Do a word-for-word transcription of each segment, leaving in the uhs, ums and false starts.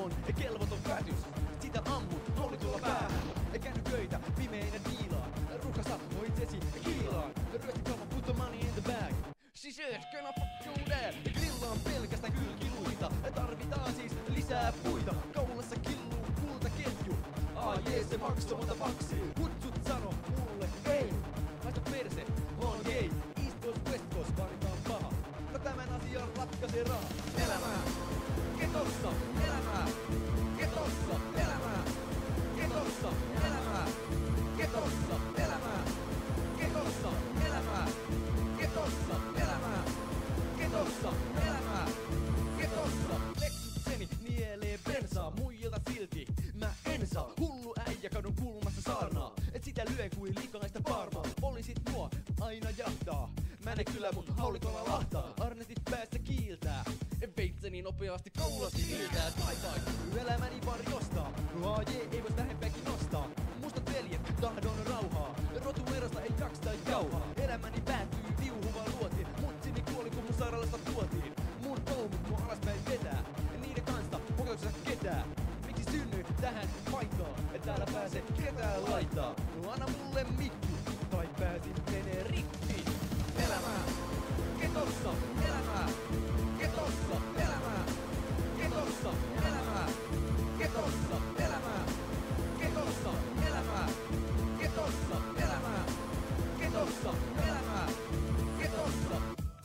on kelvoton vätys. Sitä ammut nollitulla päähän. Kännyköitä pimeinä diilaan. Ruka sattuu itsesi kiilaan. Ryösti kaupan put the money in the bag. She says can I fuck you there? Grillaan pelkästään kylkiluita. Tarvitaan siis lisää puita. Kaulassa killuu kultaketju. Aa jee se maksoi monta paksia. Kutsut sano mulle ei. Haista perse, on gay. East Coast, West Coast, vaaditaan paha. No tämän asian ratkaisee raha. Elämää, ketossa, elämää, ketossa, elämää, ketossa, elämää, ketossa, elämää, ketossa, elämää, ketossa, elämää, ketossa, elämää, ketossa. Leksukseni nielee bensaa muijilta silti. Mä en saa hullu äijä kadun kulmassa saarnaa. Et sitä lyö kuin likaista parmaa. Poliisit mua aina jahtaa. Mä ne kyllä mut haulikolla lahtaa. Arnetit päästä kiiltää. Veitseni nopeasti kaulasi viiltää. Tai tai elämäni varjostaa. Aa jee ei vois vähempääkin nostaa. Mustat veljet tahdon rauhaa. Rotuerosta ei jakseta jauhaa. Elämäni päättyy viuhuvaan luotiin. Mutsini kuoli kun mun sairaalasta tuotiin. Mun toumut mua alaspäin vetää. Niiden kanssa kokeuksessa ketään. Miksi synnyin tähän paikkaan? Et täällä pääse ketään laittaa. No anna mulle mikki. Tai pääsin menee rikki. Elämää, ketossa, elämää, ketossa, elämää, ketossa, elämää, ketossa, elämää, ketossa, elämää, ketossa, elämää, ketossa, elämää, ketossa.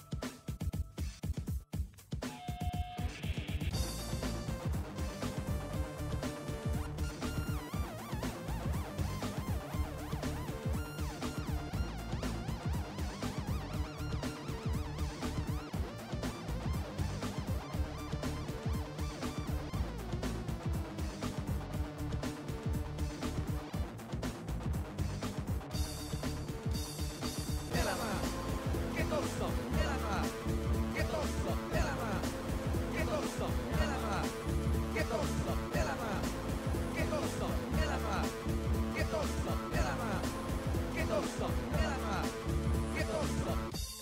Ketossa, elämää, ketossa, elämää, ketossa, elämää, ketossa, elämää, ketossa, elämää, ketossa, elämää, ketossa, elämää, ketossa.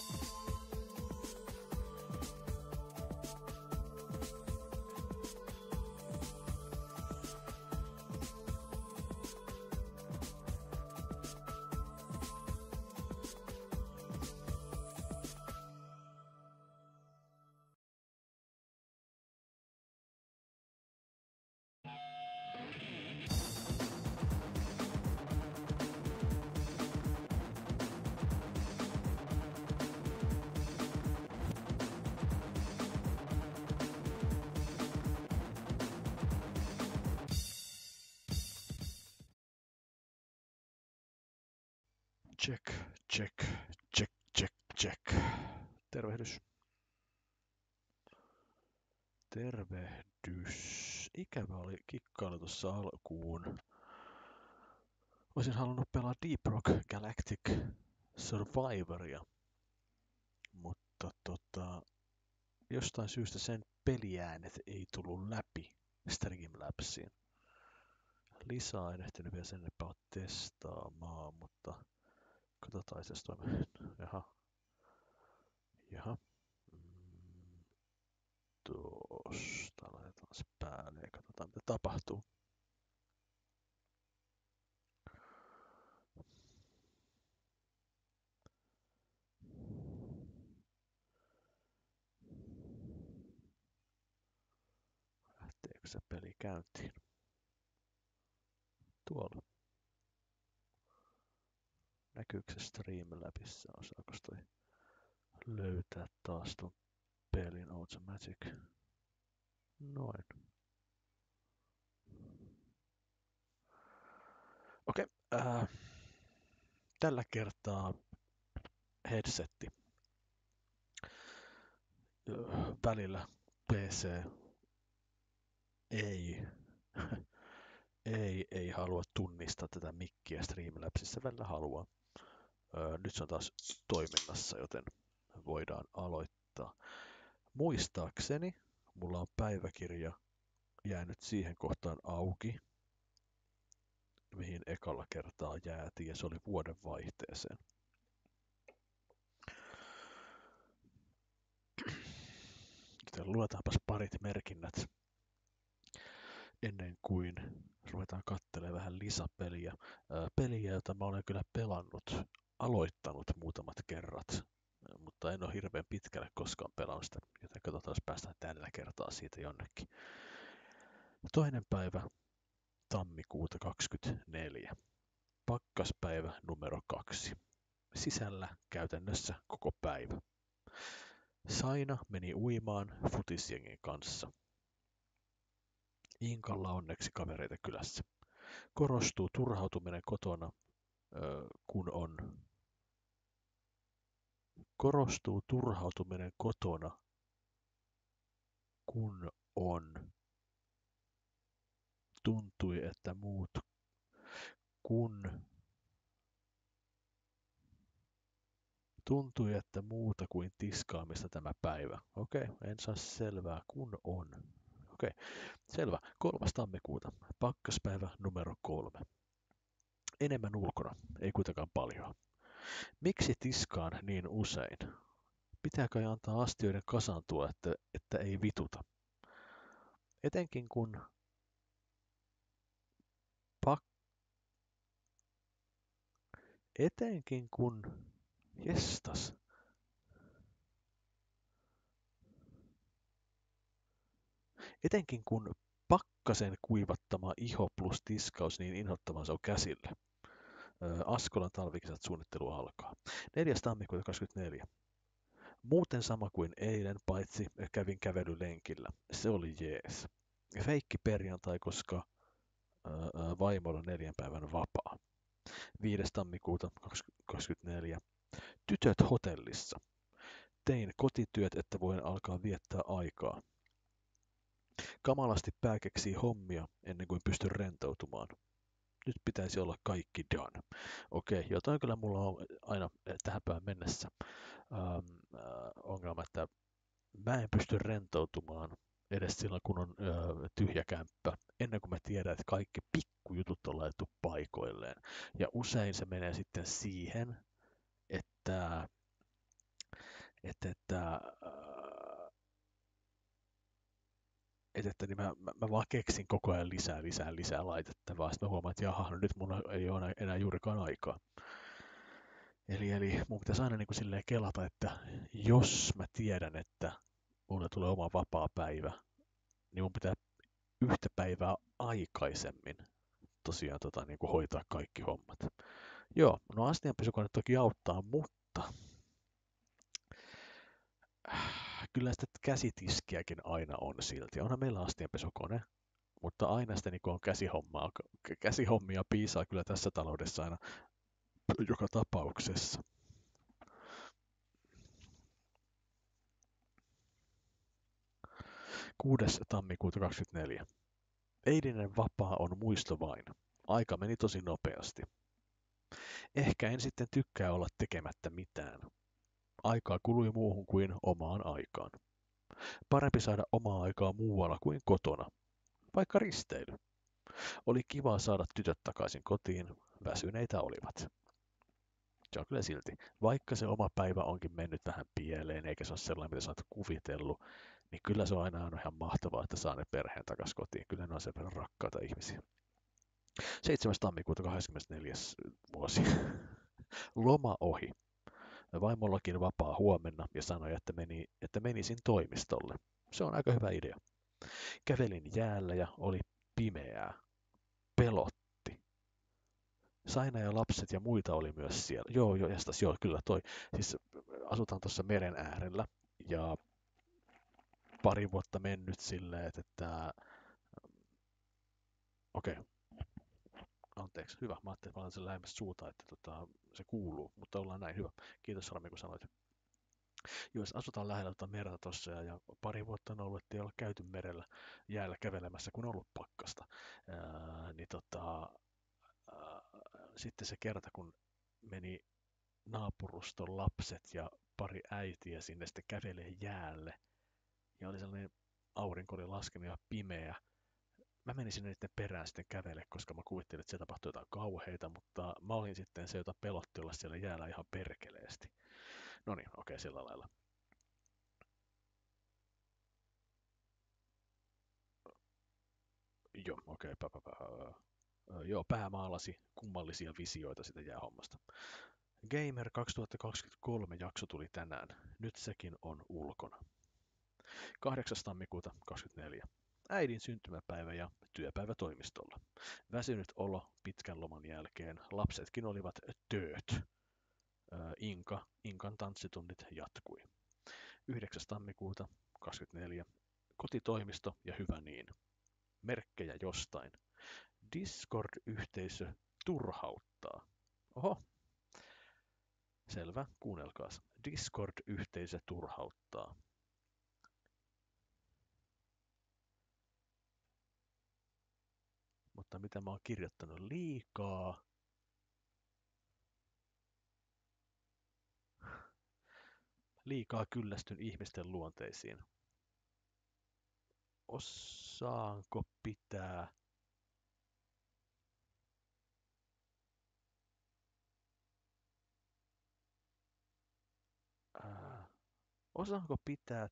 Check, check, check, check, check. Tervehdys. Tervehdys. Ikävä oli kikkailu tuossa alkuun. Olisin halunnut pelaa Deep Rock Galactic Survivoria, mutta tota, jostain syystä sen peliäänet ei tullut läpi Streamlabsiin. Lisää en ehtinyt vielä sen enempää testaamaan, mutta katsotaan jos toimii. Jaha. Jaha. Mm, Tuosta laitetaan se päälle ja katsotaan mitä tapahtuu. Lähteekö se peli käyntiin? Tuolla. Näkyykö se Streamlabissa? Osaako toi löytää taas ton pelin Automatic? Noin. Okei. Okay, äh, tällä kertaa headsetti. Välillä P C ei, ei, ei halua tunnistaa tätä mikkiä Streamlabsissa, välillä haluaa. Öö, nyt se on taas toiminnassa, joten voidaan aloittaa. Muistaakseni mulla on päiväkirja jäänyt siihen kohtaan auki, mihin ekalla kertaa jäätiin, ja se oli vuoden vaihteeseen. Joten luetaanpas parit merkinnät. ennen kuin ruvetaan katselemaan vähän lisäpeliä. Ää, peliä, jota mä olen kyllä pelannut, aloittanut muutamat kerrat, ää, mutta en ole hirveän pitkälle koskaan pelannut sitä, joten katsotaan, jos päästään tällä kertaa siitä jonnekin. Toinen päivä tammikuuta kaksikymmentäneljä. Pakkaspäivä numero kaksi. Sisällä käytännössä koko päivä. Saina meni uimaan futisjengin kanssa. Inkalla onneksi kavereita kylässä. Korostuu turhautuminen kotona, öö, kun on. Korostuu turhautuminen kotona, kun on. Tuntui, että muut kun tuntui, että muuta kuin tiskaamista tämä päivä. Okei, en saa selvää, kun on. Okei, selvä. Kolmas tammikuuta. Pakkaspäivä numero kolme. Enemmän ulkona, ei kuitenkaan paljon. Miksi tiskaan niin usein? Pitääkö antaa astioiden kasaantua, että, että ei vituta? Etenkin kun pak... Etenkin kun... Jestas. Etenkin kun pakkasen kuivattama iho plus tiskaus niin inhottavan se on käsille. Askolan talvikisat suunnittelu alkaa. neljäs tammikuuta kaksikymmentäneljä. Muuten sama kuin eilen, paitsi kävin kävelylenkillä. Se oli jees. Feikki perjantai, koska ää, vaimolla on neljän päivän vapaa. viides tammikuuta kaksikymmentäneljä. Tytöt hotellissa. Tein kotityöt, että voin alkaa viettää aikaa. Kamalasti pää keksii hommia ennen kuin pystyn rentoutumaan. Nyt pitäisi olla kaikki done. Okei, jotain kyllä mulla on aina tähän päivään mennessä ähm, äh, ongelma, että mä en pysty rentoutumaan edes silloin, kun on äh, tyhjä kämppä, ennen kuin mä tiedän, että kaikki pikkujutut on laitettu paikoilleen. Ja usein se menee sitten siihen, että, että, että äh, että, että niin mä, mä, mä vaan keksin koko ajan lisää, lisää, lisää laitettavaa. Sitten mä huomaan, että jaha, no nyt mulla ei ole enää juurikaan aikaa. Eli, eli mun pitäisi aina niin kuin silleen kelata, että jos mä tiedän, että mulle tulee oma vapaa päivä, niin mun pitää yhtä päivää aikaisemmin tosiaan tota, niin kuin hoitaa kaikki hommat. Joo, no astianpesukone toki auttaa, mutta kyllä sitä käsitiskiäkin aina on silti. Onhan meillä astianpesukone, mutta aina sitä niin on käsihommaa. Käsihommia piisaa kyllä tässä taloudessa aina joka tapauksessa. kuudes tammikuuta kaksikymmentäneljä. Eilinen vapaa on muisto vain. Aika meni tosi nopeasti. Ehkä en sitten tykkää olla tekemättä mitään. Aikaa kului muuhun kuin omaan aikaan. Parempi saada omaa aikaa muualla kuin kotona. Vaikka risteily. Oli kiva saada tytöt takaisin kotiin, väsyneitä olivat. Se on kyllä silti. Vaikka se oma päivä onkin mennyt vähän pieleen, eikä se ole sellainen, mitä sä oot kuvitellut, niin kyllä se on aina on ihan mahtavaa, että saa ne perheen takaisin kotiin. Kyllä ne on sen verran rakkaita ihmisiä. seitsemäs tammikuuta kahdeskymmenesneljäs vuosi. Loma ohi. Vaimollakin vapaa huomenna ja sanoi, että, meni, että menisin toimistolle. Se on aika hyvä idea. Kävelin jäällä ja oli pimeää. Pelotti. Saina ja lapset ja muita oli myös siellä. Joo, joo, jästäs, joo, kyllä toi. Siis asutaan tuossa meren äärellä ja pari vuotta mennyt silleen, että, että okei, okay. Anteeksi, hyvä. Mä ajattelin, että mä olen sen lähemmäs suuta, että tota, se kuuluu, mutta ollaan näin, hyvä. Kiitos Salmi, kun sanoit. Jos asutaan lähellä tuota merta tuossa ja, ja pari vuotta on ollut, ettei olla käyty merellä jäällä kävelemässä, kun on ollut pakkasta, ää, niin tota, ää, sitten se kerta, kun meni naapuruston lapset ja pari äitiä sinne sitten kävelee jäälle, ja oli sellainen aurinko oli laskenut ja pimeä. Mä menin sinne niiden perään sitten kävele, koska mä kuvittelin, että siellä tapahtui jotain kauheita, mutta mä olin sitten se, jota pelotti olla siellä jäällä ihan perkeleesti. No niin, okei, sillä lailla. Joo, okei. Okay, joo, pää maalasi kummallisia visioita sitä jäähommasta. Gamer kaksituhattakaksikymmentäkolme jakso tuli tänään. Nyt sekin on ulkona. kahdeksas tammikuuta kaksikymmentäneljä. Äidin syntymäpäivä ja työpäivä toimistolla. Väsynyt olo pitkän loman jälkeen. Lapsetkin olivat tööt. Inka, Inkan tanssitunnit jatkui. yhdeksäs tammikuuta kaksikymmentäneljä. Kotitoimisto ja hyvä niin. Merkkejä jostain. Discord-yhteisö turhauttaa. Oho. Selvä, kuunnelkaas. Discord-yhteisö turhauttaa. Mutta mitä mä oon kirjoittanut liikaa? Liikaa kyllästyn ihmisten luonteisiin. Osaanko pitää ää, osaanko pitää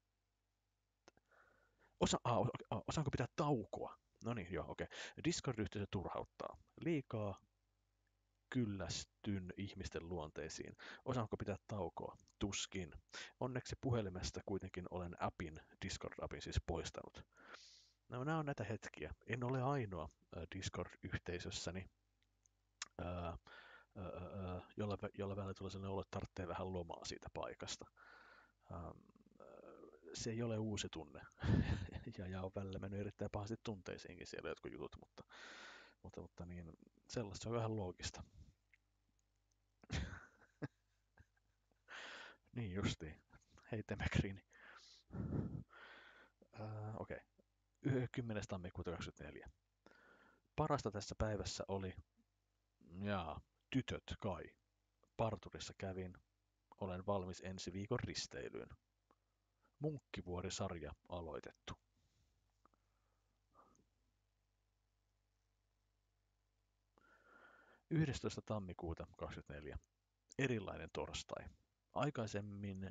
osa, ah, osaanko pitää taukoa? No niin, joo, okei. Okay. Discord-yhteisö turhauttaa. Liikaa kyllästyn ihmisten luonteisiin. Osaanko pitää taukoa? Tuskin. Onneksi puhelimesta kuitenkin olen appin, Discord-appin siis poistanut. No, nämä on näitä hetkiä. En ole ainoa äh, Discord-yhteisössäni, äh, äh, äh, jolla, jolla välillä tulee sellainen olo, että tarvitsee vähän lomaa siitä paikasta. Ähm, se ei ole uusi tunne. ja, ja on välillä mennyt erittäin pahasti tunteisiinkin siellä jotkut jutut, mutta, mutta, mutta niin, sellaista on vähän loogista. Niin justiin. Hei Temekrini. Uh, Okei. Okay. kymmenes tammikuuta kaksikymmentäneljä. Parasta tässä päivässä oli, jaa, tytöt kai. Parturissa kävin. Olen valmis ensi viikon risteilyyn. Munkkivuori-sarja aloitettu. yhdestoista tammikuuta kaksikymmentäneljä. Erilainen torstai. Aikaisemmin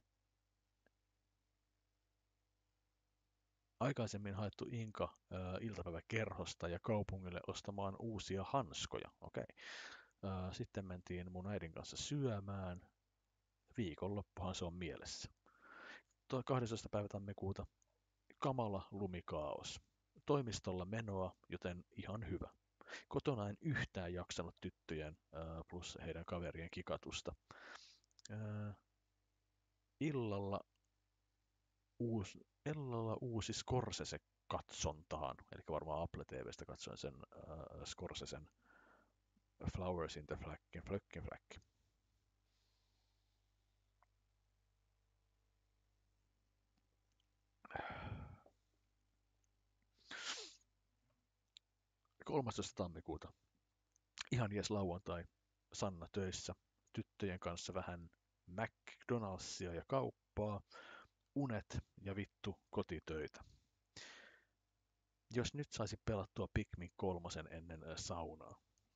Aikaisemmin haettu Inka ää, iltapäiväkerhosta ja kaupungille ostamaan uusia hanskoja. Okei. Ää, sitten mentiin mun äidin kanssa syömään. Viikonloppuhan se on mielessä. Tuo kahdestoista päivä tammikuuta. Kamala lumikaos. Toimistolla menoa, joten ihan hyvä. Kotona en yhtään jaksanut tyttöjen ää, plus heidän kaverien kikatusta. Ää, illalla uusi, illalla uusi Scorsese katsontaan, eli varmaan Apple T V:stä katsoin sen äh, Scorsesen Flowers in the Flackin, Flöckin Flack. kolmastoista tammikuuta. Ihan jes lauantai. Sanna töissä. Tyttöjen kanssa vähän McDonald'sia ja kauppaa. Unet ja vittu kotitöitä. Jos nyt saisi pelattua Pikmin kolmosen ennen äh, saunaa.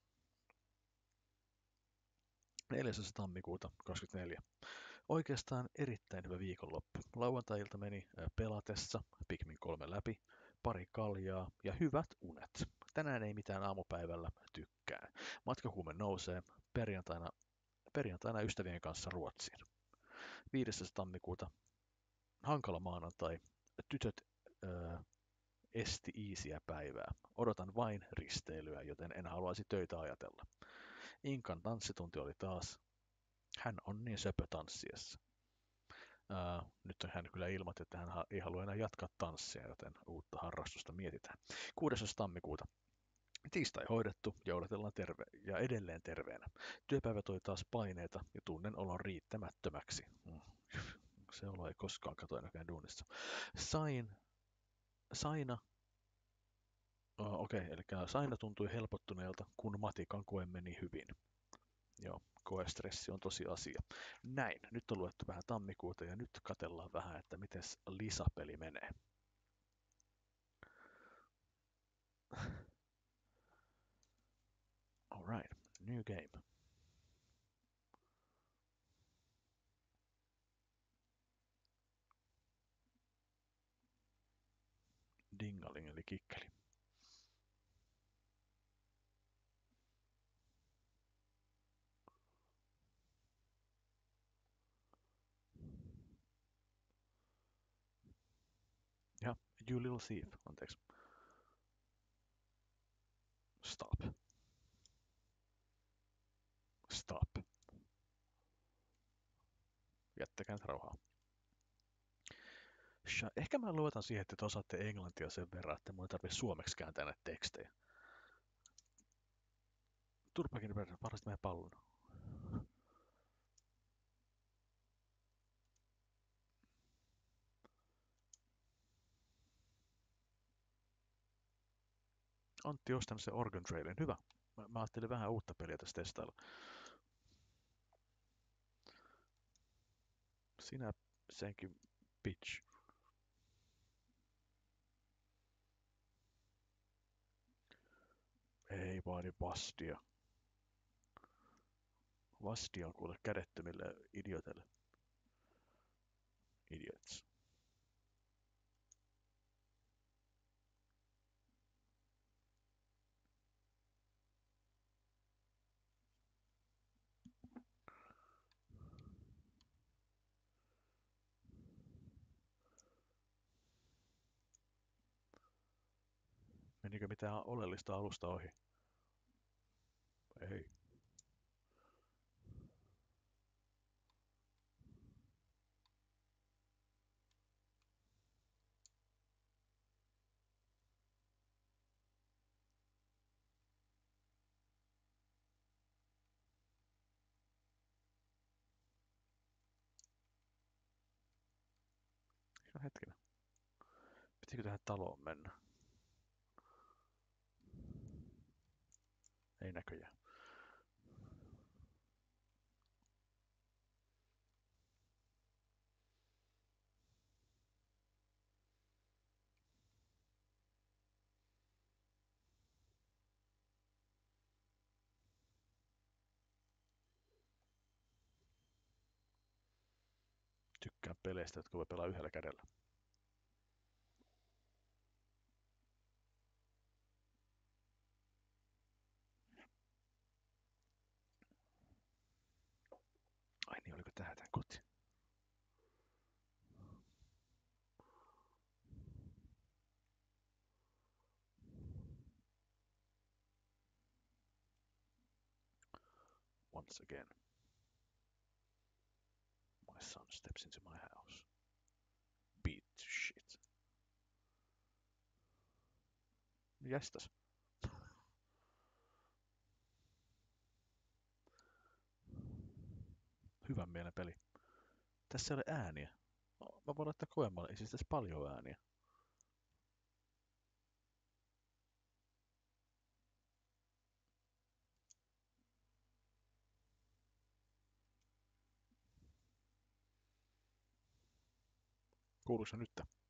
neljästoista tammikuuta kaksikymmentäneljä. Oikeastaan erittäin hyvä viikonloppu. Lauantai-ilta meni pelatessa, Pikmin kolme läpi, pari kaljaa ja hyvät unet. Tänään ei mitään aamupäivällä tykkää. Matkahuume nousee. Perjantaina, perjantaina ystävien kanssa Ruotsiin. viidestoista tammikuuta. Hankala maanantai. Tytöt ö, esti iisiä päivää. Odotan vain risteilyä, joten en haluaisi töitä ajatella. Inkan tanssitunti oli taas. Hän on niin söpö tanssiessa. Uh, nyt hän kyllä ilmoitti, että hän ei halua enää jatkaa tanssia, joten uutta harrastusta mietitään. kuudestoista tammikuuta. Tiistai hoidettu ja odotellaan terve ja edelleen terveenä. Työpäivä toi taas paineita ja tunnen olon riittämättömäksi. Mm. Se olo ei koskaan katoa ainakaan duunissa. Sain, Saina, uh, okei, okay, eli Saina tuntui helpottuneelta, kun matikan koe meni hyvin. Joo, koestressi on tosi asia. Näin, nyt on luettu vähän tammikuuta ja nyt katsellaan vähän, että miten Lisa-peli menee. Alright, new game. Dingaling eli kikkeli. Ja, you little thief, anteeksi. Stop. Stop. Jättäkää nyt rauhaa. Sha- Ehkä mä luotan siihen, että te osaatte englantia sen verran, että mun ei tarvitse suomeksi kääntää näitä tekstejä. Turpakin verran, varasti meidän pallon. Antti ostanut se Oregon Trailin. Hyvä. Mä, mä ajattelin vähän uutta peliä tässä testailla. Sinä senkin bitch. Ei vaadi vastia. Vastia on kuule kädettömille idioteille. Idiots. Menikö mitään oleellista alusta ohi? Ei. No hetkinen. Pitikö tähän taloon mennä? Ei näköjään. Tykkään peleistä, jotka voi pelaa yhdellä kädellä. Ai niin, oliko tää tän koti? Once again. My son steps into my house. Beat shit. Jästäs. Hyvän mielen peli. Tässä ei ole ääniä. No, mä voin laittaa kovemmalle, ei siis tässä paljon ääniä. Kuuluuko se nyt?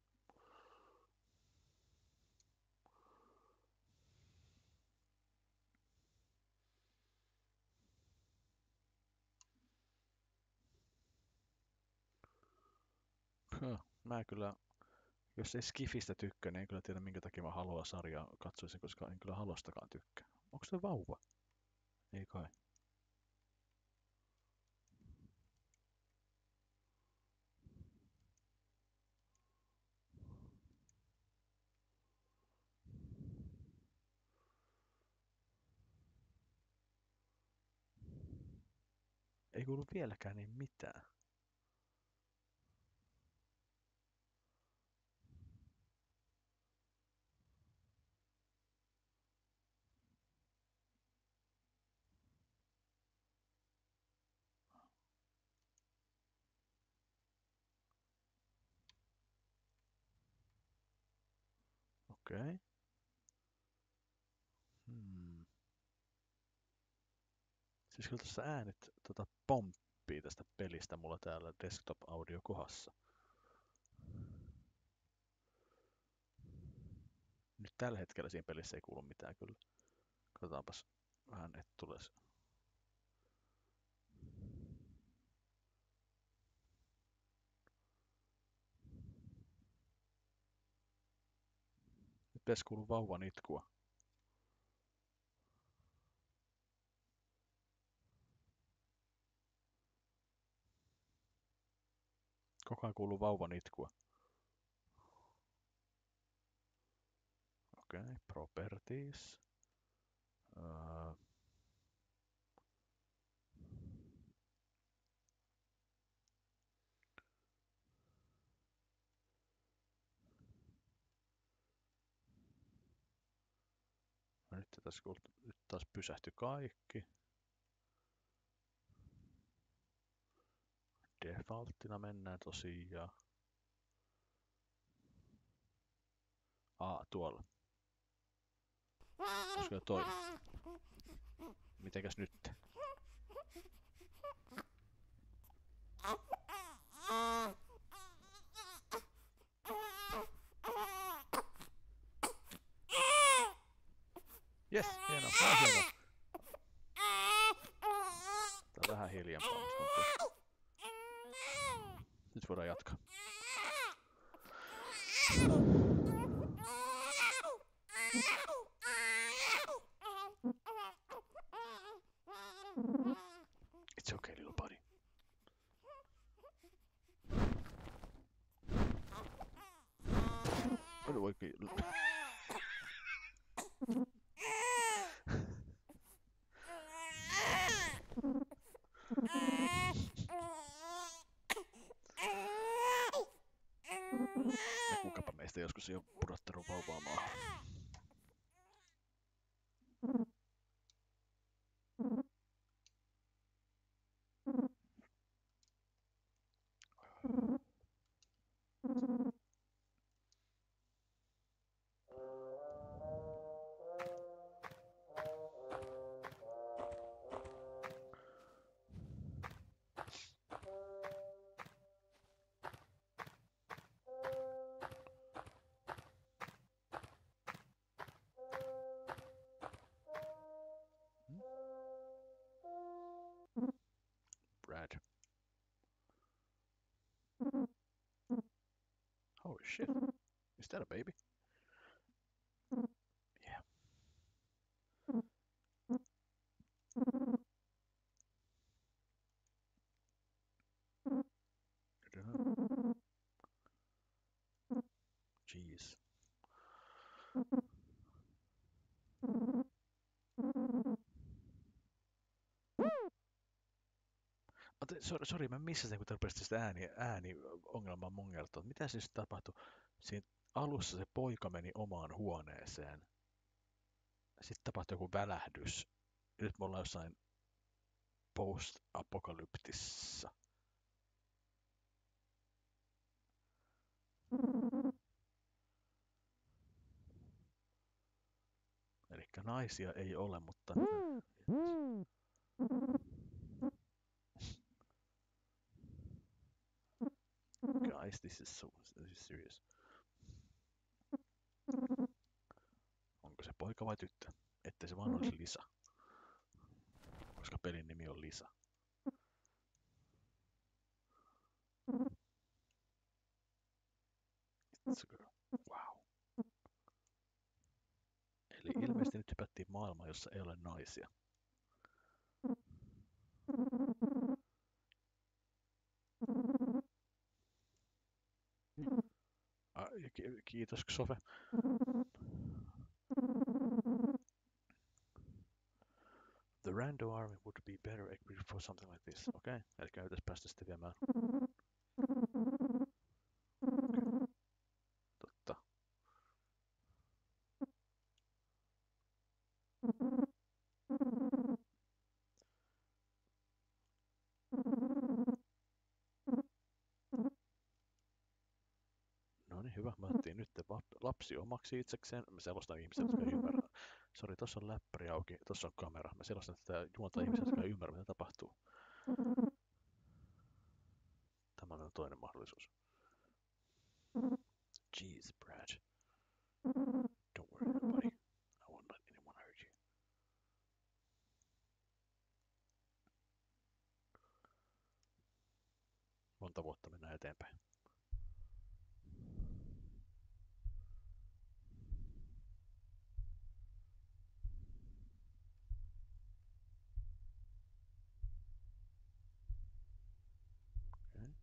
Huh, mä kyllä, jos ei Skifistä tykkää, niin en kyllä tiedä minkä takia mä haluaa sarjaa katsoisin, koska en kyllä Halostakaan tykkää. Onko se vauva? Ei kai. Ei kuulu vieläkään niin mitään. Okei. Okay. Hmm. Siis kyllä tässä äänet tota, pomppii tästä pelistä mulla täällä desktop-audio kohdassa. Nyt tällä hetkellä siinä pelissä ei kuulu mitään kyllä. Katsotaanpas vähän, että tulee se. Nyt pitäisi kuulua vauvan itkua. Koko ajan kuuluu vauvan itkua. Okei, okay, properties. Uh, nyt, tässä, nyt taas pysähtyi kaikki. Defaulttina mennään tosiaan. Aa, tuolla. Olisiko toi? Mitenkäs nyt? Jes, hienoa, tää on hienoa. Tää on vähän hiljempaa, musta tuntuu. Nyt voidaan jatkaa. It's okay, little buddy. What do I get? Ja kukapa meistä joskus ei ole pudottanut vauvaa maahan. Brad. Holy shit. Is that a baby? Yeah. Jeez. Sori, sori, mä missasin, kun tarpeeksi sitä ääni, ääniongelmaa mongelta. Mitä siis tapahtui? Siinä alussa se poika meni omaan huoneeseen. Sitten tapahtui joku välähdys. Nyt me ollaan jossain post-apokalyptissa. Elikkä naisia ei ole, mutta... Guys, this is so this is serious. Onko se poika vai tyttö? Ettei se vaan olisi Lisa. Koska pelin nimi on Lisa. It's a girl. Wow. Eli ilmeisesti nyt hypättiin maailmaan, jossa ei ole naisia. Ah, ki- kiitos, Xofe. The Rando Army would be better equipped for something like this. Okei, okay. Eli käytäis päästä sitten viemään. Okay. Totta. No niin, hyvä. Me otettiin nyt lapsi omaksi itsekseen. Me selostan ihmisiä, jotka ei ymmärrä. Sori, tossa on läppäri auki, tossa on kamera. Me selostan tätä juonta ihmisiä, jotka ei ymmärrä, mitä tapahtuu. Tämä on toinen mahdollisuus. Jeez, Brad. Don't worry, nobody. I won't let anyone hurt you. Monta vuotta mennään eteenpäin.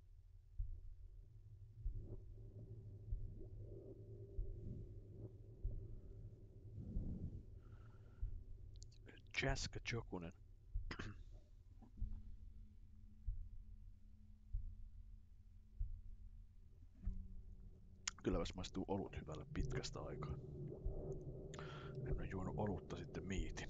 Okay. Jaska Jokunen. Kylläpäs maistuu olut hyvälle pitkästä aikaa. En ole juonut olutta sitten miitin.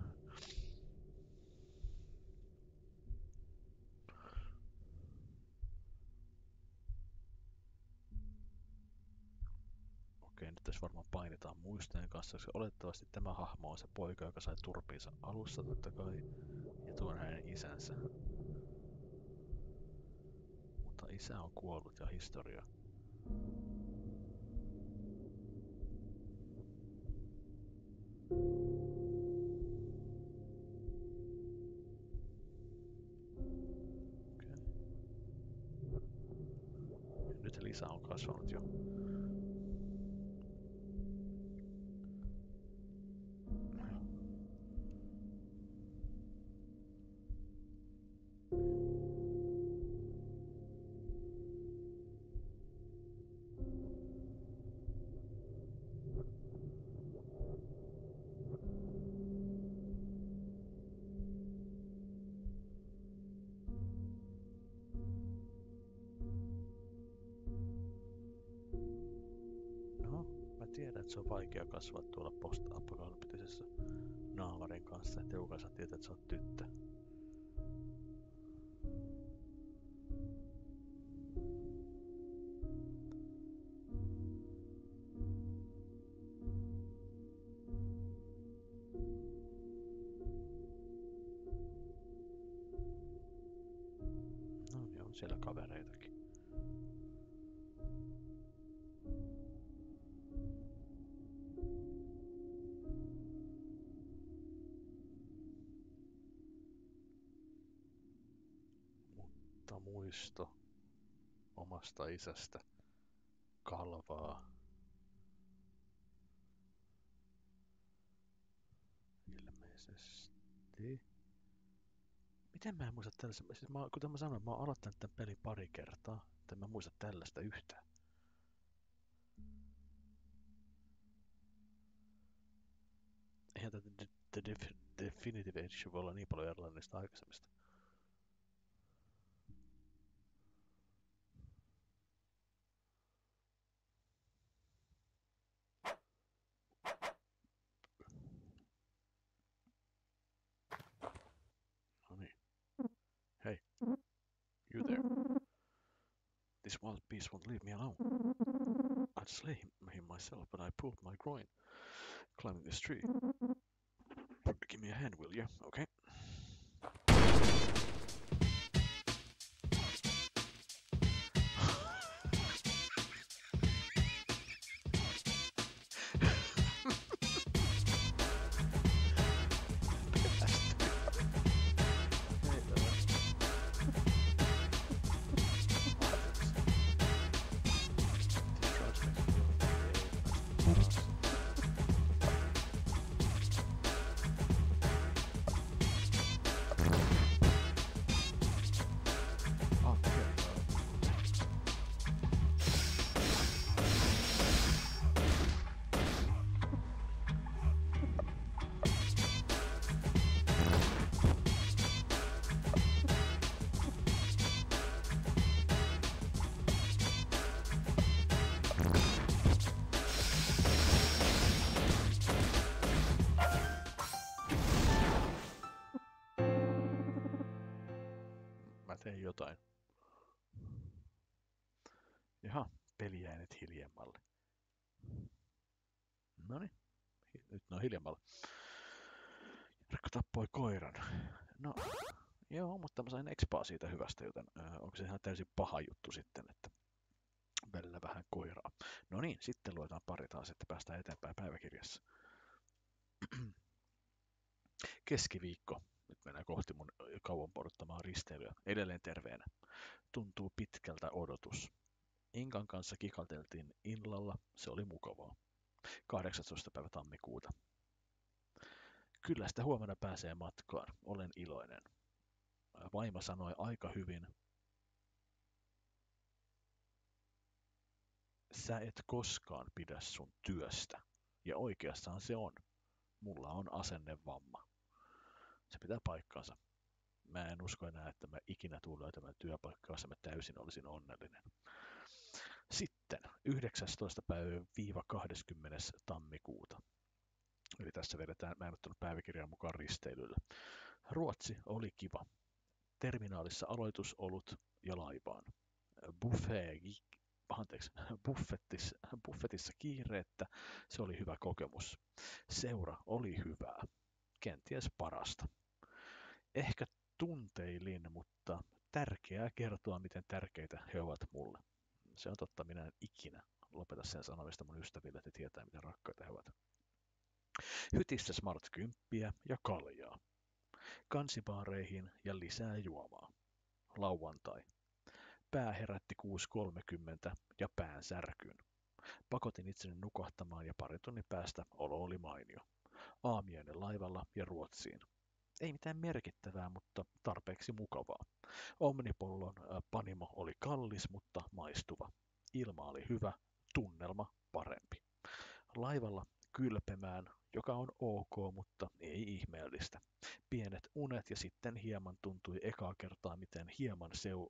Okei, nyt tässä varmaan painetaan muistojen kanssa, koska olettavasti tämä hahmo on se poika, joka sai turpiinsa alussa totta kai. Ja tuo on hänen isänsä. Mutta isä on kuollut ja historia. Nyt Lisa on kasvanut jo. Tiedän, että se on vaikea kasvaa tuolla post-apokalyptisessa naamarin kanssa, että jokainen saa tietää, että sä oot tyttö. No niin, on siellä kavereitakin. Muisto omasta isästä kalvaa. Ilmeisesti. Miten mä en muista tällaista? Siis mä, kuten mä sanoin, mä oon aloittanut tämän pelin pari kertaa. En mä muista tällaista yhtään. Eihän tätä The Definitive Edition voi olla niin paljon erilainen niistä aikaisemmista. Hey, you there. This wild beast won't leave me alone. I'd slay him, him myself, but I pulled my groin climbing this tree. Give me a hand, will you? Okay. Tein jotain. Jaha, peli jäi nyt hiljemmalle. Noniin, nyt ne on hiljemmalle. Jarkko tappoi koiran. No, joo, mutta mä sain expaa siitä hyvästä, joten äh, onko se ihan täysin paha juttu sitten, että välillä vähän koiraa. No niin, sitten luetaan pari taas, että päästään eteenpäin päiväkirjassa. Keskiviikko. Nyt mennään kohti mun kauan odottamaa risteilyä. Edelleen terveenä. Tuntuu pitkältä odotus. Inkan kanssa kikalteltiin illalla. Se oli mukavaa. kahdeksastoista päivä tammikuuta. Kyllä sitä huomenna pääsee matkaan. Olen iloinen. Vaimo sanoi aika hyvin. Sä et koskaan pidä sun työstä. Ja oikeastaan se on. Mulla on asennevamma. Se pitää paikkaansa. Mä en usko enää, että mä ikinä tulen löytämään työpaikkaa, jossa mä täysin olisin onnellinen. Sitten yhdeksästoista päivä viiva kahdeskymmenes tammikuuta. Eli tässä vedetään, mä en ottanut päiväkirjan mukaan risteilyllä. Ruotsi oli kiva. Terminaalissa aloitusolut ja laivaan. Buffet, anteeksi, buffetissa, buffetissa kiireettä, se oli hyvä kokemus. Seura oli hyvää, kenties parasta. Ehkä tunteilin, mutta tärkeää kertoa, miten tärkeitä he ovat mulle. Se on totta, minä en ikinä lopeta sen sanomista mun ystäville, että tietää, miten rakkaita he ovat. Hytissä Smart kymppiä ja kaljaa. Kansibaareihin ja lisää juomaa. Lauantai. Pää herätti kuusi kolmekymmentä ja pään särkyyn. Pakotin itseni nukahtamaan ja parin tunnin päästä olo oli mainio. Aamiainen laivalla ja Ruotsiin. Ei mitään merkittävää, mutta tarpeeksi mukavaa. Omnipollon panimo oli kallis, mutta maistuva. Ilma oli hyvä, tunnelma parempi. Laivalla kylpemään, joka on ok, mutta ei ihmeellistä. Pienet unet ja sitten hieman tuntui ekaa kertaa, miten hieman seu...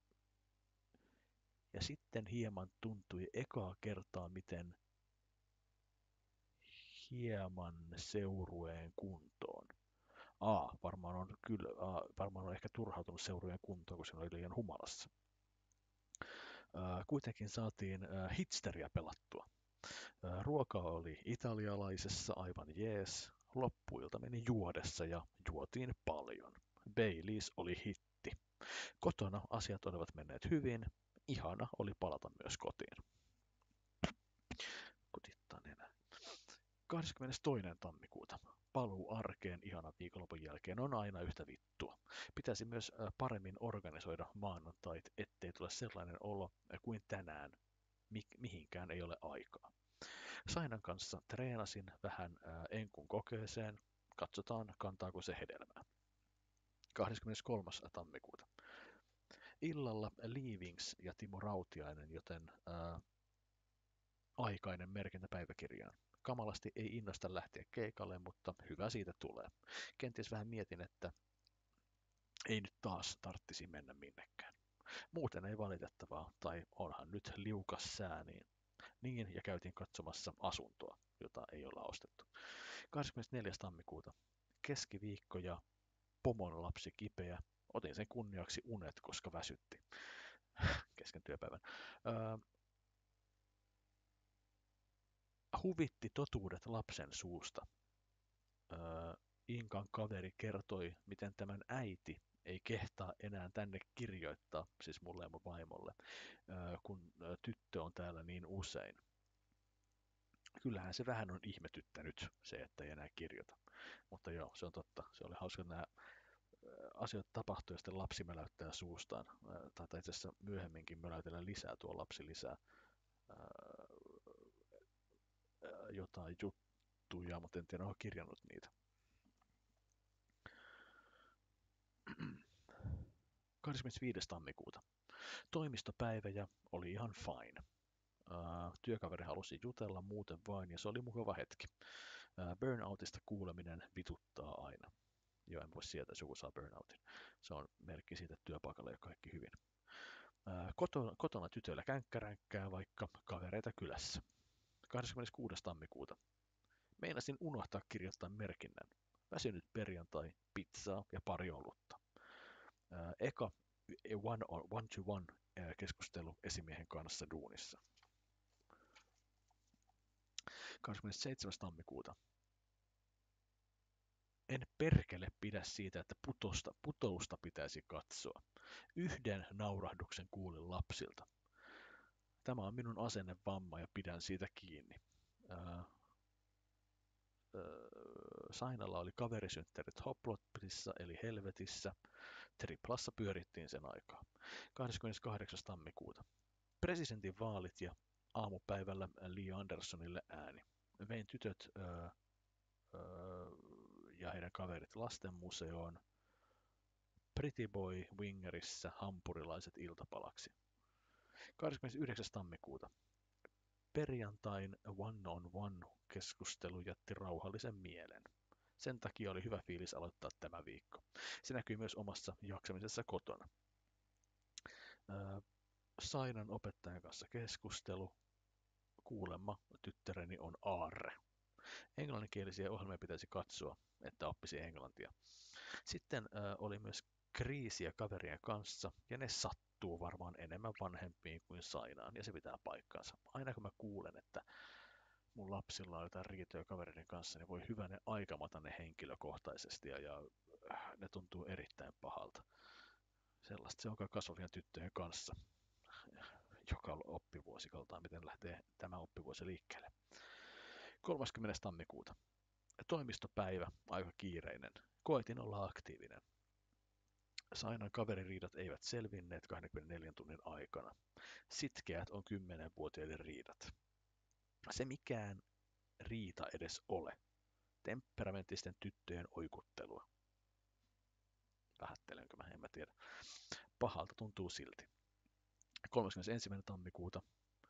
Ja sitten hieman tuntui ekaa kertaa, miten hieman seurueen kuntoon. A, varmaan on, kyllä, A, varmaan on ehkä turhautunut seurueen kuntoon, kun se oli liian humalassa. Ää, kuitenkin saatiin ää, hitsteriä pelattua. Ää, ruoka oli italialaisessa aivan jees. Loppuilta meni juodessa ja juotiin paljon. Baileys oli hitti. Kotona asiat olivat menneet hyvin. Ihana oli palata myös kotiin. Kutittaa nenä. kahdeskymmenestoinen tammikuuta. Paluu arkeen ihanan viikonlopun jälkeen on aina yhtä vittua. Pitäisi myös paremmin organisoida maanantait, ettei tule sellainen olo kuin tänään, mi- mihinkään ei ole aikaa. Sainan kanssa treenasin vähän enkun kokeeseen. Katsotaan, kantaako se hedelmää. kahdeskymmeneskolmas tammikuuta. Illalla Leavings ja Timo Rautiainen, joten ää, aikainen merkintä päiväkirjaan. Kamalasti ei innosta lähteä keikalle, mutta hyvä siitä tulee. Kenties vähän mietin, että ei nyt taas tarttisi mennä minnekään. Muuten ei valitettavaa, tai onhan nyt liukas sää, niin, niin ja käytiin katsomassa asuntoa, jota ei olla ostettu. kahdeskymmenesneljäs tammikuuta. Keskiviikko ja pomon lapsi kipeä. Otin sen kunniaksi unet, koska väsytti. Kesken työpäivän. Öö, huvitti totuudet lapsen suusta. Öö, Inkan kaveri kertoi, miten tämän äiti ei kehtaa enää tänne kirjoittaa, siis mulle ja mun vaimolle, öö, kun tyttö on täällä niin usein. Kyllähän se vähän on ihmetyttänyt, se, että ei enää kirjoita. Mutta joo, se on totta. Se oli hauska, että nämä asiat tapahtuu ja sitten lapsi möläyttää suustaan. Tai itse asiassa myöhemminkin möläytellä lisää tuo lapsi lisää jotain juttuja, mutta en tiedä, onko kirjannut niitä. kahdeskymmenesviides tammikuuta. Toimistopäivä ja oli ihan fine. Työkaveri halusi jutella muuten vain ja se oli mukava hetki. Burnoutista kuuleminen vituttaa aina. Joo, en voi sieltä, jos joku saa burnoutin. Se on merkki siitä, että työpaikalla ei ole kaikki hyvin. Kotona, kotona tytöillä känkkäränkkää, vaikka kavereita kylässä. kahdeskymmeneskuudes tammikuuta. Meinasin unohtaa kirjoittaa merkinnän. Väsynyt perjantai, pizzaa ja pari olutta. Eka one, on, one to one keskustelu esimiehen kanssa duunissa. kahdeskymmenesseitsemäs tammikuuta. En perkele pidä siitä, että putosta, putousta pitäisi katsoa. Yhden naurahduksen kuulin lapsilta. Tämä on minun asennevamma ja pidän siitä kiinni. Ää, öö, Sainalla oli kaverisynttärit Hoplotissa eli helvetissä. Triplassa pyörittiin sen aikaa. kahdeskymmeneskahdeksas tammikuuta. Presidentin vaalit ja aamupäivällä Lee Andersonille ääni. Vein tytöt öö, öö, ja heidän kaverit lastenmuseoon. Pretty Boy Wingerissä hampurilaiset iltapalaksi. kahdeskymmenesyhdeksäs tammikuuta. Perjantain one-on-one keskustelu jätti rauhallisen mielen. Sen takia oli hyvä fiilis aloittaa tämä viikko. Se näkyy myös omassa jaksamisessa kotona. Ää, Sainan opettajan kanssa keskustelu. Kuulemma tyttäreni on aarre. Englanninkielisiä ohjelmia pitäisi katsoa, että oppisi englantia. Sitten ää, oli myös kriisiä kaverien kanssa, ja ne sattuu varmaan enemmän vanhempiin kuin Sainaan, ja se pitää paikkaansa. Aina kun mä kuulen, että mun lapsilla on jotain riitoja kavereiden kanssa, niin voi hyvänen aikamata ne henkilökohtaisesti, ja, ja ne tuntuu erittäin pahalta. Sellaista se on kasvavien tyttöjen kanssa, joka oppivuosikaltaan, miten lähtee tämä oppivuosi liikkeelle. kolmaskymmenes tammikuuta. Toimistopäivä, aika kiireinen. Koetin olla aktiivinen. Sainan kaveririidat eivät selvinneet kaksikymmentäneljän tunnin aikana. Sitkeät on kymmenvuotiaiden riidat. Se mikään riita edes ole. Temperamenttisten tyttöjen oikuttelua. Vähättelenkö mä, en mä tiedä. Pahalta tuntuu silti. kolmaskymmenesensimmäinen tammikuuta.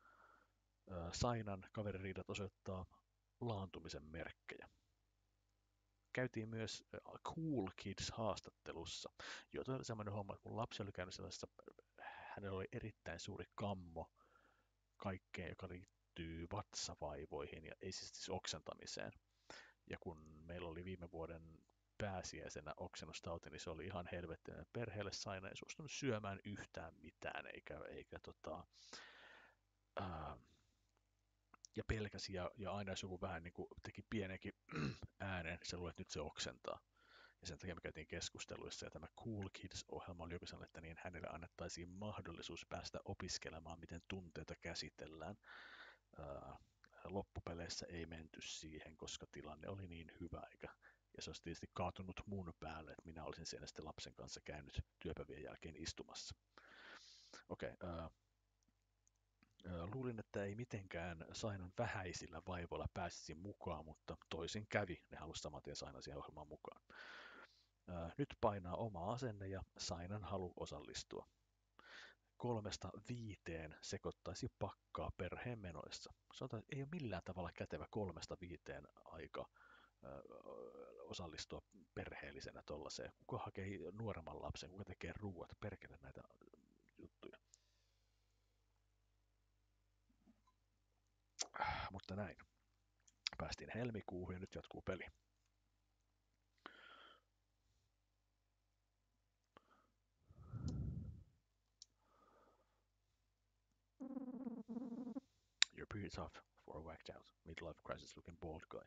Sainan kaveririidat osoittaa laantumisen merkkejä. Käytiin myös Cool Kids-haastattelussa, jota oli semmoinen homma, että mun lapsi oli käynyt sellaisessa, hänellä oli erittäin suuri kammo kaikkeen, joka liittyy vatsavaivoihin ja ei siis oksentamiseen. Ja kun meillä oli viime vuoden pääsiäisenä oksennustauti, niin se oli ihan helvettinen perheelle. Saina ei suostunut syömään yhtään mitään, eikä, eikä tota, ää, ja pelkäsi, ja, ja aina jos joku vähän niin kuin teki pienenkin äänen, niin se luuli, että nyt se oksentaa. Ja sen takia me käytiin keskusteluissa, ja tämä Cool Kids-ohjelma oli joku sellainen, että niin hänelle annettaisiin mahdollisuus päästä opiskelemaan, miten tunteita käsitellään. Ää, loppupeleissä ei menty siihen, koska tilanne oli niin hyvä, eikä, ja se olisi tietysti kaatunut mun päälle, että minä olisin siellä sitten lapsen kanssa käynyt työpäivien jälkeen istumassa. Okei, okay, luulin, että ei mitenkään Sainan vähäisillä vaivoilla pääsisi mukaan, mutta toisin kävi. Ne halusi saman tien Sainan siihen ohjelmaan mukaan. Nyt painaa oma asenne ja Sainan halu osallistua. Kolmesta viiteen sekoittaisi pakkaa perheen menoissa. Sanotaan, että ei ole millään tavalla kätevä kolmesta viiteen aika osallistua perheellisenä tollaiseen. Kuka hakee nuoremman lapsen, kuka tekee ruuat, perkele näitä juttuja. Mutta näin. Päästiin helmikuuhun ja nyt jatkuu peli. Your period's off for a whacked out, midlife crisis looking bald guy.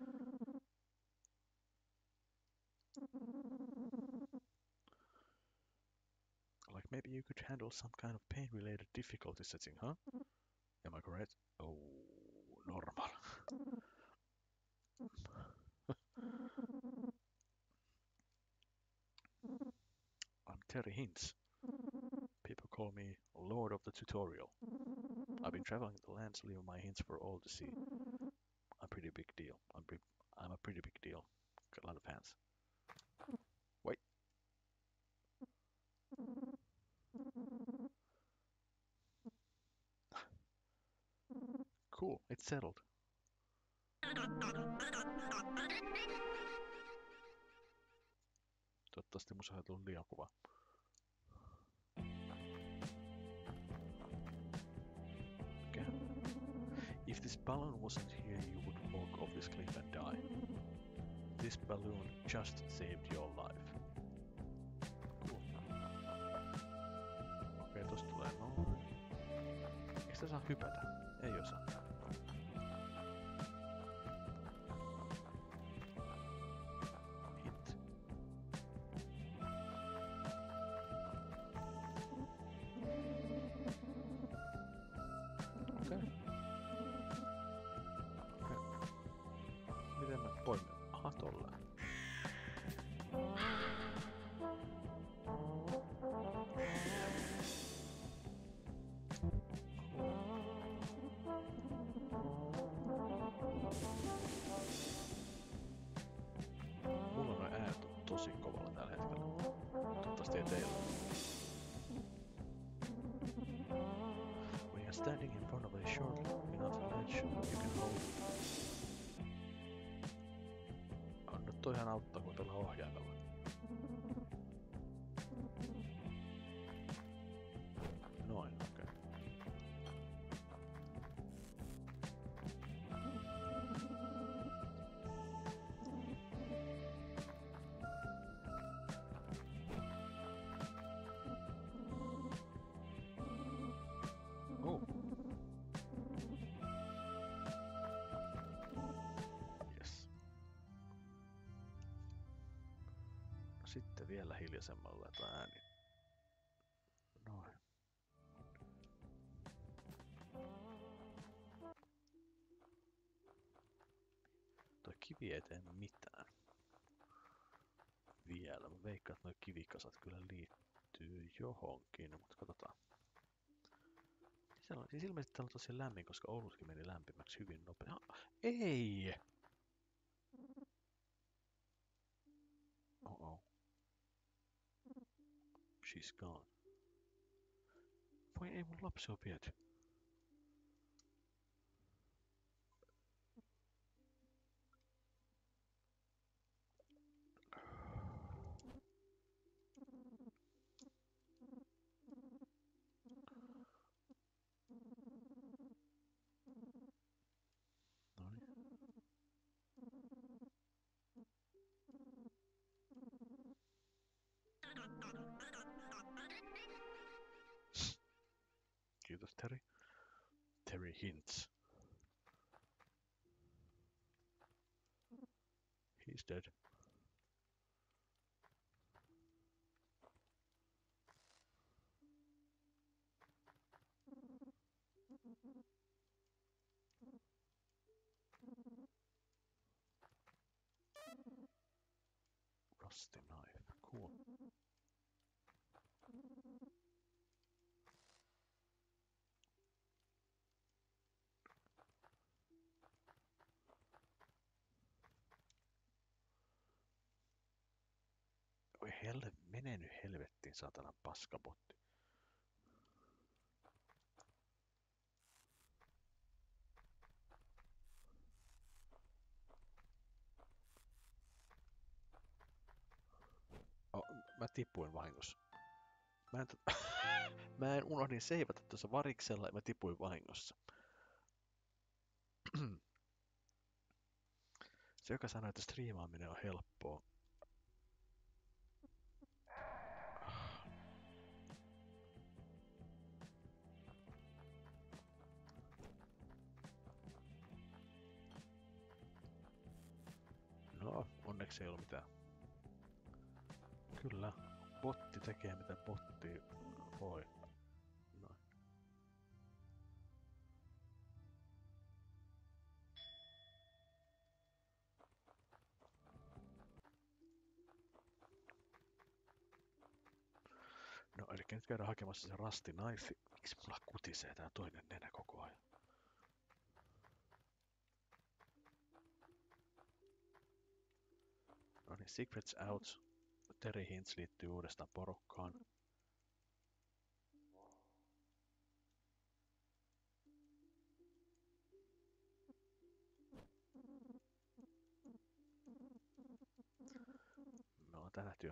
Like maybe you could handle some kind of pain-related difficulty setting, huh? Am I correct? Oh, normal. I'm Terry Hintz. People call me Lord of the Tutorial. I've been traveling the lands leaving my hints for all to see. I'm a pretty big deal. I'm, pre I'm a pretty big deal. Got a lot of fans. Wait. Cool, it's settled. Toivottavasti musta ei tullut liian kuva. Okay. If this balloon wasn't here, you would walk off this cliff and die. This balloon just saved your life. Cool. Okei, okay, tosta tulee noin. Eikö sitä saa hypätä? Ei osaa. Hint. Okei. Okay. Okay. Miten mä poimin? Aha, tolleen. Mulla on noin äänet tosi kovalla tällä hetkellä. Toivottavasti ei teillä. When you're standing in front of a short enough ledge, you can hold on the toihan auttaa, kun pelaa ohjaimella. Noin, okei. Okay. Oh. Yes. No sitten vielä hiljaisemmalla tuo ääni. Noin. Toi kivi ei tee mitään. Vielä. Mä veikkaan, että noi kivikasat kyllä liittyy johonkin, mutta katsotaan. Siis ilmeisesti täällä on tosi lämmin, koska oluskin meni lämpimäksi hyvin nopeasti. Ei! Oh oh. She's gone. Voi ei, mun lapsi on viety. Kiitos, Terry. Terry hints. He's dead. Rusty knife. Cool. Oi helle, mene nyt helvettiin, saatanan paskabotti. Oh, mä tipuin vahingossa. Mä en, mä en unohdin seivata tuossa variksella ja mä tipuin vahingossa. Se, joka sanoi, että striimaaminen on helppoa. No, onneksi ei ollut mitään. Kyllä, botti tekee mitä botti voi. Noin. No, eli nyt käydään hakemassa se Rusty knife. Miksi mulla kutisee tää toinen nenä koko ajan? No niin, Secrets Out. Terry Hints liittyy uudestaan porukkaan. Me ollaan tää nähty jo.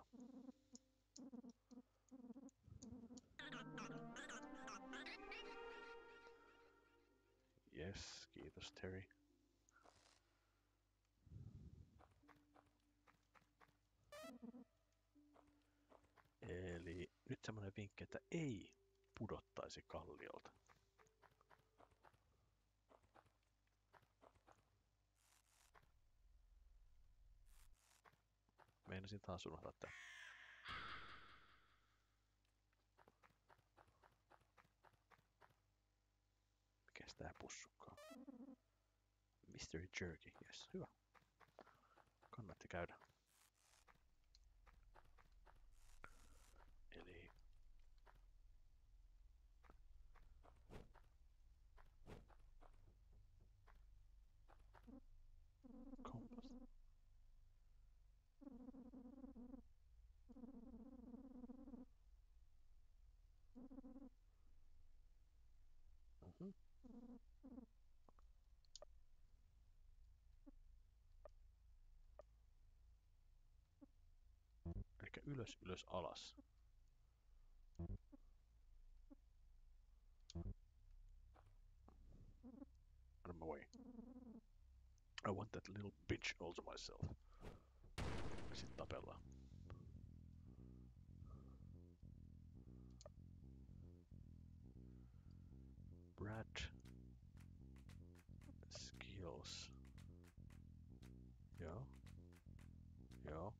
Yes, kiitos Terry. Eli nyt semmonen vinkki, että ei pudottaisi kalliolta. Meinasin taas unohtaa tää. Mikäs tää pussukkaa? Mystery Jerky, yes, hyvä. Kannatti käydä. Eli... Kompas. Mhm. ylös, ylös, alas. Out of my way. I want that little bitch all to myself. Sitten tapellaan. Brad. Skills. Joo. Joo.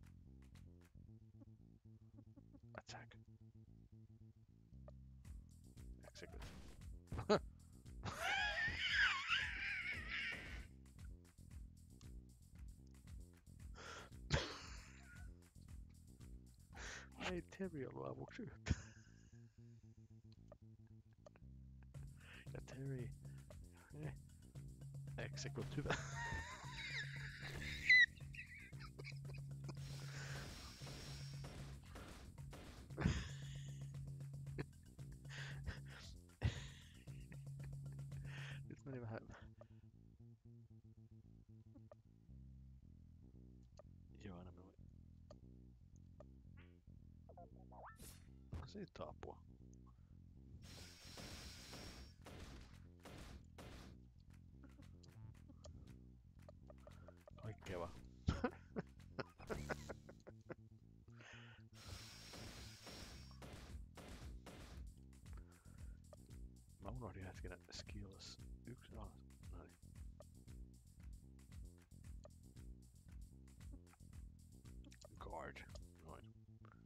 Attack. Execute. Ei Terry ollut avuksi yhtään. Ja Terry... Eh. Execute hyvä. Nyt meni vähän... Joo, aina me voi... No siitä apua. Kaikkea vaan. Mä unohdin hetken skills. Yksi alas. Noin. Guard. Noin.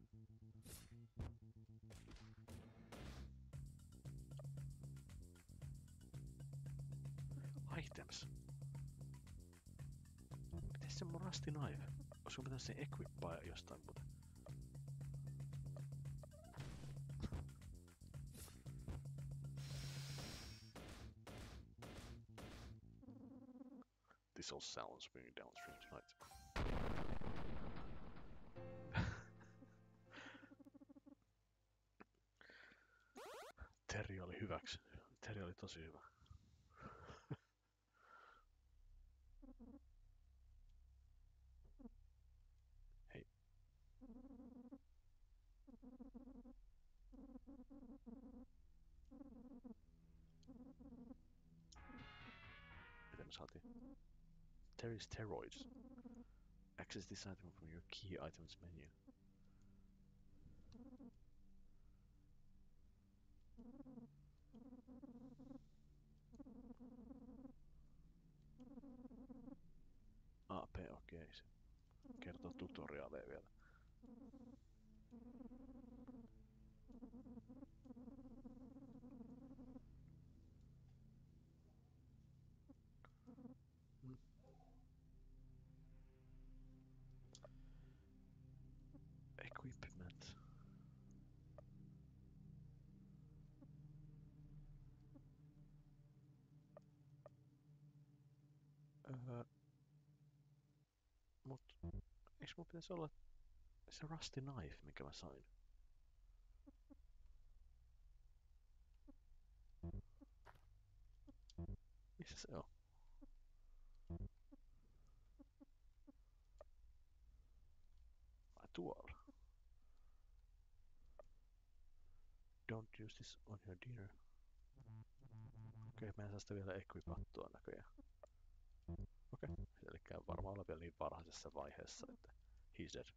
Items. Mites se mun rusty knife? Olisiko pitänyt sen equippaa jostain muuta? This all sounds bringing downstream tonight. Terry oli hyväksi. Terry oli tosi hyvä. Hei. Mitä me saatiin? Terry's Steroids. Access this item from your key items menu. A P, okei. Okay. Se kertoo tutoriaaleja vielä. Hmm. Equipment. Öö, mut eiks mun pitäis olla se rusty knife, minkä mä sain? Missä se on? Ai tuolla. Don't use this on your dinner. Okei, okay, mä en saa sitä vielä equipattua näköjään. Okei, okay. Elikkä varmaan olla vielä niin varhaisessa vaiheessa, että he's dead.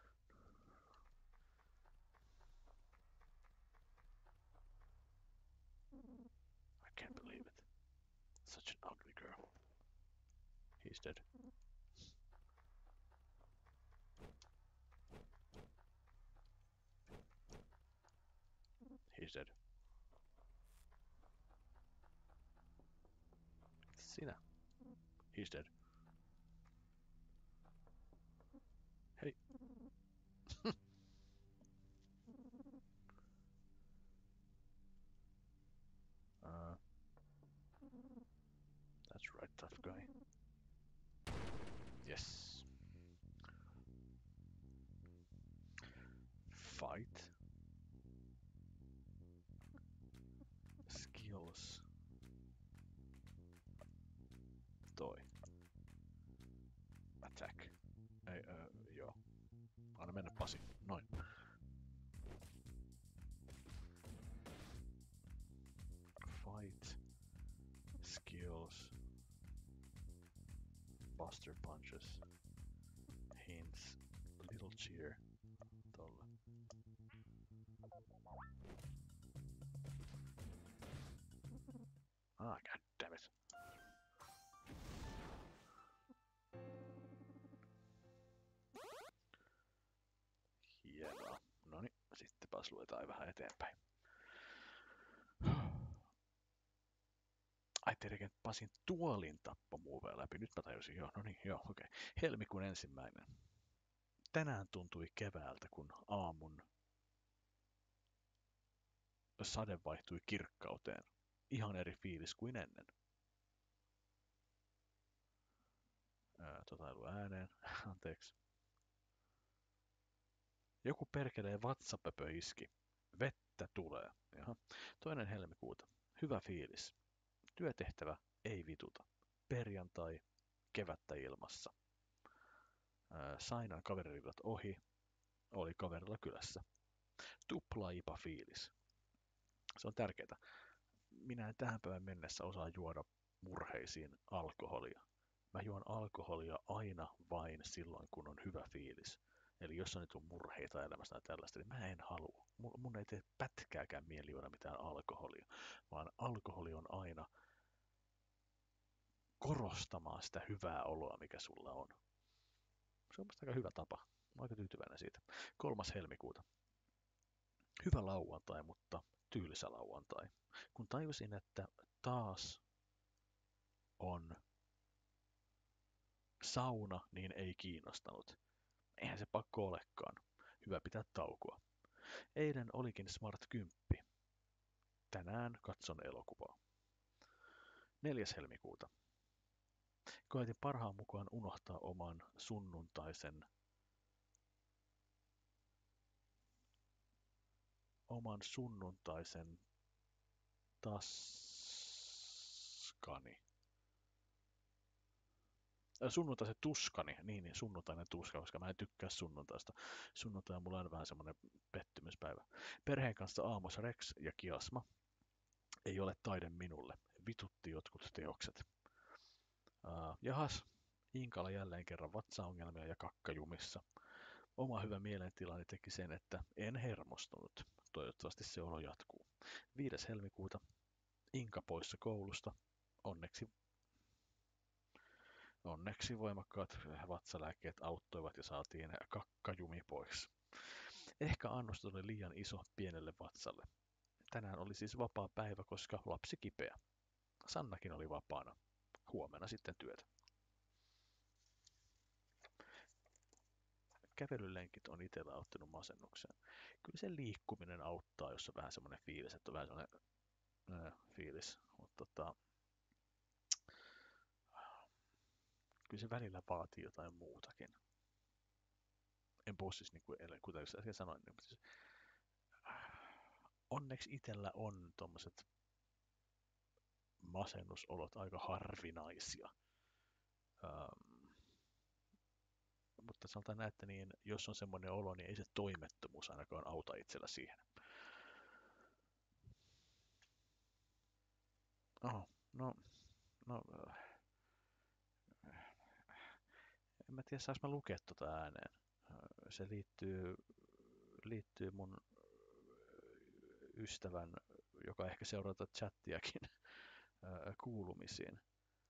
I can't believe it. Such an ugly girl. He's dead. He's dead. Sinä. He's dead. Hei. uh, that's right, tough guy. Yes. Fight. Skills. Toi. Attack. Ei, uh, joo. Anna mennä, Pasi. Noin. Fight. Skills. Buster punches. Hints. Little cheer. Tolle. Ah, goddammit. Hienoa. Noniin, sittenpäs luetaan vähän eteenpäin. Ai tietenkin Pasin tuolin tappomuoveja läpi. Nyt mä tajusin, joo, no niin, joo, okei. Okay. Helmikuun ensimmäinen. Tänään tuntui keväältä, kun aamun sade vaihtui kirkkauteen. Ihan eri fiilis kuin ennen. Ää, tota ei ollut ääneen, anteeksi. Joku perkelee vatsapöpö iski. Vettä tulee. Jaha. Toinen helmikuuta. Hyvä fiilis. Työtehtävä ei vituta. Perjantai, kevättä ilmassa. Ää, Sainan kaveririllat ohi. Oli kaverilla kylässä. Tuplaipa fiilis. Se on tärkeää. Minä en tähän päivän mennessä osaa juoda murheisiin alkoholia. Mä juon alkoholia aina vain silloin, kun on hyvä fiilis. Eli jos on nyt on murheita elämästä tai tällaista, niin mä en halua. Mun, mun ei tee pätkääkään mieli juoda mitään alkoholia, vaan alkoholi on aina korostamaan sitä hyvää oloa, mikä sulla on. Se on musta aika hyvä tapa. Mä oon aika tyytyväinen siitä. Kolmas helmikuuta. Hyvä lauantai, mutta tylsä lauantai. Kun tajusin, että taas on sauna, niin ei kiinnostanut. Eihän se pakko olekaan. Hyvä pitää taukoa. Eilen olikin Smart kymmenen. Tänään katson elokuvaa. Neljäs helmikuuta. Koetin parhaan mukaan unohtaa oman sunnuntaisen oman sunnuntaisen taskani. Sunnuntaisen tuskani, niin, niin sunnuntainen tuska, koska mä en tykkää sunnuntaista. Sunnuntai on mulla on vähän semmoinen pettymyspäivä. Perheen kanssa Aamos Rex ja Kiasma. Ei ole taide minulle. Vitutti jotkut teokset. Uh, jahas, Inkalla jälleen kerran vatsaongelmia ja kakkajumissa. Oma hyvä mielentilani teki sen, että en hermostunut. Toivottavasti se olo jatkuu. viides helmikuuta. Inka poissa koulusta. Onneksi Onneksi voimakkaat vatsalääkkeet auttoivat ja saatiin kakkajumi pois. Ehkä annos oli liian iso pienelle vatsalle. Tänään oli siis vapaa päivä, koska lapsi kipeä. Sannakin oli vapaana. Huomenna sitten työtä. Kävelylenkit on itsellä auttanut masennukseen. Kyllä se liikkuminen auttaa, jos on vähän semmoinen fiilis, että on vähän semmoinen äh, fiilis. Mutta tota, kyllä se välillä vaatii jotain muutakin. En puhu siis, niin kuin, kuten äsken sanoin, niin siis, onneksi itsellä on tommoset masennusolot aika harvinaisia. Ähm, mutta sanotaan näin, että niin, jos on semmoinen olo, niin ei se toimettomuus ainakaan auta itsellä siihen. Oho, no, no, en mä tiedä, saanko mä lukea tuota ääneen. Se liittyy, liittyy mun ystävän, joka ehkä seuraa tätä chattiakin, kuulumisiin.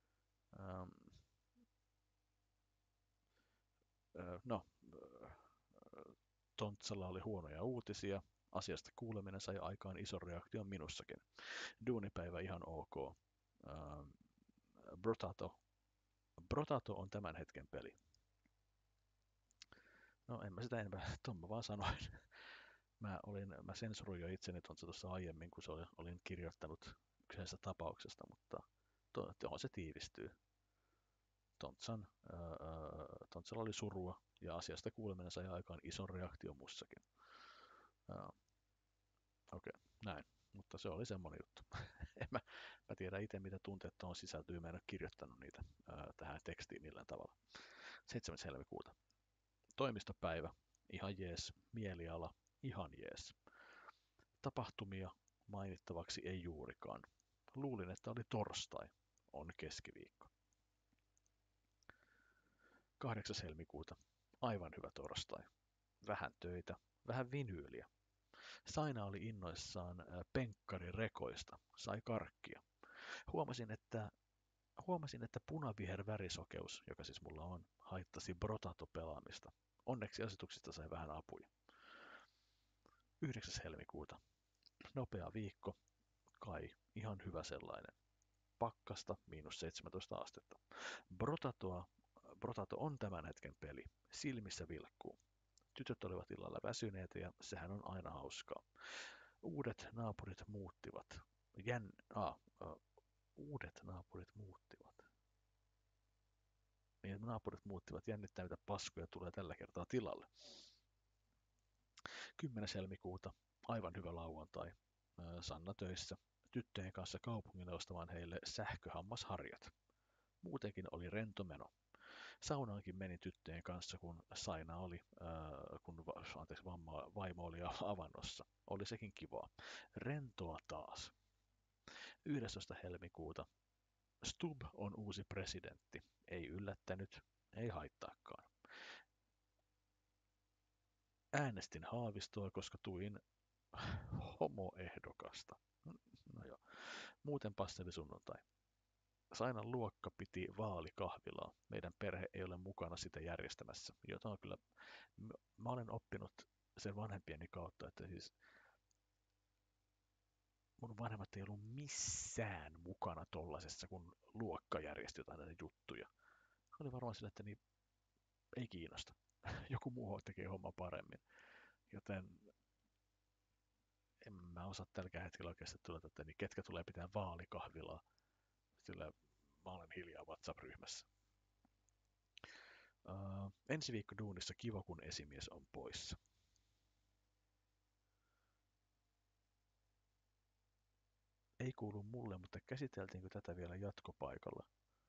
No, Tontsalla oli huonoja uutisia. Asiasta kuuleminen sai aikaan ison reaktion minussakin. Duunipäivä ihan ok. Brotato. Brotato on tämän hetken peli. No en mä sitä enempää, ton mä vaan sanoin. Mä, olin, mä sensuroin jo itseni tuossa aiemmin, kun se oli, olin kirjoittanut kyseisestä tapauksesta, mutta tuohon se tiivistyy. Tontsan, ää, Tontsalla oli surua ja asiasta kuuleminen sai aikaan ison reaktion mussakin. Okei, okay, näin. Mutta se oli semmoinen juttu. en mä, mä tiedä itse, mitä tunteet tuohon sisältyy. Mä en ole kirjoittanut niitä ää, tähän tekstiin millään tavalla. seitsemäs helmikuuta. Toimistopäivä. ihan jees. Mieliala, ihan jees. Tapahtumia mainittavaksi ei juurikaan. Luulin, että oli torstai. On keskiviikko. kahdeksas helmikuuta. Aivan hyvä torstai. Vähän töitä, vähän vinyyliä. Saina oli innoissaan penkkarirekoista. Sai karkkia. Huomasin, että, huomasin, että punaviher värisokeus, joka siis mulla on, haittasi brotato-pelaamista. Onneksi asetuksista sai vähän apuja. yhdeksäs helmikuuta. Nopea viikko. Kai ihan hyvä sellainen. Pakkasta miinus seitsemäntoista astetta. Brotatoa, Brotato on tämän hetken peli. Silmissä vilkkuu. Tytöt olivat illalla väsyneitä ja sehän on aina hauskaa. Uudet naapurit muuttivat. Jän... Ah, uh, uudet naapurit muuttivat. Niin naapurit muuttivat. Jännittää, mitä paskuja tulee tällä kertaa tilalle. kymmenes helmikuuta. Aivan hyvä lauantai. Sanna töissä. Tyttöjen kanssa kaupungin ostamaan heille sähköhammasharjat. Muutenkin oli rento meno. Saunaankin meni tyttöjen kanssa, kun Saina oli, äh, kun anteeksi, vamma, vaimo oli avannossa. Oli sekin kivaa. Rentoa taas. yhdestoista helmikuuta. Stubb on uusi presidentti. Ei yllättänyt, ei haittaakaan. Äänestin Haavistoa, koska tuin homoehdokasta. No joo. Muuten passeli sunnuntai. Sainan luokka piti vaalikahvilaa. Meidän perhe ei ole mukana sitä järjestämässä, jota on kyllä... Mä olen oppinut sen vanhempieni kautta, että siis mun vanhemmat ei ollut missään mukana tollasessa, kun luokka järjesti jotain näitä juttuja. Oli varmaan sillä, että niin ei kiinnosta. Joku muu tekee homma paremmin. Joten en mä osaa tälläkään hetkellä oikeasti tulla, että niin ketkä tulee pitää vaalikahvilaa. Sillä mä olen hiljaa WhatsApp-ryhmässä. Uh, ensi viikko duunissa kiva, kun esimies on poissa. Ei kuulu mulle, mutta käsiteltiinkö tätä vielä jatkopaikalla?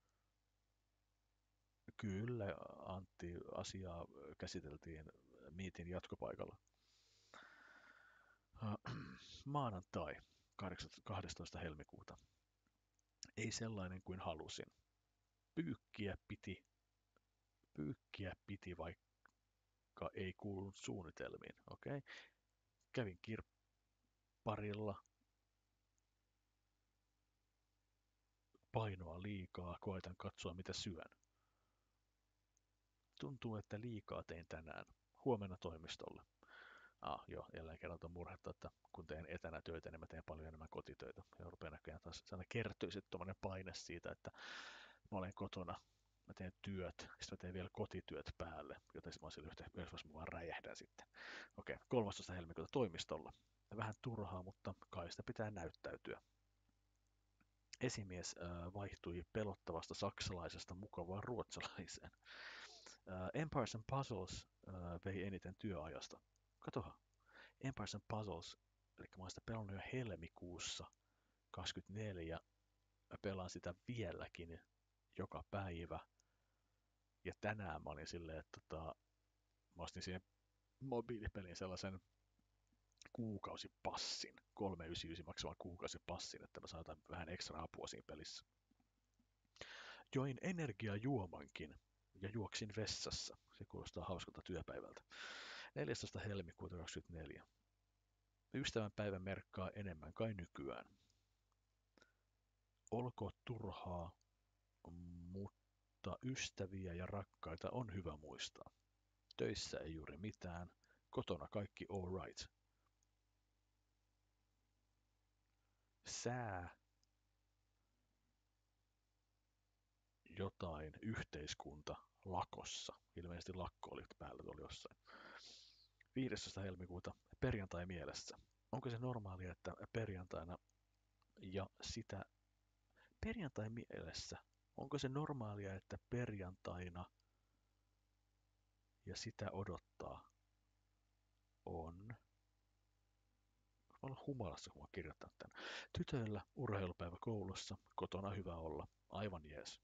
Kyllä, Antti, asiaa käsiteltiin Meetin jatkopaikalla. Uh, maanantai, kahdestoista helmikuuta. Ei sellainen kuin halusin. Pyykkiä piti, pyykkiä piti vaikka ei kuulunut suunnitelmiin. Okay? Kävin kirpparilla. Painoa liikaa, koetan katsoa mitä syön. Tuntuu, että liikaa tein tänään. Huomenna toimistolle. Ah, joo, jälleen kerran on murhetta, että kun teen etänä töitä, niin mä teen paljon enemmän kotitöitä. Ja rupean näköjään taas sellainen kertyy sitten tuommoinen paine siitä, että mä olen kotona, mä teen työt, sitten mä teen vielä kotityöt päälle, joten mä oon siellä yhdessä mä vaan räjähdän sitten. Okei, kolmastoista helmikuuta toimistolla. Vähän turhaa, mutta kai sitä pitää näyttäytyä. Esimies äh, vaihtui pelottavasta saksalaisesta mukavaan ruotsalaiseen. Äh, Empires and Puzzles äh, vei eniten työajasta. Katohan. Empires and Puzzles, eli mä oon sitä pelannut jo helmikuussa kaksikymmentäneljä. Mä pelaan sitä vieläkin joka päivä. Ja tänään mä olin silleen, että tota, mä ostin siihen mobiilipeliin sellaisen kuukausipassin, kolme yhdeksänkymmentäyhdeksän maksavan kuukausipassin, että mä saan vähän ekstra apua siinä pelissä. Join energiajuomankin ja juoksin vessassa. Se kuulostaa hauskalta työpäivältä. neljästoista helmikuuta kaksikymmentäneljä. Ystävän päivä merkkaa enemmän kai nykyään. Olkoon turhaa, mutta ystäviä ja rakkaita on hyvä muistaa. Töissä ei juuri mitään, kotona kaikki all right. Sää jotain yhteiskunta lakossa. Ilmeisesti lakko oli päällä tuolla jossain. viidestoista helmikuuta perjantai mielessä. Onko se normaalia, että perjantaina ja sitä perjantai mielessä, onko se normaalia, että perjantaina ja sitä odottaa on. Mä olen humalassa, kun mä kirjoitan tämän. Tytöillä urheilupäivä koulussa, kotona hyvä olla. Aivan jees.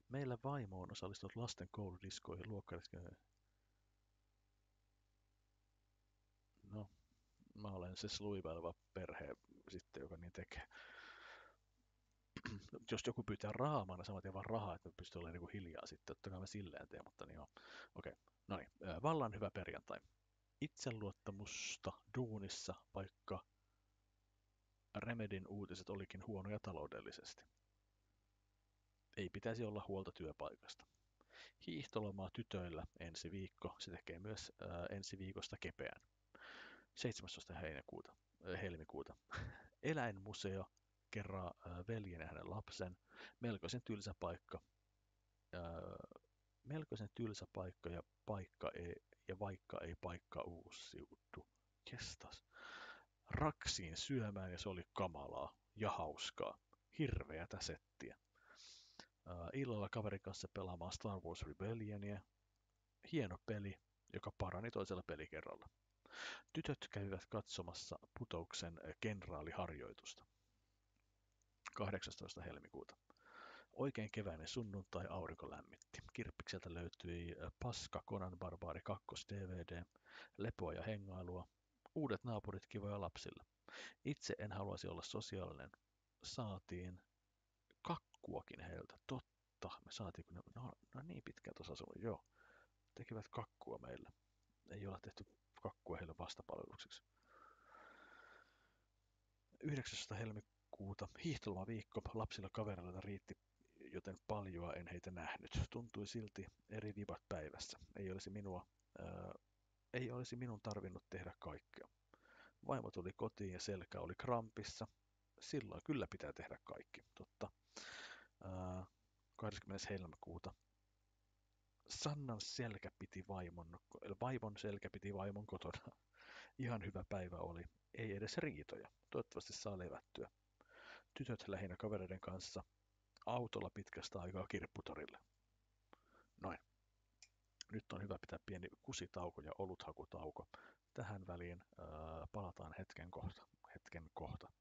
Meillä vaimo on osallistunut lasten kouludiskoihin, luokkadiskoihin. No, mä olen se sluivaileva perhe sitten, joka niin tekee. Jos joku pyytää rahaa, mä annan saman tien vaan rahaa, että mä pystyn olemaan niin hiljaa sitten. Totta mä silleen teen, mutta niin joo. Okei, no niin. Vallan hyvä perjantai. Itseluottamusta duunissa, vaikka Remedin uutiset olikin huonoja taloudellisesti. Ei pitäisi olla huolta työpaikasta. Hiihtolomaa tytöillä ensi viikko. Se tekee myös ää, ensi viikosta kepeän. seitsemästoista heinäkuuta, äh, helmikuuta. Eläinmuseo kerää äh, veljen ja hänen lapsen. Melkoisen tylsä paikka. Äh, melkoisen tylsä paikka ja, paikka ei, ja vaikka ei paikka uusiutu. Kestas. Raksiin syömään ja se oli kamalaa ja hauskaa. Hirveätä settiä. Äh, illalla kaverin kanssa pelaamaan Star Wars Rebellionia. Hieno peli, joka parani toisella pelikerralla. Tytöt kävivät katsomassa Putouksen kenraaliharjoitusta. kahdeksastoista helmikuuta. Oikein keväinen sunnuntai, aurinko lämmitti. Kirppikseltä löytyi Paska Conan Barbaari kaksi D V D, lepoa ja hengailua, uudet naapurit kivoja lapsille. Itse en haluaisi olla sosiaalinen. Saatiin kakkuakin heiltä. Totta, me saatiin, kun ne, no, no niin pitkään tuossa asunut, joo. Tekivät kakkua meille. Ei olla tehty kakkua heille vastapalvelukseksi. yhdeksästoista helmikuuta. Hiihtolomaviikko. Lapsilla kavereilla riitti, joten paljoa en heitä nähnyt. Tuntui silti eri vibat päivässä. Ei olisi, minua, ää, ei olisi minun tarvinnut tehdä kaikkea. Vaimo tuli kotiin ja selkä oli krampissa. Silloin kyllä pitää tehdä kaikki. Totta. Ää, kahdeskymmenes helmikuuta. Sannan selkä piti vaimon, vaimon selkä piti vaimon kotona. Ihan hyvä päivä oli. Ei edes riitoja. Toivottavasti saa levättyä. Tytöt lähinnä kavereiden kanssa. Autolla pitkästä aikaa kirpputorille. Noin. Nyt on hyvä pitää pieni kusitauko ja oluthakutauko. Tähän väliin ää, palataan hetken kohta. Hetken kohta.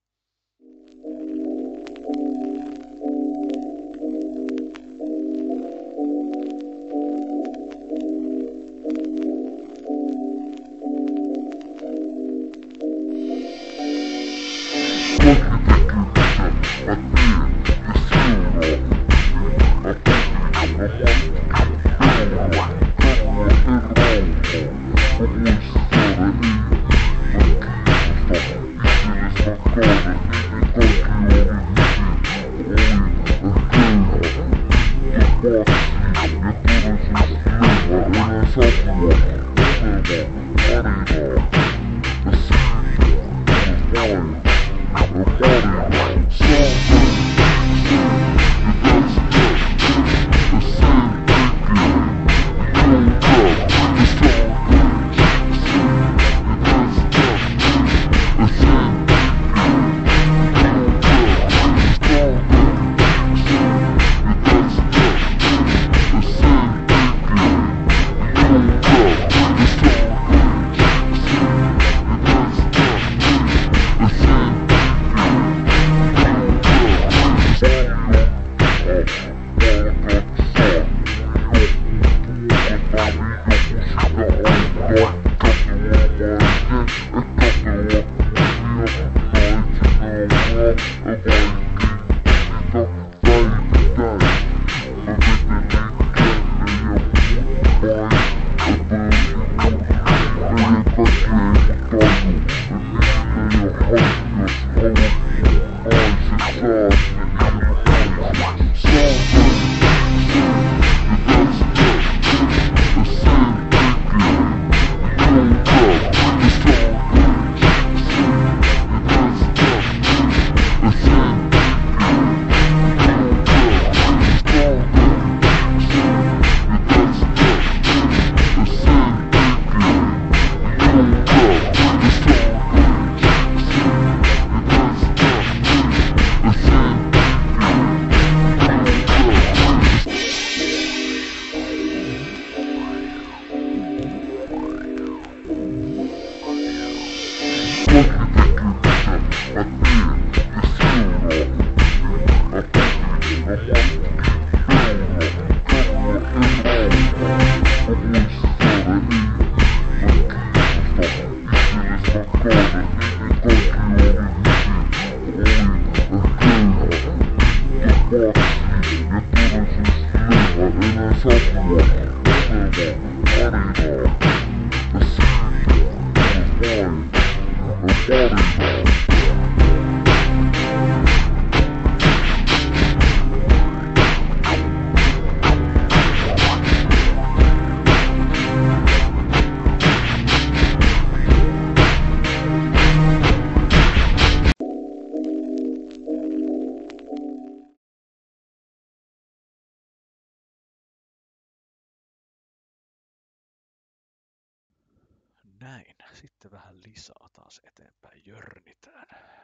Näin. Sitten vähän lisää taas eteenpäin. Jörnitään.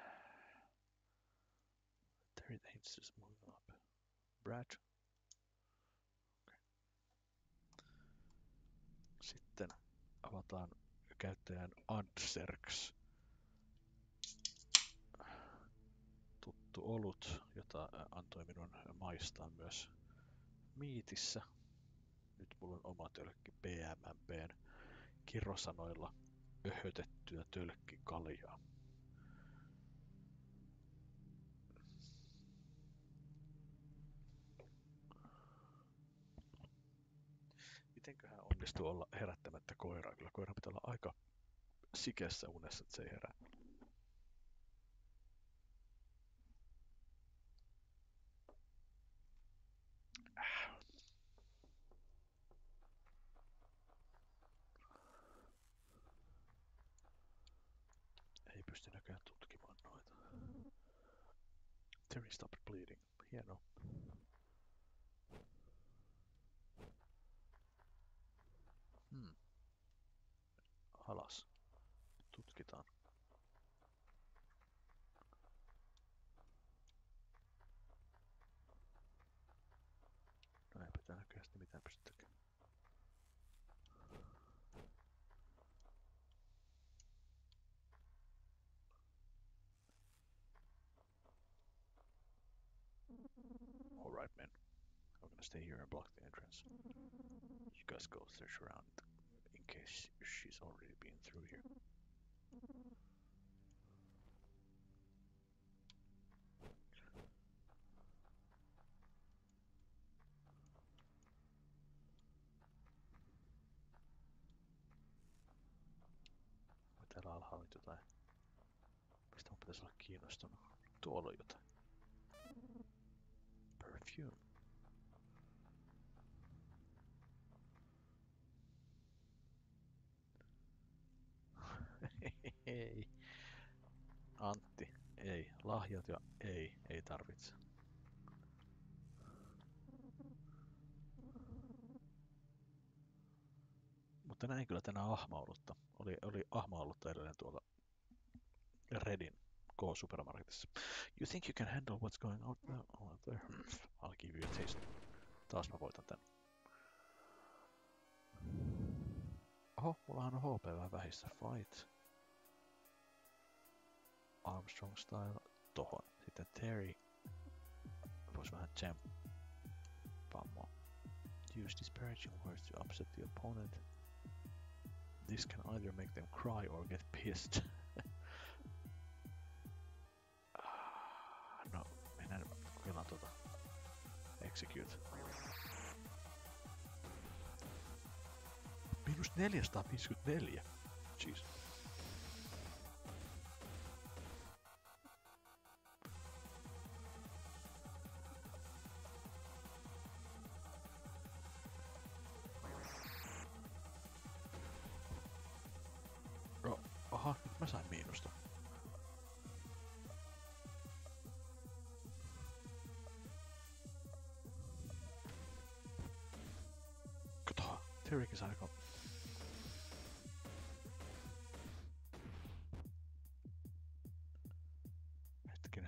Terry the Hits is moving up. Brad. Okay. Sitten avataan käyttäjän Adserks. Tuttu olut, jota antoi minun maistaa myös Miitissä. Nyt mulla on oma tölkki P M M P:n kirosanoilla öhötettyä tölkkikaljaa. Mitenköhän onnistuu olla herättämättä koiraa? Kyllä koira pitää olla aika sikessä unessa, että se ei herää. Ei pysty näköjään tutkimaan noita. Terry stopped bleeding. Hienoa. Hmm. Alas. Tutkitaan. No ei pitää näköjään sitten mitään pysty tekemään. Alright, man. I'm gonna stay here and block the entrance. You guys go search around in case she's already been through here. Täällä alhaalla on jotain. Mistä mun pitäisi olla kiinnostunut? Tuolla on jotain. Perfume. Ei. Antti, ei. Lahjat ja ei, ei tarvitse. Mutta näin kyllä tänään ahmaolutta. Oli, oli ahmaolutta edelleen tuolla Redin K-supermarketissa. You think you can handle what's going out there? Out there? I'll give you a taste. Taas mä voitan tän. Oho, mullahan on H P vähän vähissä. Fight. Armstrong style. Tohon. Sitten Terry. Vois vähän tsemppaamaan. Use disparaging words to upset the opponent. This can either make them cry or get pissed. No, mennään kokeillaan tuota. Execute. Miinus neljäsataaviisikymmentäneljä. Jeez. No, aha, nyt mä sain miinusta. Kato, Terrykin sai aika... Hetkinen.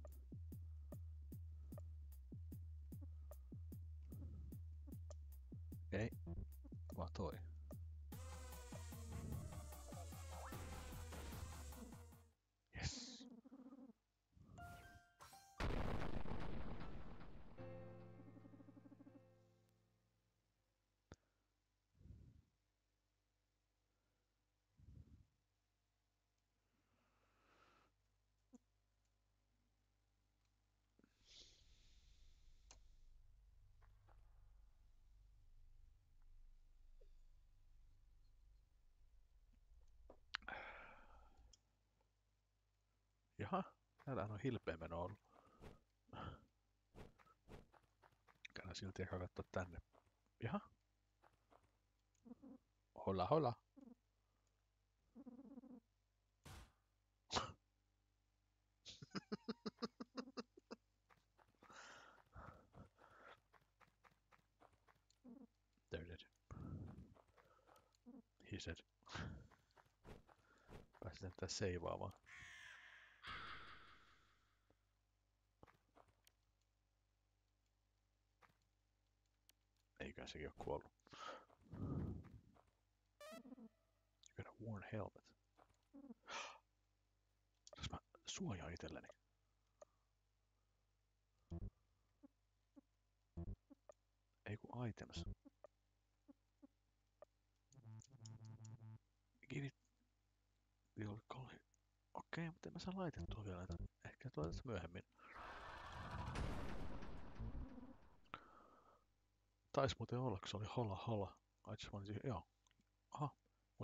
Ei, vaan toi. Yes. Jaha, täällähän on hilpeä meno ollut. Käydään silti ehkä katsoa tänne. Jaha. Hola, hola. There it is. He said. Pääsin tätä seivaamaan. Eiköhän sekin oo kuollut. You got a worn helmet. Saas mä suojaa itselleni? Ei kun items. Give it... Okei, okay, mutta en mä saa laitettua vielä näitä. Ehkä tuolla tässä myöhemmin. Taisi muuten olla, kun se oli hola hola. I just wanted to... Joo. Aha. Mut...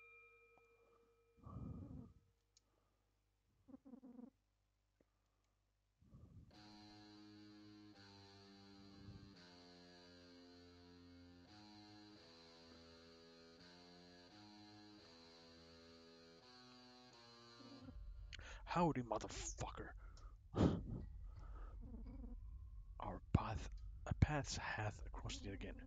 Howdy, motherfucker. Our path... A paths hath crossed it again.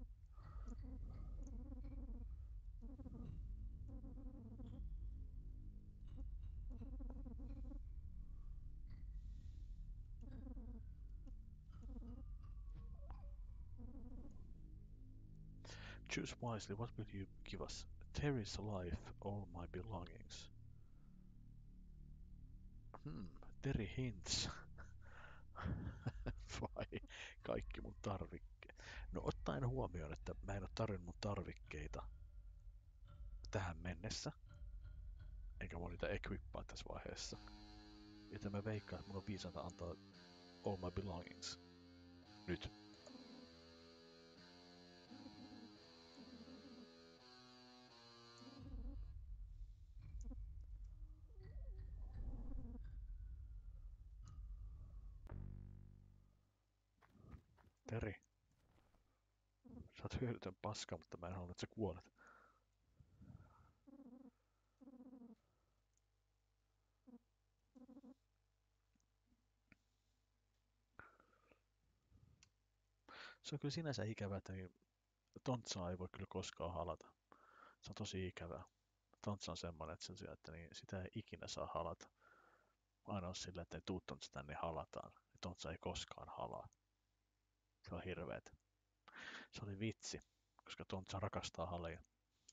Choose wisely, what will you give us? Terry's life, all my belongings. Hmm, Terry Hintz. Vai kaikki mun tarvikkeet. No ottaen huomioon, että mä en oo tarvinnut mun tarvikkeita tähän mennessä. Enkä voi niitä equippaa tässä vaiheessa. Joten mä veikkaan, että mun on viisanta antaa all my belongings. Nyt. Teri. Sä oot hyödytön paska, mutta mä en halua, että sä kuolet. Se on kyllä sinänsä ikävää, että Tontsaa ei voi kyllä koskaan halata. Se on tosi ikävää. Tontsa on semmonen, että, se, että niin, sitä ei ikinä saa halata. Aina on silleen, että ei tuu Tontsa tänne halataan. Tontsa ei koskaan halaa. Se on hirveetä. Se oli vitsi, koska Tontsa rakastaa haleja.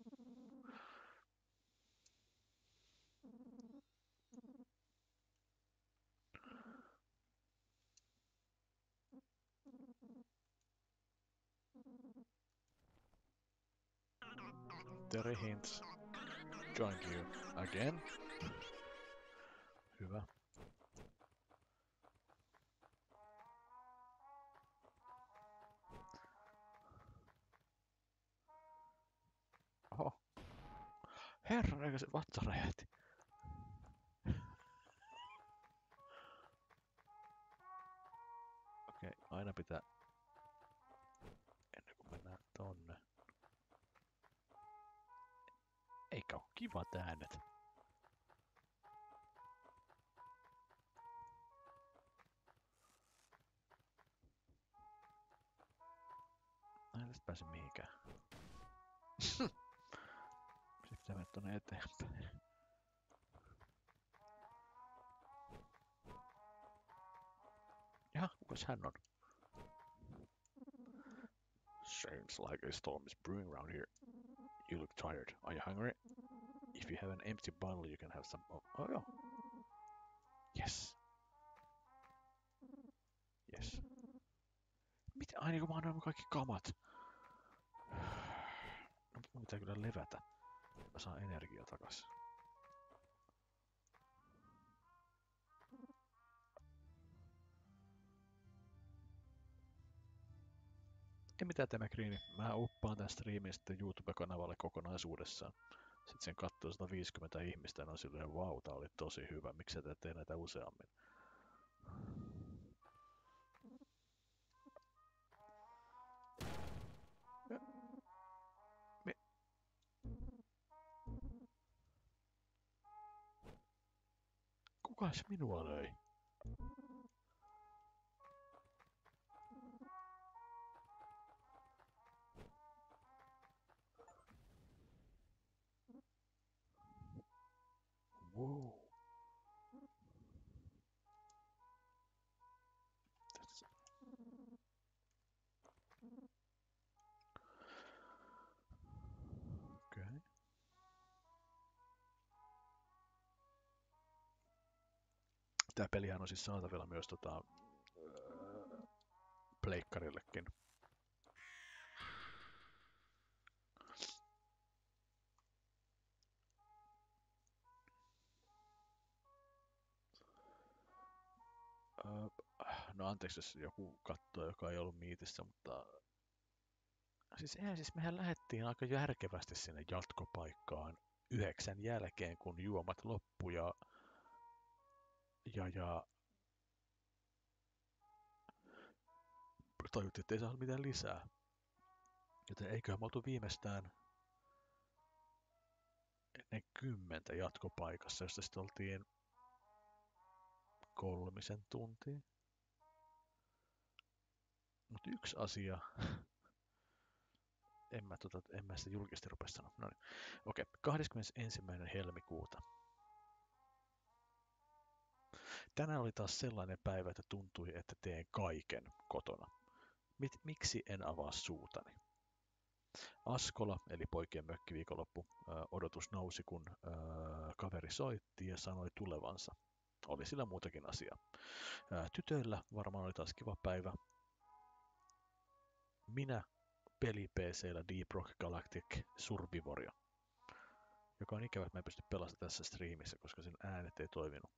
Terry Hintz joined you again. Hyvä. Oho. Herran, eikö se vatsa räjähti? Okei, okay, aina pitää... Ennen kuin mennään tonne. Eikä oo kivat äänet. Mä en tästä pääse mihinkään. Se pitää mennä tonne eteenpäin. Jaha, kukas hän on? Seems like a storm is brewing around here. You look tired. Are you hungry? If you have an empty bottle, you can have some... Oh, oh joo. Yes. Yes. Mitä? Ai niin kun mä annan kaikki kamat. No mun pitää kyllä levätä. Mä saan energiaa takas. Ei mitään tämä Greeni. Mä uppaan tän striimin sitten YouTube-kanavalle kokonaisuudessaan. Sitten sen katsoo sata viisikymmentä ihmistä ja on silleen, vau, tää oli tosi hyvä. Miksi et tee näitä useammin? Mi- Kukas minua löi? Tää pelihän on siis saatavilla myös tota, öö, pleikkarillekin. Öö, no anteeksi, jos joku katsoo, joka ei ollut miitissä, mutta siis, eihän, siis mehän lähdettiin aika järkevästi sinne jatkopaikkaan yhdeksän jälkeen, kun juomat loppu ja, ja, ja tajuttiin, että ei saa mitään lisää. Joten eiköhän me oltu viimeistään ennen kymmentä jatkopaikassa, josta sitten oltiin kolmisen tuntia. Mutta yksi asia, en mä, tota, en mä sitä julkisesti rupea sanoa. No niin. Okei, kahdeskymmenesensimmäinen helmikuuta. Tänään oli taas sellainen päivä, että tuntui, että teen kaiken kotona. Mit, miksi en avaa suutani? Askola, eli poikien mökkiviikonloppu, ö, odotus nousi, kun ö, kaveri soitti ja sanoi tulevansa. Oli sillä muutakin asiaa. Ö, tytöillä varmaan oli taas kiva päivä. Minä peli-P C:llä Deep Rock Galactic Survivoria, joka on ikävä, että mä en pysty pelastamaan tässä striimissä, koska sen äänet ei toiminut.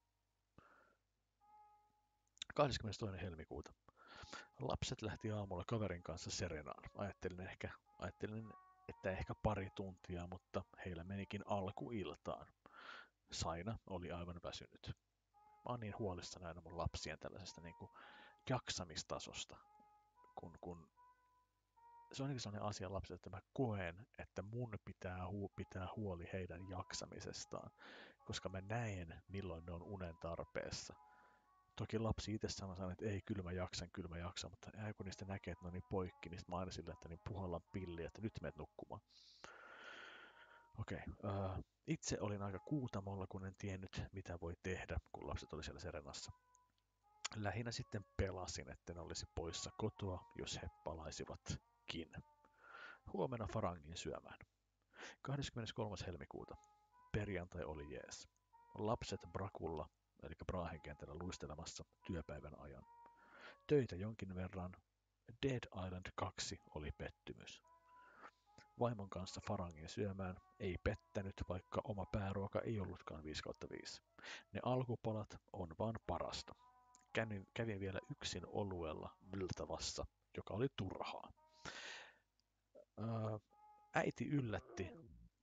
kahdeskymmenestoinen helmikuuta. Lapset lähti aamulla kaverin kanssa Serenaan. Ajattelin, ehkä, ajattelin, että ehkä pari tuntia, mutta heillä menikin alkuiltaan. Saina oli aivan väsynyt. Mä oon niin huolissani aina mun lapsien tällaisesta niin kuin jaksamistasosta, kun, kun se on niin sellainen asia lapset, että mä koen, että mun pitää hu- pitää huoli heidän jaksamisestaan, koska mä näen, milloin ne on unen tarpeessa. Toki lapsi itse sanoo, että ei, kyllä mä jaksan, kyllä mä jaksan, mutta ei, kun niistä näkee, että ne on niin poikki, niin mä aina sillä, että niin puhallan pilliä, että nyt menet nukkumaan. Okei, okay, uh, itse olin aika kuutamolla, kun en tiennyt, mitä voi tehdä, kun lapset oli siellä Serenassa. Lähinnä sitten pelasin, että ne olisi poissa kotoa, jos he palaisivatkin. Huomenna farangin syömään. kahdeskymmeneskolmas helmikuuta. Perjantai oli jees. Lapset Brakulla, eli Brahen kentällä luistelemassa työpäivän ajan. Töitä jonkin verran. Dead Island kaksi oli pettymys. Vaimon kanssa farangin syömään. Ei pettänyt, vaikka oma pääruoka ei ollutkaan viisi kautta viisi. Ne alkupalat on vaan parasta. Kävin, kävin vielä yksin oluella Viltavassa, joka oli turhaa. Ää, äiti yllätti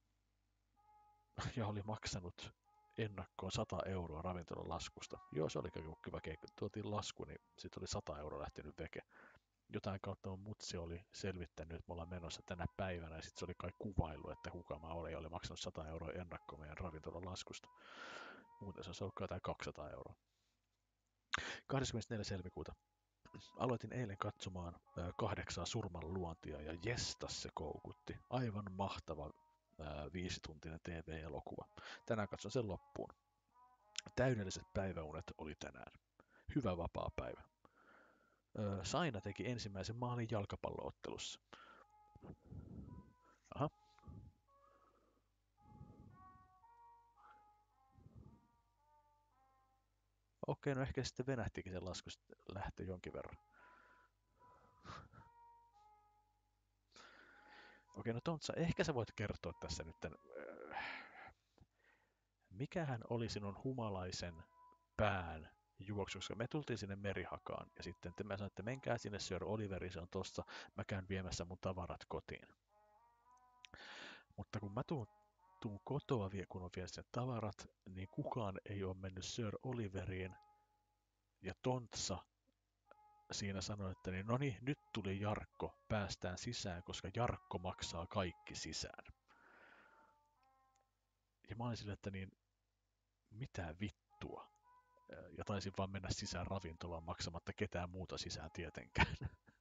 ja oli maksanut ennakkoon sata euroa ravintolan laskusta. Joo, se oli kiva keikka. Tuotiin lasku, niin sitten oli sata euroa lähtenyt veke. Jotain kautta mun mutsi oli selvittänyt, että me ollaan menossa tänä päivänä, ja sitten se oli kai kuvailu, että kuka mä olin, ja oli maksanut sata euroa ennakkoon meidän ravintolan laskusta. Muuten se olisi ollut jotain kaksisataa euroa. kahdeskymmenesneljäs helmikuuta. Aloitin eilen katsomaan äh, kahdeksaa surman luontia, ja jestas se koukutti. Aivan mahtava äh, viisituntinen T V-elokuva. Tänään katson sen loppuun. Täydelliset päiväunet oli tänään. Hyvä vapaa päivä. Äh, Saina teki ensimmäisen maalin jalkapalloottelussa. Aha. Okei, no ehkä sitten venähtikin sen lasku lähtö jonkin verran. Okei, no Tontsa, ehkä sä voit kertoa tässä nyt, äh, mikähän oli sinun humalaisen pään juoksu, koska me tultiin sinne Merihakaan, ja sitten mä sanoin, että menkää sinne Sir Oliveri, se on tossa, mä käyn viemässä mun tavarat kotiin. Mutta kun mä tuun, tuun kotoa, kun on vienyt sen tavarat, niin kukaan ei ole mennyt Sir Oliveriin, ja Tontsa siinä sanoi, että niin, no niin, nyt tuli Jarkko, päästään sisään, koska Jarkko maksaa kaikki sisään. Ja mä olin sille, että niin, mitä vittua? Ja taisin vaan mennä sisään ravintolaan maksamatta ketään muuta sisään tietenkään.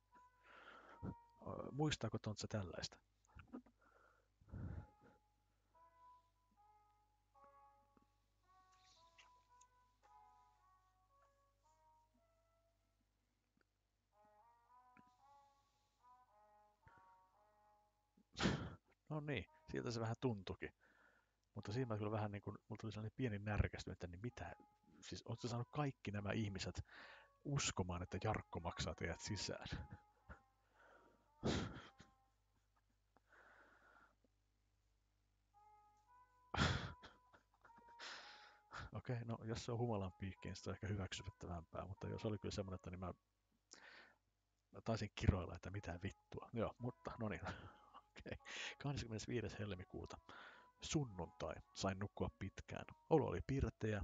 Muistaako Tontsa tällaista? No niin, siltä se vähän tuntuikin. Mutta siinä kyllä vähän niin kuin, mulla tuli sellainen pieni närkästys, että niin mitä siis ootko saanut kaikki nämä ihmiset uskomaan, että Jarkko maksaa teidät sisään? Okei, okay, no jos se on humalan piikki, niin se on ehkä hyväksyttävämpää, mutta jos oli kyllä semmoinen, että niin mä, mä taisin kiroilla, että mitä vittua. Joo, mutta no niin. Okei. Okay. kahdeskymmenesviides helmikuuta. Sunnuntai. Sain nukkua pitkään. Olo oli pirteä.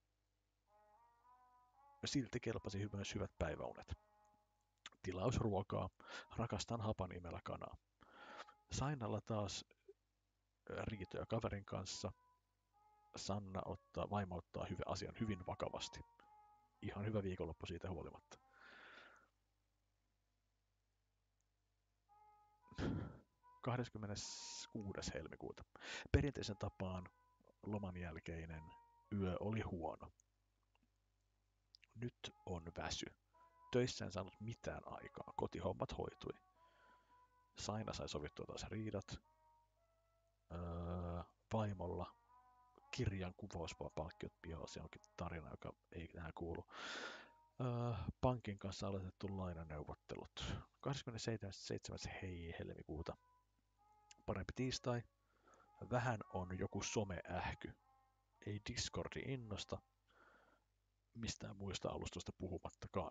Silti kelpasi myös hyvät päiväunet. Tilaus ruokaa. Rakastan hapanimellä kanaa. Sainalla taas riitoja kaverin kanssa. Sanna ottaa, vaimo ottaa hyvä asian hyvin vakavasti. Ihan hyvä viikonloppu siitä huolimatta. kahdeskymmeneskuudes helmikuuta. Perinteisen tapaan loman jälkeinen yö oli huono. Nyt on väsy. Töissä en saanut mitään aikaa. Kotihommat hoitui. Saina sai sovittua taas riidat. Öö, vaimolla kirjan kuvauspalkkiot pihoilla. Se onkin tarina, joka ei tähän kuulu. Öö, pankin kanssa aloitettu lainaneuvottelut. kahdeskymmenesseitsemäs hei helmikuuta. Parempi tiistai. Vähän on joku someähky. Ei Discordi innosta. Mistään muista alustoista puhumattakaan.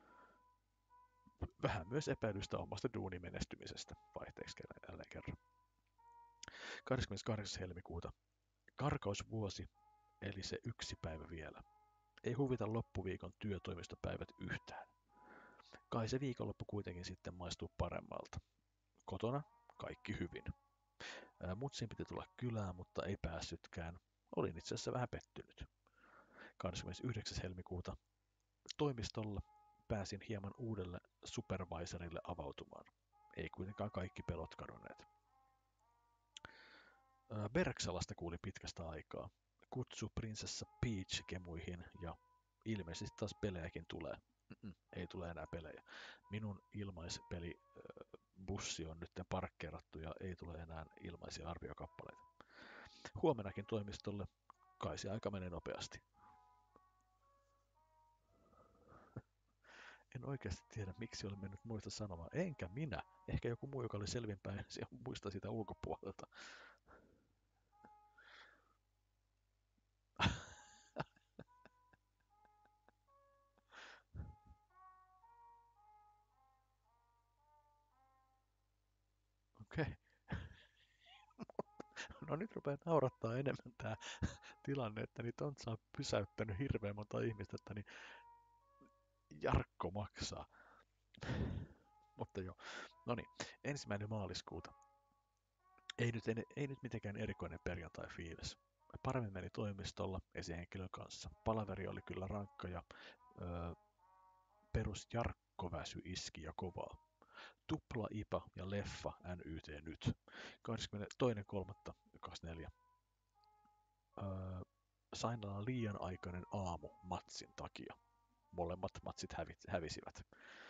Vähän myös epäilystä omasta duunimenestymisestä, vaihteeksi jälleen kerran. kahdeskymmeneskahdeksas helmikuuta. Karkausvuosi, eli se yksi päivä vielä. Ei huvita loppuviikon työtoimistopäivät yhtään. Kai se viikonloppu kuitenkin sitten maistuu paremmalta. Kotona kaikki hyvin. Mutsin piti tulla kylään, mutta ei päässytkään. Olin itse asiassa vähän pettynyt. kahdeskymmenesyhdeksäs helmikuuta. Toimistolla pääsin hieman uudelle supervisorille avautumaan. Ei kuitenkaan kaikki pelot kadonneet. Berksalasta kuuli pitkästä aikaa. Kutsu prinsessa Peach-kemuihin ja ilmeisesti taas pelejäkin tulee. Mm-mm, ei tule enää pelejä. Minun ilmaispelibussi on nyt parkkeerattu ja ei tule enää ilmaisia arviokappaleita. Huomenakin toimistolle. Kai se aika menee nopeasti. En oikeasti tiedä, miksi olen mennyt muista sanomaan. Enkä minä. Ehkä joku muu, joka oli selvinpäin, se muista sitä ulkopuolelta. Okei. Okay. No nyt rupeaa naurattaa enemmän tää tilanne, että niitä on saa pysäyttänyt hirveän monta ihmistä, että niin Jarkko maksaa. Mutta joo, no niin, ensimmäinen maaliskuuta. Ei nyt, ei nyt mitenkään erikoinen perjantai-fiilis. Paremmin meni toimistolla esihenkilön kanssa. Palaveri oli kyllä rankka ja öö, perus Jarkko-väsy iski ja kovaa. Tupla I P A ja leffa N Y T nyt. kahdeskymmenestoinen kolmatta kaksikymmentäneljä. Öö, Sainalla liian aikainen aamu matsin takia. Molemmat matsit hävi, hävisivät.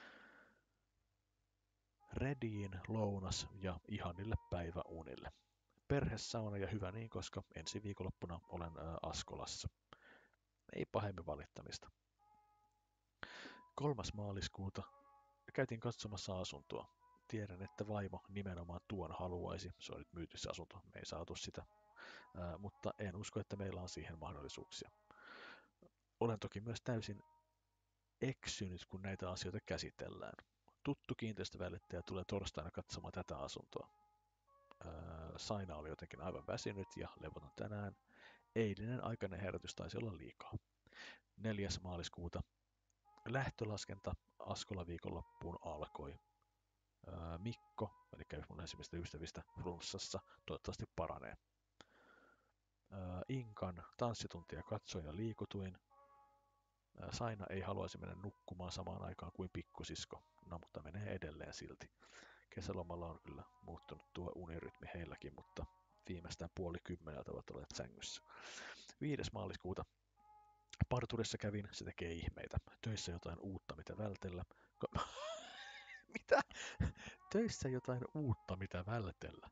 Rediin, lounas ja ihanille päiväunille. Perhesauna ja hyvä niin, koska ensi viikonloppuna olen ää, Askolassa. Ei pahemmin valittamista. Kolmas maaliskuuta. Käytiin katsomassa asuntoa. Tiedän, että vaimo nimenomaan tuon haluaisi. Se on nyt myyty se asunto. Me ei saatu sitä. Ää, mutta en usko, että meillä on siihen mahdollisuuksia. Olen toki myös täysin eksynyt, kun näitä asioita käsitellään. Tuttu kiinteistövälittäjä tulee torstaina katsomaan tätä asuntoa. Öö, Saina oli jotenkin aivan väsynyt ja levoton tänään. Eilinen aikainen herätys taisi olla liikaa. neljäs maaliskuuta. Lähtölaskenta Askola viikonloppuun alkoi. Öö, Mikko, eli mun ensimmäistä ystävistä flunssassa, toivottavasti paranee. Öö, Inkan tanssituntia katsoin ja liikutuin. Öö, Saina ei haluaisi mennä nukkumaan samaan aikaan kuin pikkusisko, no mutta menee edelleen silti. Kesälomalla on kyllä muuttunut tuo unirytmi heilläkin, mutta viimeistään puoli kymmeneltä ovat olleet sängyssä. viides maaliskuuta. Parturissa kävin, se tekee ihmeitä. Töissä jotain uutta, mitä vältellä. Ko- mitä? Töissä jotain uutta, mitä vältellä.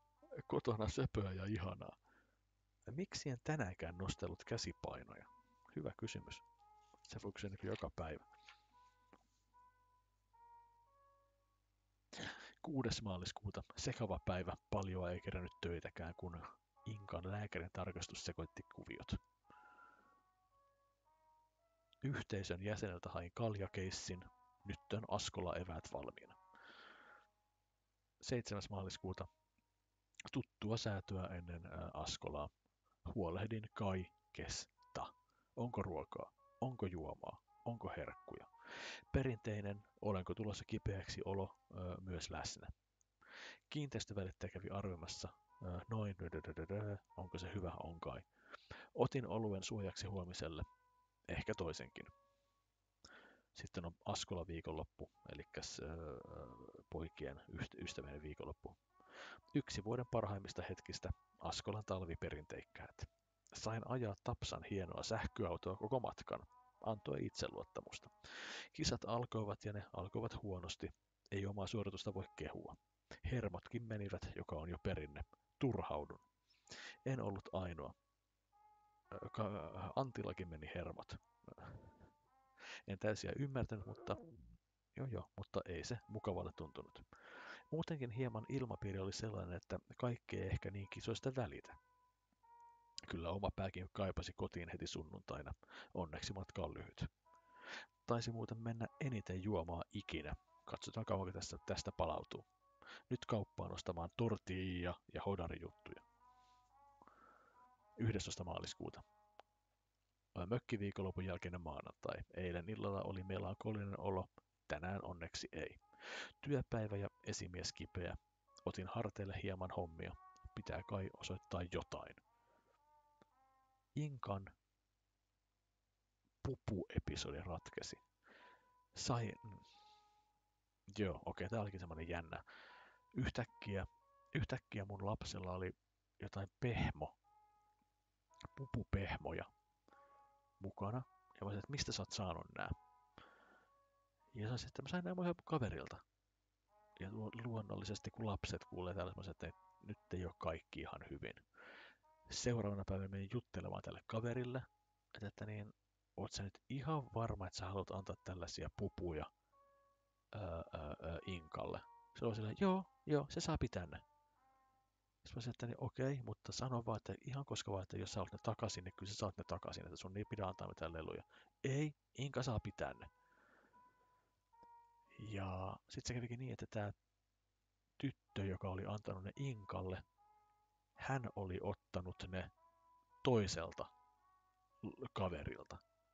Kotona söpöä ja ihanaa. Miksi en tänäänkään nostellut käsipainoja? Hyvä kysymys. Se voi kysyä niin joka päivä. kuudes maaliskuuta, sekava päivä, paljoa ei kerännyt töitäkään, kun Inkan lääkärin tarkastus sekoitti kuviot. Yhteisön jäseneltä hain kaljakeissin, nyt on Askola eväät valmiina. seitsemäs maaliskuuta, tuttua säätöä ennen ää, Askolaa. Huolehdin kaikesta. Onko ruokaa? Onko juomaa? Onko herkkuja? Perinteinen, olenko tulossa kipeäksi olo, ää, myös läsnä. Kiinteistövälittäjä kävi arvemassa, ää, noin, dödödödö, onko se hyvä, on kai. Otin oluen suojaksi huomiselle, ehkä toisenkin. Sitten on Askola viikonloppu, eli poikien ystävien viikonloppu. Yksi vuoden parhaimmista hetkistä, Askolan talviperinteikkäät. Sain ajaa Tapsan hienoa sähköautoa koko matkan. Antoi itseluottamusta. Kisat alkoivat ja ne alkoivat huonosti. Ei omaa suoritusta voi kehua. Hermotkin menivät, joka on jo perinne. Turhaudun. En ollut ainoa. Ka- Antillakin meni hermot. En täysin ymmärtänyt, mutta joo joo, mutta ei se mukavalle tuntunut. Muutenkin hieman ilmapiiri oli sellainen, että kaikki ei ehkä niin kisoista välitä. Kyllä oma pääkin kaipasi kotiin heti sunnuntaina. Onneksi matka on lyhyt. Taisi muuten mennä eniten juomaa ikinä. Katsotaan kauanko tästä, tästä palautuu. Nyt kauppaan ostamaan tortilla ja hodarijuttuja. yhdestoista maaliskuuta. Mökkiviikonlopun jälkeinen maanantai. Eilen illalla oli melankolinen olo. Tänään onneksi ei. Työpäivä ja esimies kipeä. Otin harteille hieman hommia. Pitää kai osoittaa jotain. Inkan pupu-episodi ratkesi. Sai... Joo, okei, tää olikin semmonen jännä. Yhtäkkiä, yhtäkkiä mun lapsella oli jotain pehmo, pupupehmoja mukana. Ja mä sanoin, että mistä sä oot saanut nää? Ja sanoin, että mä sain nää mun kaverilta. Ja luonnollisesti, kun lapset kuulee täällä, mä sanoin, että nyt ei ole kaikki ihan hyvin. Seuraavana päivänä menin juttelemaan tälle kaverille, että, että niin, oot sä nyt ihan varma, että sä haluat antaa tällaisia pupuja ää, ää, Inkalle? Se oli silleen, joo, joo, se saa pitää ne. Sitten mä sanoin, että niin, okei, mutta sano vaan, että ihan koska vaan, että jos sä haluat ne takaisin, niin kyllä sä saat ne takaisin, että sun ei pidä antaa mitään leluja. Ei, Inka saa pitää ne. Ja sitten se kävikin niin, että tämä tyttö, joka oli antanut ne Inkalle, hän oli ottanut ne toiselta kaverilta.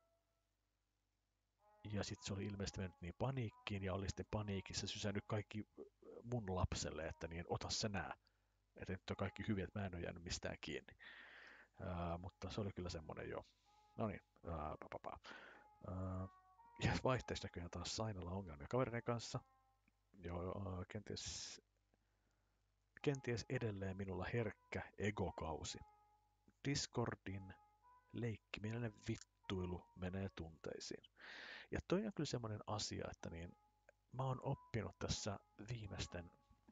Ja sitten se oli ilmeisesti mennyt niin paniikkiin ja oli sitten paniikissa sysännyt kaikki mun lapselle, että niin ota se nää. Että nyt on kaikki hyviä, että mä en ole jäänyt mistään kiinni. Ää, mutta se oli kyllä semmonen jo. No niin, ja vaihteessa näköjään taas Sainalla ongelmia kaverinen kanssa. Joo, kenties, kenties edelleen minulla herkkä egokausi. Discordin leikkimielinen vittuilu menee tunteisiin. Ja toi on kyllä semmoinen asia, että niin, mä oon oppinut tässä viimeisten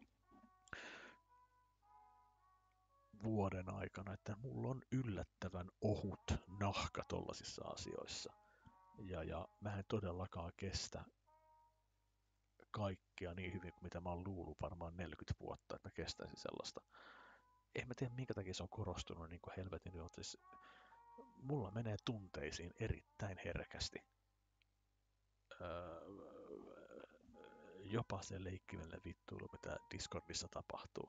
vuoden aikana, että mulla on yllättävän ohut nahka tollasissa asioissa. Ja, ja mä en todellakaan kestä kaikkea niin hyvin kuin mitä mä oon luullut varmaan neljäkymmentä vuotta, että mä kestäisin sellaista. En mä tiedä minkä takia se on korostunut niin kuin helvetin. Siis mulla menee tunteisiin erittäin herkästi. Öö, jopa se leikkivälinen vittuilu, mitä Discordissa tapahtuu.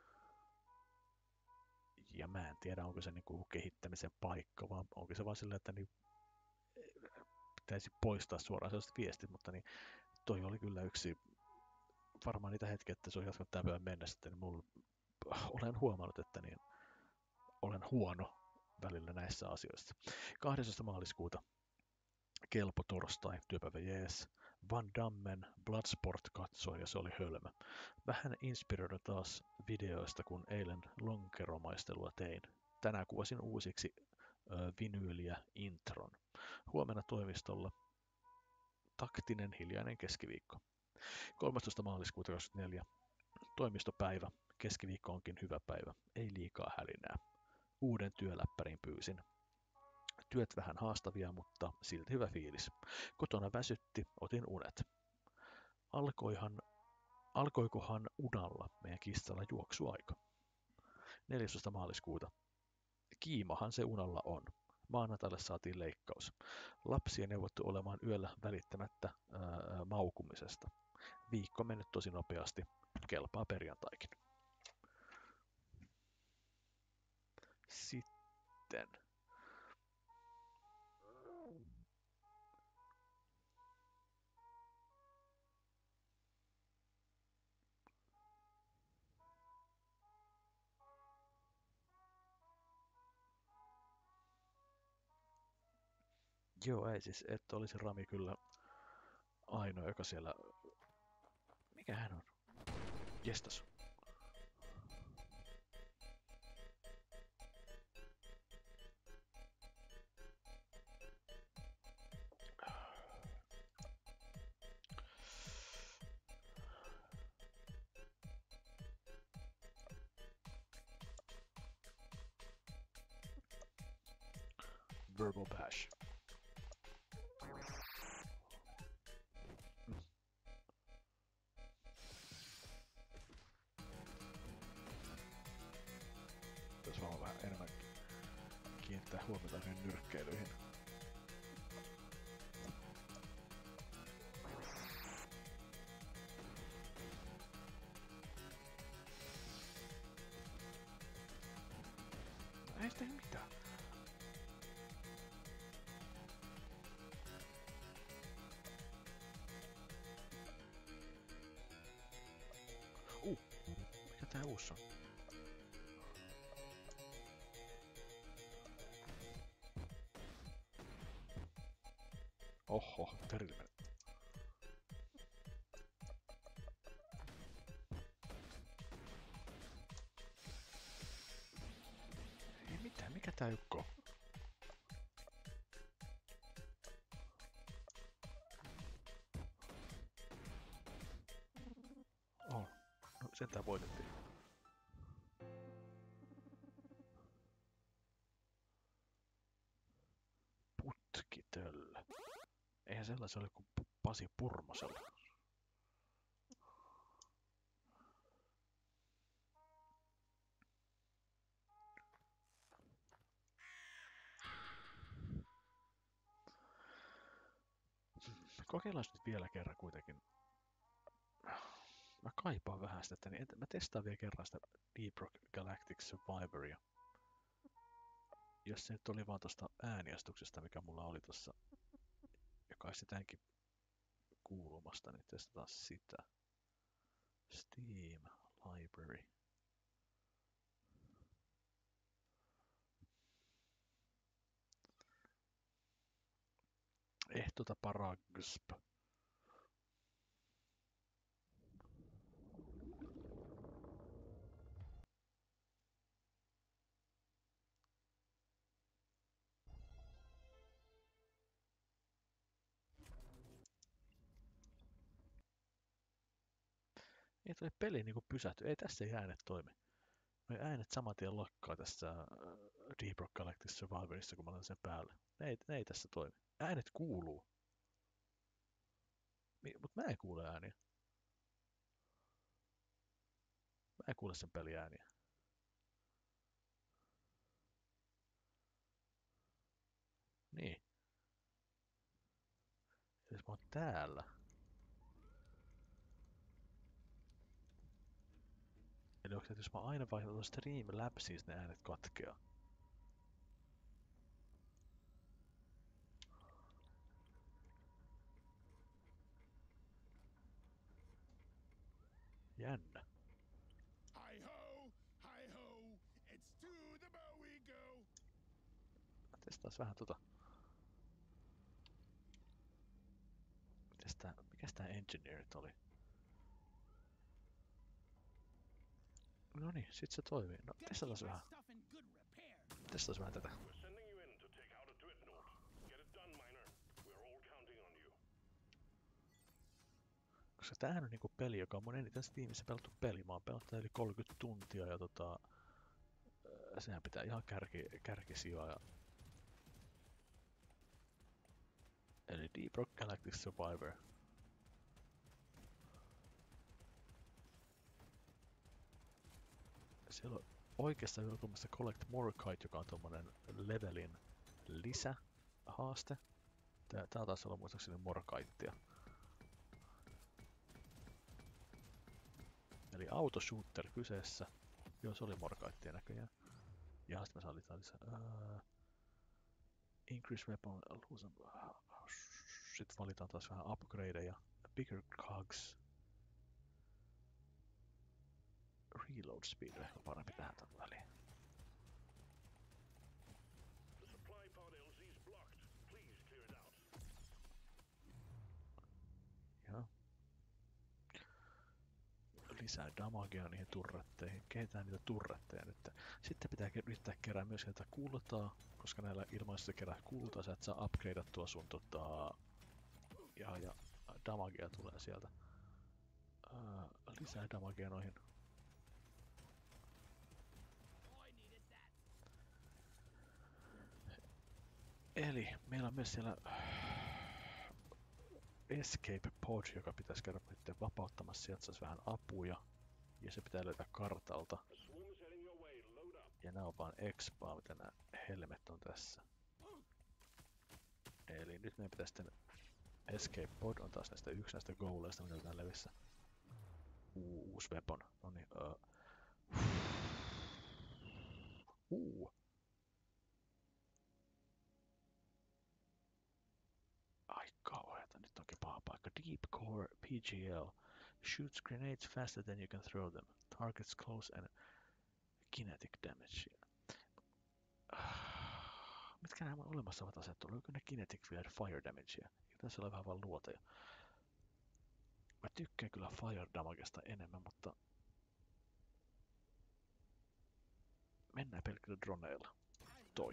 Ja mä en tiedä, onko se niinku kehittämisen paikka, vaan onko se vaan silleen, että niin pitäisi poistaa suoraan sellaiset viestit, mutta niin toi oli kyllä yksi, varmaan niitä hetkiä, että se on jatkunut tämän päivän mennessä, että niin mulla, olen huomannut, että niin olen huono välillä näissä asioissa. kahdestoista maaliskuuta, kelpo torstai, työpäivä jees. Van Dammen Bloodsport katsoin ja se oli hölmö. Vähän inspiroidun taas videoista, kun eilen lonkeromaistelua tein. Tänään kuvasin uusiksi ö, vinyyliä intron. Huomenna toimistolla taktinen hiljainen keskiviikko. kolmastoista maaliskuuta kaksikymmentäneljä. Toimistopäivä. Keskiviikko onkin hyvä päivä. Ei liikaa hälinää. Uuden työläppärin pyysin. Työt vähän haastavia, mutta silti hyvä fiilis. Kotona väsytti, otin unet. Alkoihan, alkoikohan unalla meidän kissalla juoksuaika. neljästoista maaliskuuta. Kiimahan se unalla on. Maanantaille saatiin leikkaus. Lapsia neuvottu olemaan yöllä välittämättä ää, maukumisesta. Viikko mennyt tosi nopeasti. Kelpaa perjantaikin. Sitten. Joo, ei siis, että olisi Rami kyllä ainoa, joka siellä... Mikä hän on? Jestas. Verbal bash. Tässä vaan vähän enemmän kiinnittää huomiota niihin nyrkkeilyihin. No ei sitä mitään. Uh, mikä tää uusi on? Oho, perille meni. Ei mitään, mikä tää Jukko on? Oh, no sentään voitettiin. Putkitöllä. Eihän sellaisen ole kuin Pasi Purmosella. Kokeillaan nyt vielä kerran kuitenkin. Mä kaipaan vähän sitä, niin mä testaan vielä kerran sitä Deep Rock Galactic Survivoria. Jos se nyt oli vaan tosta ääniastuksesta, mikä mulla oli tossa, joka olisi tämänkin kuulumasta, niin testataan sitä. Steam Library. Ehtota Paragsp. Ei toi peli niinku pysähty. Ei tässä ei äänet toimi. Noi äänet saman tien lakkaa tässä Deep Rock Galactic Survivorissa, kun mä laitan sen päälle. Ne ei, ne ei tässä toimi. Äänet kuuluu. Mut mä en kuule ääniä. Mä en kuule sen pelin ääniä. Niin. Eli mä oon täällä. Eli onko se, että jos mä aina vaihdan Streamlabsiin, ne äänet katkeaa? Jännä. Hi ho, hi ho, it's to the bow we go. Testaas vähän tota. Mitäs tää, mikäs tää Engineerit oli? No niin, sit se toimii. No, testataan vähän. Testataan vähän tätä. Koska tämähän on niinku peli, joka on mun eniten Steamissa pelattu peli. Mä oon pelannut yli kolmekymmentä tuntia ja tota... Sehän pitää ihan kärki, kärkisijaa ja... Eli Deep Rock Galactic Survivor. Siellä on oikeastaan julkaisessa Collect Morkite, joka on tommonen levelin lisähaaste. Tää, tää taisi olla muistaakseni Morkitea. Eli autoshooter kyseessä. Joo, se oli Morkitea näköjään. Ja sitten me saan lisää. Uh, increase weapon. Sitten valitaan taas vähän upgradeja. Bigger cogs. Reload speed on ehkä parempi tähän tämän väliin. Joo. Lisää damagea niihin turretteihin. Kehitetään niitä turretteja nyt. Sitten pitää yrittää kerää myös näitä kultaa, koska näillä ilmaisilla kerää kultaa, sä et saa upgradeattua sun tota... Ja, ja damagea tulee sieltä. Uh, lisää damagea noihin. Eli meillä on myös siellä Escape Pod, joka pitäisi käydä nyt vapauttamassa, sieltä saisi vähän apuja. Ja se pitää löytää kartalta. Ja nää on vaan expaa, mitä nää helmet on tässä. Eli nyt meidän pitää sitten Escape Pod on taas näistä yksi näistä goaleista, mitä täällä levissä. Uu, uusi weapon. Noniin, uh. Uu. Ai kauheeta, nyt onkin paha paikka. Deep Core P G L. Shoots grenades faster than you can throw them. Targets close and kinetic damage. Mitkä nämä on olemassa ovat aseet? Oliko ne kinetic field fire damagea? Eikö tässä ole vähän vaan luoteja? Mä tykkään kyllä fire damagesta enemmän, mutta mennään pelkillä droneilla. Toi.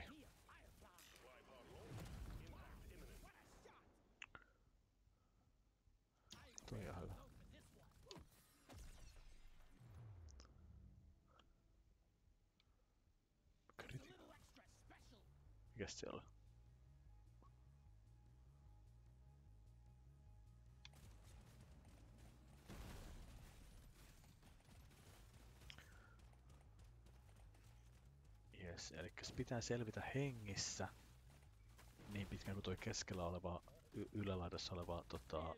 Toi on hyvä. Kriti. Mikäs siellä on? Yes, eli pitää selvitä hengissä niin pitkään kuin toi keskellä oleva, y- ylälaidassa oleva tota,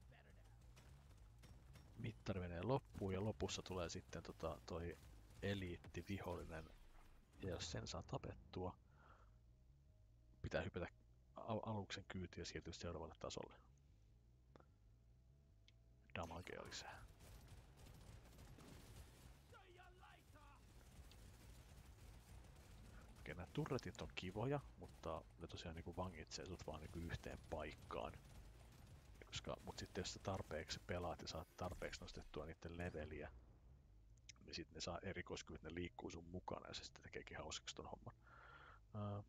mittari menee loppuun ja lopussa tulee sitten tota, toi eliitti vihollinen. Ja jos sen saa tapettua, pitää hypätä al- aluksen kyytiin ja siirtyä seuraavalle tasolle. Damagea lisää. Okei, nämä turretit on kivoja, mutta ne tosiaan niinku vangitsee sut vaan niinku yhteen paikkaan. Koska, mut sitten jos sä tarpeeksi pelaat ja saat tarpeeksi nostettua niiden leveliä, niin sit ne saa erikoiskyvyt, ne liikkuu sun mukana ja se sitten tekeekin hauskaksi ton homman. Uh,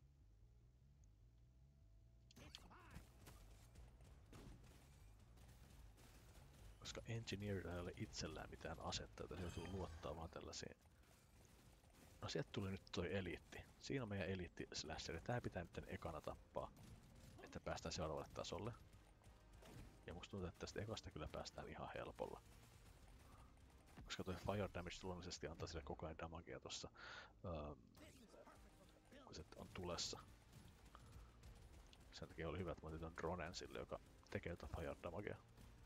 koska Engineerillä ei ole itsellään mitään asetta, jota se joutuu luottaa vaan tällaisiin. No sieltä tuli nyt toi eliitti. Siinä on meidän eliitti slasheri. Tää pitää nyt ekana tappaa, että päästään seuraavalle tasolle. Ja musta tuntuu, että tästä ekasta kyllä päästään ihan helpolla. Koska toi fire damage luonnollisesti antaa sille koko ajan damagea tossa, ähm, kun se on tulessa. Sen takia oli hyvä, että mä otin ton dronen sille, joka tekee jotain fire damagea.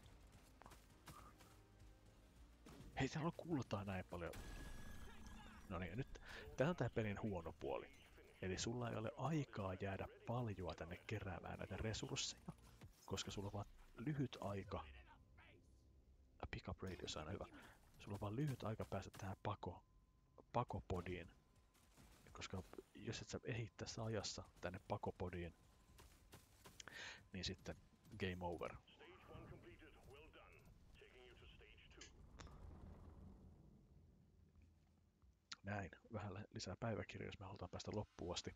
Hei, täällä on kultaa näin paljon. No niin, nyt tää on tää pelin huono puoli. Eli sulla ei ole aikaa jäädä paljoa tänne keräämään näitä resursseja, koska sulla on vaan lyhyt aika. Pick up radius on aina hyvä. Sulla on vaan lyhyt aika päästä tähän pako, pakopodiin. Koska jos et sä ehdi tässä ajassa tänne pakopodiin, niin sitten game over. Näin, vähän lisää päiväkirjoja, jos me halutaan päästä loppuun asti.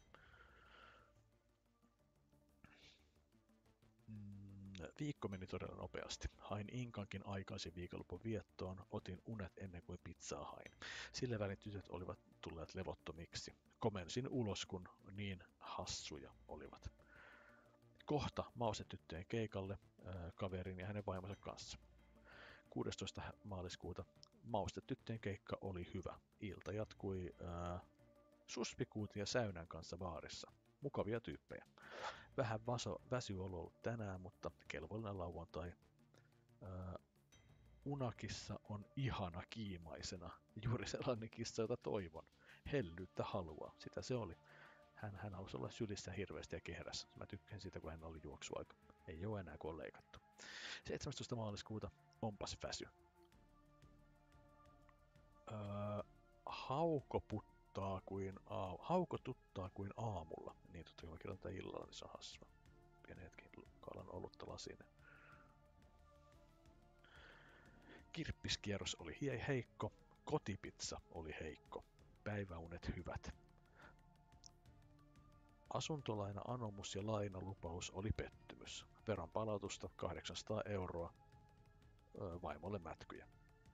Mm, viikko meni todella nopeasti. Hain Inkankin aikaisin viikonlopun viettoon, otin unet ennen kuin pizzaa hain. Sillä välin tytöt olivat tulleet levottomiksi. Komensin ulos, kun niin hassuja olivat. Kohta maustetyttöjen keikalle ää, kaverin ja hänen vaimonsa kanssa. kuudestoista maaliskuuta maustetyttöjen keikka oli hyvä. Ilta jatkui ää, suspikuutin ja säynän kanssa baarissa. Mukavia tyyppejä. Vähän vaso, väsy on ollut tänään, mutta kelvollinen lauantai. Ää, Unakissa on ihana kiimaisena. Juuri sellainen kissa, jota toivon. Hellyyttä haluaa. Sitä se oli. Hän, hän halusi olla sylissä hirveästi ja kehrässä. Mä tykkään siitä, kun hän oli juoksuaika. Ei ole enää, kun on leikattu. seitsemästoista maaliskuuta onpas väsy. Öö, hauko puttaa kuin aamu. Hauko tuttaa kuin aamulla. Niin totta, kun mä kirjoitan tätä illalla, niin se on hassua. Pieni hetki, kaalan olutta lasiin. Kirppiskierros oli hie heikko. Kotipizza oli heikko. Päiväunet hyvät. Asuntolaina anomus ja lainalupaus oli pettymys. Veron palautusta kahdeksansataa euroa. Öö, vaimolle mätkyjä.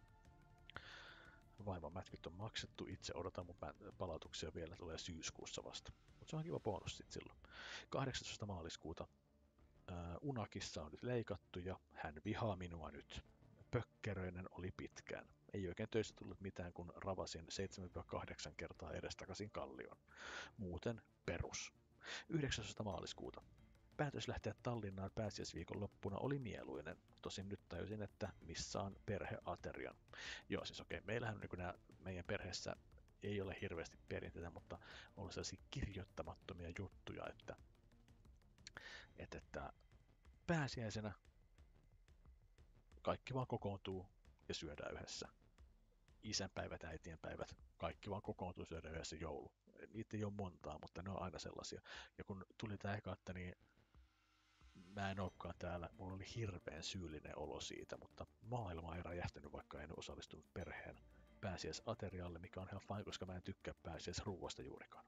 Vaimon mätkyt on maksettu, itse odotan mun palautuksia vielä, tulee syyskuussa vasta. Mutta se on kiva bonus sit silloin. kahdeksastoista maaliskuuta öö, Unakissa on nyt leikattu ja hän vihaa minua nyt. Pökkeröinen oli pitkään. Ei oikein töissä tullut mitään, kun ravasin seitsemän kahdeksan kertaa edestakaisin kallioon. Muuten perus. yhdeksästoista maaliskuuta. Päätös lähteä Tallinnaan pääsiäisviikon loppuna oli mieluinen. Tosin nyt tajusin, että missään perheaterian. Joo, siis okei, meillähän niin nää, meidän perheessä ei ole hirveästi perinteitä, mutta on sellaisia kirjoittamattomia juttuja, että, että, että pääsiäisenä kaikki vaan kokoontuu ja syödään yhdessä. Isänpäivät, äitienpäivät, kaikki vaan kokoontuu syödä yhdessä joulu. Niitä ei ole montaa, mutta ne on aina sellaisia. Ja kun tuli tää eka, että niin mä en olekaan täällä, mulla oli hirveän syyllinen olo siitä, mutta maailma ei räjähtänyt, vaikka en osallistunut perheen pääsiäisaterialle, mikä on ihan fine, koska mä en tykkää pääsiäisruuasta juurikaan.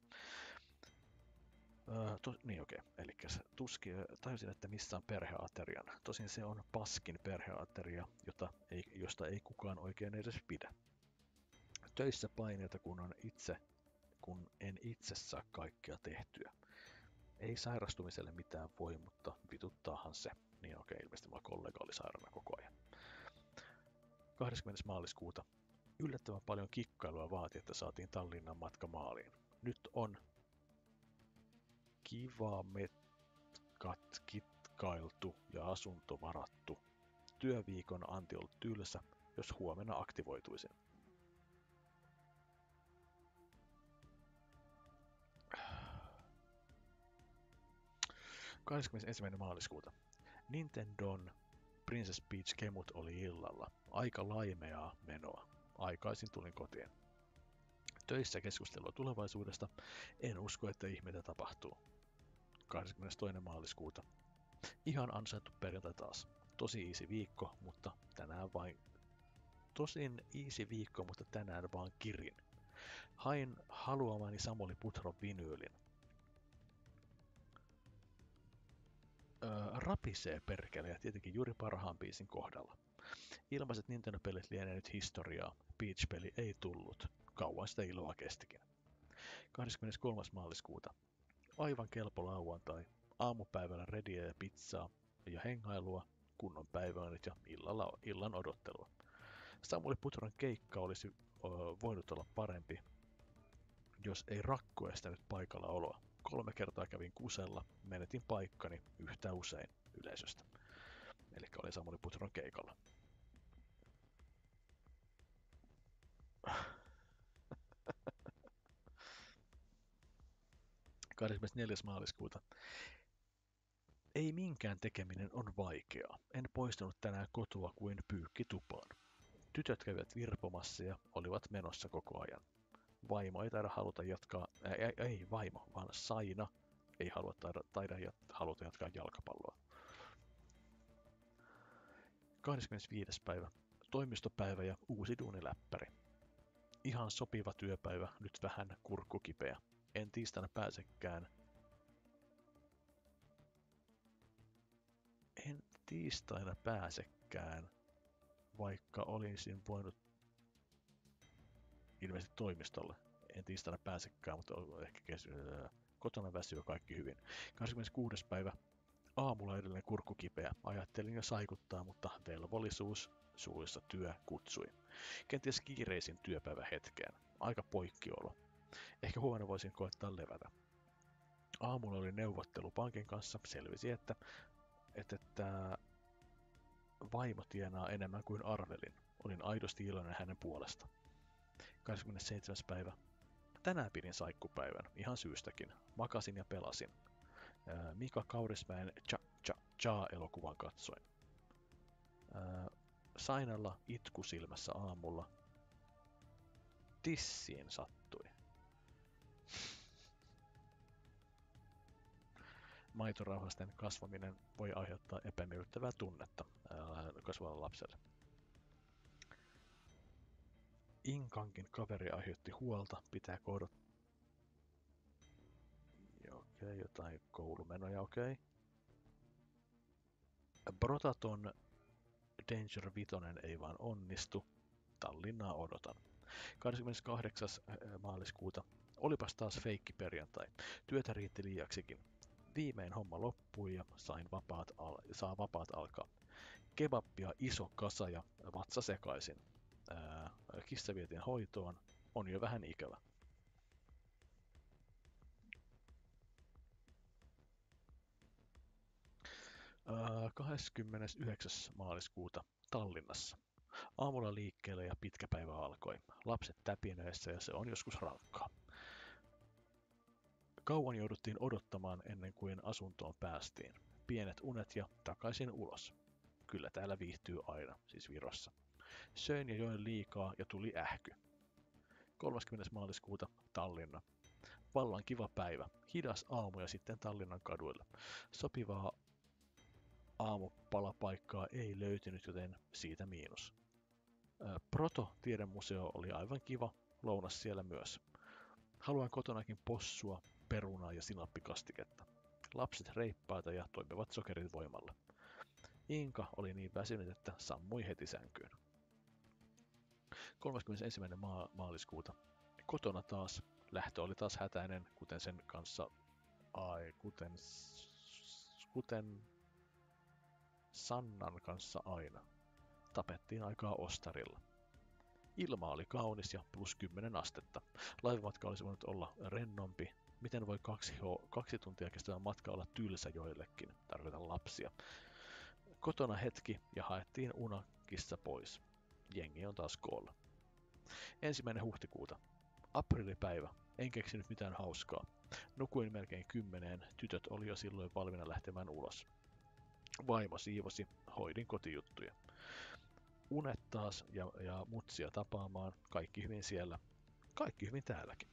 Öö, to, niin okei, okay. Eli tuskin tajusin, että missä on perheaterian. Tosin se on paskin perheateria, jota ei, josta ei kukaan oikein edes pidä. Töissä paineita, kun, on itse, kun en itse saa kaikkea tehtyä. Ei sairastumiselle mitään voi, mutta vituttaahan se. Niin okei, okay, ilmeisesti mulla kollega oli sairaana koko ajan. kahdeskymmenes maaliskuuta. Yllättävän paljon kikkailua vaati, että saatiin Tallinnan matka maaliin. Nyt on kivametkat kitkailtu ja asunto varattu. Työviikon anti ollut tylsä, jos huomenna aktivoituisin. kahdeskymmenesensimmäinen maaliskuuta. Nintendon Princess Peach kemut oli illalla. Aika laimeaa menoa. Aikaisin tulin kotiin. Töissä keskustelua tulevaisuudesta. En usko, että ihmeitä tapahtuu. kahdeskymmenestoinen maaliskuuta. Ihan ansaittu perjantai taas. Tosi easy viikko, mutta tänään vain... Tosin easy viikko, mutta tänään vaan kirin. Hain haluamani Samuli Putron vinyylin. Öö, rapisee perkele ja tietenkin juuri parhaan biisin kohdalla. Ilmaiset Nintendo-pelit lienee nyt historiaa. Peach-peli ei tullut. Kauan sitä iloa kestikin. kahdeskymmeneskolmas maaliskuuta. Aivan kelpo lauantai. Aamupäivällä rediä ja pizzaa ja hengailua, kunnon päiväunet ja illalla, illan odottelua. Samuli Putron keikka olisi ö, voinut olla parempi, jos ei rakko estänyt paikalla oloa. Kolme kertaa kävin kusella, menetin paikkani yhtä usein yleisöstä. Eli oli Samuli Putron keikalla. kahdeskymmenesneljäs maaliskuuta. Ei minkään tekeminen on vaikeaa. En poistunut tänään kotoa kuin pyykki tupaan. Tytöt kävivät virpomassa ja olivat menossa koko ajan. Vaimo ei taida haluta jatkaa, ei, ei vaimo, vaan Saina ei halua taida, taida jat, haluta jatkaa jalkapalloa. kahdeskymmenesviides päivä. Toimistopäivä ja uusi duuniläppäri. Ihan sopiva työpäivä, nyt vähän kurkku kipeä. En tiistaina pääsekään. En tiistaina pääsekään, vaikka olisin voinut ilmeisesti toimistolle. En tiistaina pääsekään, mutta ehkä kes- kotona väsyy kaikki hyvin. kahdeskymmeneskuudes päivä. Aamulla edelleen kurkku kipeä. Ajattelin jo saikuttaa, mutta velvollisuus, suluissa työ, kutsui. Kenties kiireisin työpäivä hetkeen. Aika poikkiolo. Ehkä huomenna voisin koettaa levätä. Aamulla oli neuvottelu pankin kanssa. Selvisi, että, että, että vaimo tienaa enemmän kuin arvelin. Olin aidosti iloinen hänen puolesta. kahdeskymmenesseitsemäs päivä. Tänään pidin saikkupäivän, ihan syystäkin. Makasin ja pelasin. Mika Kaurismäen Cha Cha Cha-elokuvan katsoin. Sainalla itku silmässä aamulla. Tissiin sattui. Maitorauhasten kasvaminen voi aiheuttaa epämiellyttävää tunnetta kasvavalle lapselle. Inkankin kaveri aiheutti huolta, pitääkö odottaa. Okei, okay, jotain koulumenoja, okei. Okay. Brotaton Danger Vitonen ei vaan onnistu. Tallinnaa odotan. kahdeskymmeneskahdeksas maaliskuuta. Olipas taas feikki perjantai. Työtä riitti liiaksikin. Viimein homma loppui ja sain vapaat al- saa vapaat alkaa. Kebappia iso kasa ja vatsa sekaisin. Ää, kissa vietiin hoitoon. On jo vähän ikävä. Ää, kahdeskymmenesyhdeksäs maaliskuuta. Tallinnassa. Aamulla liikkeelle ja pitkä päivä alkoi. Lapset täpinöissä ja se on joskus rankkaa. Kauan jouduttiin odottamaan ennen kuin asuntoon päästiin. Pienet unet ja takaisin ulos. Kyllä täällä viihtyy aina, siis Virossa. Söin ja join liikaa ja tuli ähky. kolmaskymmenes maaliskuuta, Tallinna. Vallan kiva päivä. Hidas aamu ja sitten Tallinnan kaduilla. Sopivaa aamupalapaikkaa ei löytynyt, joten siitä miinus. Proto-tiedemuseo oli aivan kiva, lounas siellä myös. Haluan kotonakin possua, perunaa ja sinappikastiketta. Lapset reippaita ja toimivat sokerit voimalla. Inka oli niin väsynyt, että sammui heti sänkyyn. kolmaskymmenesensimmäinen maa- maaliskuuta. Kotona taas. Lähtö oli taas hätäinen, kuten sen kanssa... Ai, kuten... Kuten... Sannan kanssa aina. Tapettiin aikaa ostarilla. Ilma oli kaunis ja plus kymmenen astetta. Laivamatka olisi voinut olla rennompi. Miten voi kaksi, ho- kaksi tuntia kestävä matka olla tylsä joillekin? Tarkoitan lapsia. Kotona hetki ja haettiin unakissa pois. Jengi on taas koolla. Ensimmäinen huhtikuuta. Aprillipäivä. En keksinyt mitään hauskaa. Nukuin melkein kymmeneen. Tytöt oli jo silloin valmiina lähtemään ulos. Vaimo siivosi. Hoidin kotijuttuja. Unet taas ja, ja mutsia tapaamaan. Kaikki hyvin siellä. Kaikki hyvin täälläkin.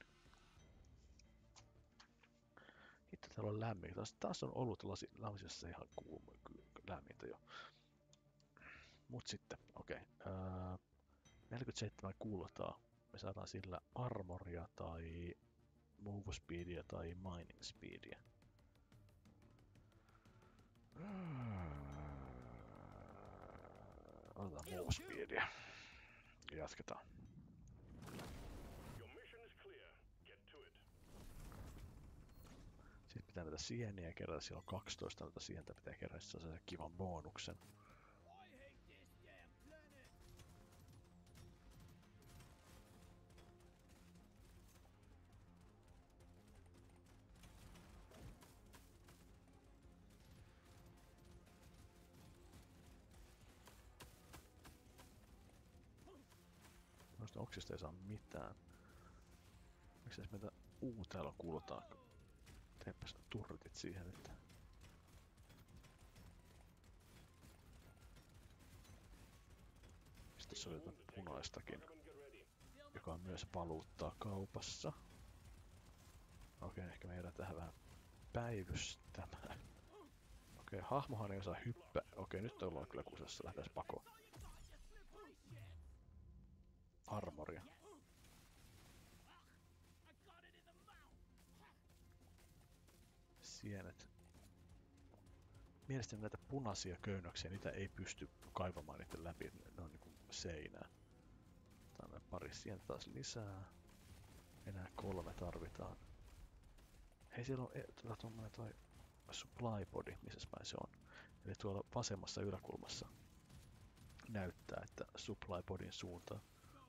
Hitto, täällä on lämmin. Taas, taas on ollut lasi, lasissa ihan kuuma, lämmintä jo. Mut sitten, okei. Okay. Uh, neljäkymmentäseitsemän kultaa. Me saadaan sillä armoria tai move speedia tai mining speedia. Otetaan move speedia. Jatketaan. Sitten pitää näitä sieniä kerätä. Siellä on kaksitoista näitä sientä pitää kerätä. Se saa sen kivan bonuksen. Noista oksista ei saa mitään. Miksi meitä uu täällä kuulutaan? Teepäs turretit siihen nyt. Sitten se oli jotain punaistakin, joka on myös valuuttaa kaupassa. Okei, ehkä me jäädään tähän vähän päivystämään. Okei, hahmohan ei osaa hyppää. Okei, nyt ollaan kyllä kusessa. Lähdetään pakoon. Armoria. Sienet. Mielestäni näitä punaisia köynnöksiä, niitä ei pysty kaivamaan niiden läpi. Ne on niinku seinää. Tänne pari sientä taas lisää. Enää kolme tarvitaan. Hei, siellä on e- tuota tommonen toi supply body, missä päin se on. Eli tuolla vasemmassa yläkulmassa näyttää, että supply bodyn suuntaan.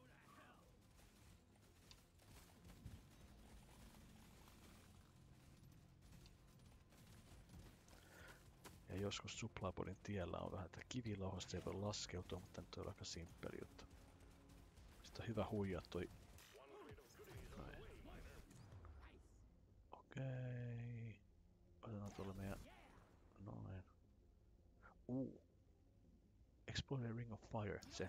Ja joskus supply bodyn tiellä on vähän tätä kivilauhasta, ei voi laskeutua, mutta nyt on aika simppeli juttu. Sitten on hyvä huijaa toi. Noin. Okei. Otetaan tuolla meidän. Noin. Uu. Explore the Ring of Fire, se.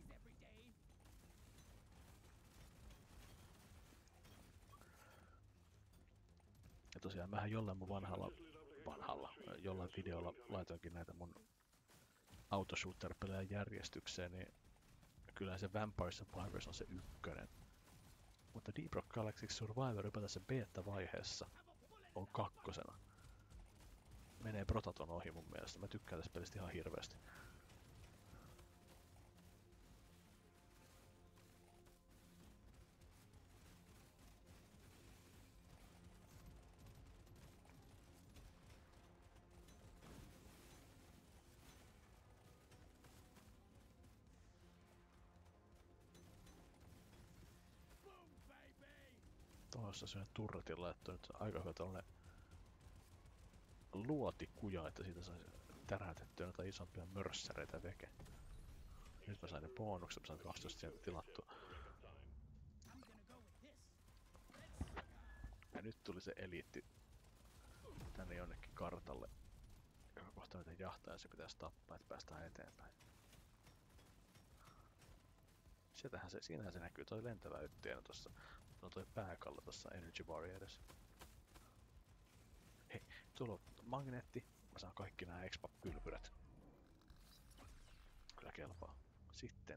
Ja tosiaan mähän jollain mun vanhalla, vanhalla, jollain videolla laitoinkin näitä mun autoshooter-pelejä järjestykseen, niin kyllä se Vampire Survivors on se ykkönen. Mutta Deep Rock Galactic Survivor ylipäätään se beta-vaiheessa on kakkosena. Menee Protaton ohi mun mielestä. Mä tykkään tästä pelistä ihan hirveästi. Tuossa syön turretin laittu nyt aika hyvä tällainen luotikuja, että siitä saisi täräytettyä noita isompia mörssäreitä veke. Nyt mä sain ne bonukset, mä sain kaksitoista sieltä tilattua. Ja nyt tuli se eliitti tänne jonnekin kartalle, joka kohta niitä jahtaa ja se pitäisi tappaa, että päästään eteenpäin. Sieltähän se, siinähän se näkyy toi lentävä yttiönä tossa. No toi pääkallo tossa Energy Baria edessä. Hei, tuolla on magneetti. Mä saan kaikki nää X-Pap-kylpyrät. Kyllä kelpaa. Sitten.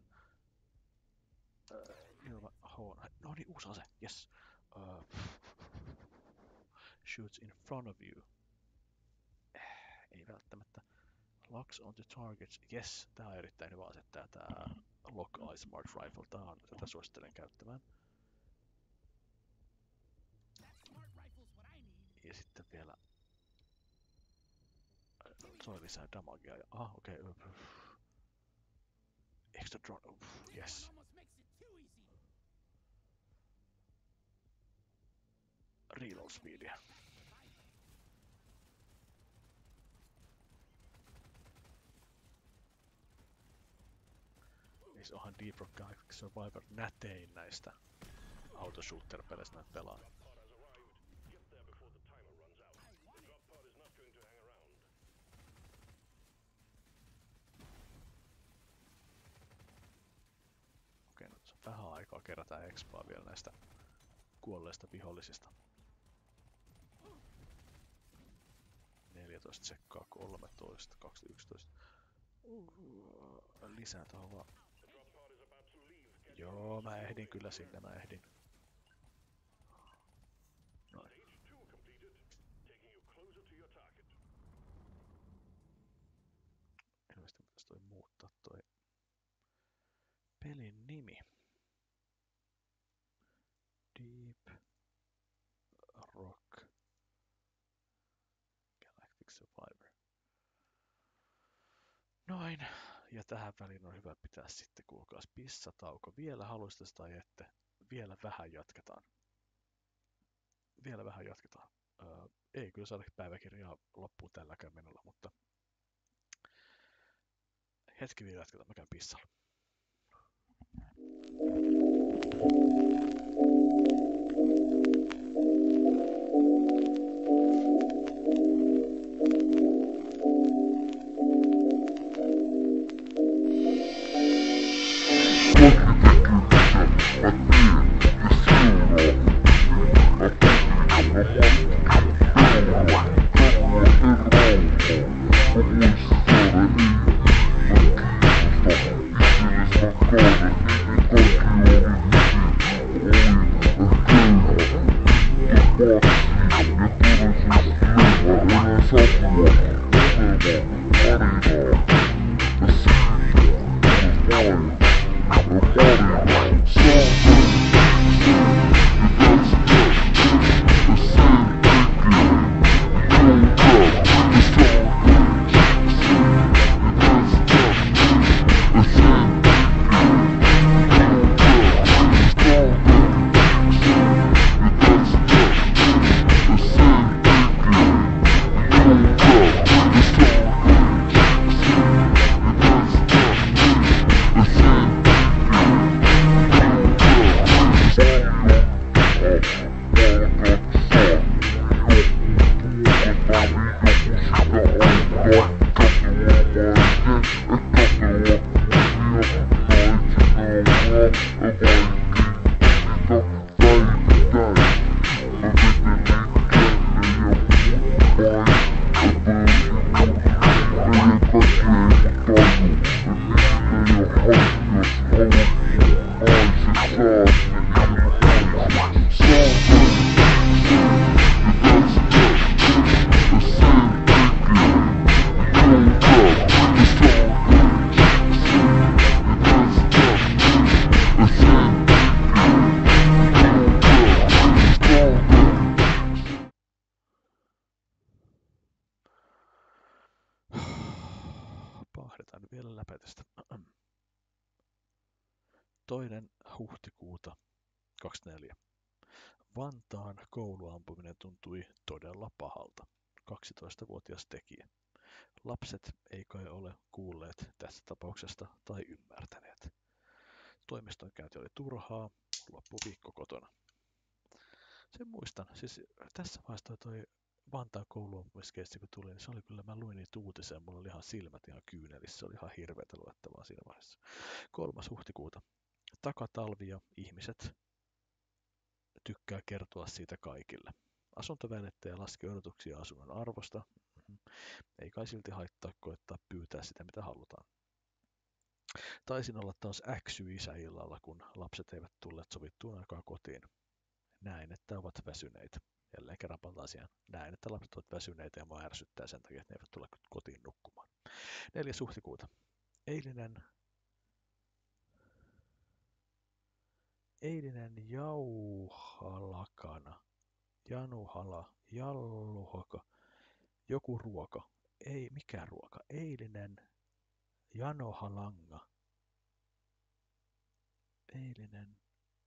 Uh, ilma H. No niin, uusi ase. Yes. Uh, shoots in front of you. Eh, ei välttämättä. Locks onto targets. Yes, tää on erittäin hyvä ase. Tää, tää Lock Eye Smart Rifle. Tää on, tätä suosittelen käyttämään. Ja sitten vielä toi lisää damagea ja ah okei okay. Extra drone, uh, yes. Reload speedia. Siis onhan Deep Rock Galactic Survivor nätein näistä autoshooter-peleistä näitä pelaa. Okei, nyt on vähän aikaa kerätä expaa vielä näistä kuolleista vihollisista. neljätoista sekkaa, kolmetoista, kaksi yksitoista. Uh, lisää tuohon vaan. Joo, mä ehdin kyllä sinne, mä ehdin. Noin. Ilmeisesti pitäisi toi muuttaa toi pelin nimi. Deep Rock Galactic Survivor. Noin. Ja tähän väliin on hyvä pitää sitten kuulkaas pissatauko. Vielä haluaisitte tai ette. Vielä vähän jatketaan. Vielä vähän jatketaan. Öö, ei kyllä saada päiväkirjaa loppuun tälläkään menolla, mutta hetki vielä jatketaan. Mä käyn pissalla. Thank you. vielä läpätystä. Toinen huhtikuuta kaksikymmentäneljä. Vantaan kouluampuminen tuntui todella pahalta. kaksitoistavuotias tekijä. Lapset ei kai ole kuulleet tästä tapauksesta tai ymmärtäneet. Toimiston käynti oli turhaa, loppuviikko kotona. Sen muistan, siis tässä vaiheessa toi, toi Vantaan kouluampumiskeissi kun tuli, niin se oli kyllä, mä luin niitä uutisia, mulla oli ihan silmät ihan kyynelissä, se oli ihan hirveätä luettavaa siinä vaiheessa. Kolmas huhtikuuta. Takatalvi ja ihmiset tykkää kertoa siitä kaikille. Asuntovälittäjä laski odotuksia asunnon arvosta. Ei kai silti haittaa koettaa pyytää sitä, mitä halutaan. Taisin olla taas äksy-isä illalla, kun lapset eivät tulleet sovittuun aikaan kotiin. Näin, että ovat väsyneitä. Jälleen kerran palataan siihen. Näin, että lapset ovat väsyneitä ja mua ärsyttää sen takia, että ne eivät tule kotiin nukkumaan. neljäs huhtikuuta. Eilinen Eilinen jauhalakana, januhala, jalluhaka, joku ruoka, ei mikään ruoka, eilinen janohalanga, eilinen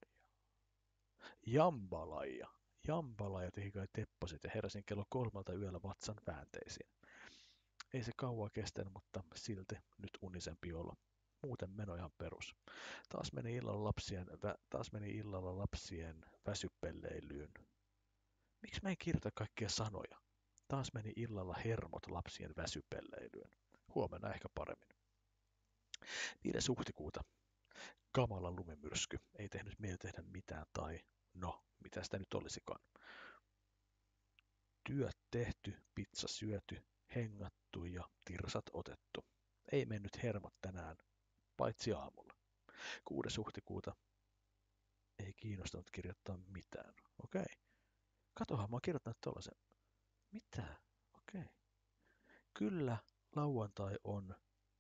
jambalaija, jambalaija teki kai tepposet ja heräsin kello kolmelta yöllä vatsan väänteisiin. Ei se kauaa kestänyt, mutta silti nyt unisempi olo. Muuten meno ihan perus. Taas meni illalla lapsien, vä, taas meni illalla lapsien väsypelleilyyn. Miksi mä en kirjoita kaikkia sanoja? Taas meni illalla hermot lapsien väsypelleilyyn. Huomenna ehkä paremmin. viides huhtikuuta. Kamala lumimyrsky. Ei tehnyt mieli tehdä mitään tai no, mitä sitä nyt olisikaan. Työt tehty, pizza syöty, hengattu ja tirsat otettu. Ei mennyt hermot tänään, paitsi aamulla. kuudes huhtikuuta. Ei kiinnostanut kirjoittaa mitään. Okei. Katohan, mä oon kirjoittanut tollasen. Mitä? Okei. Kyllä, lauantai on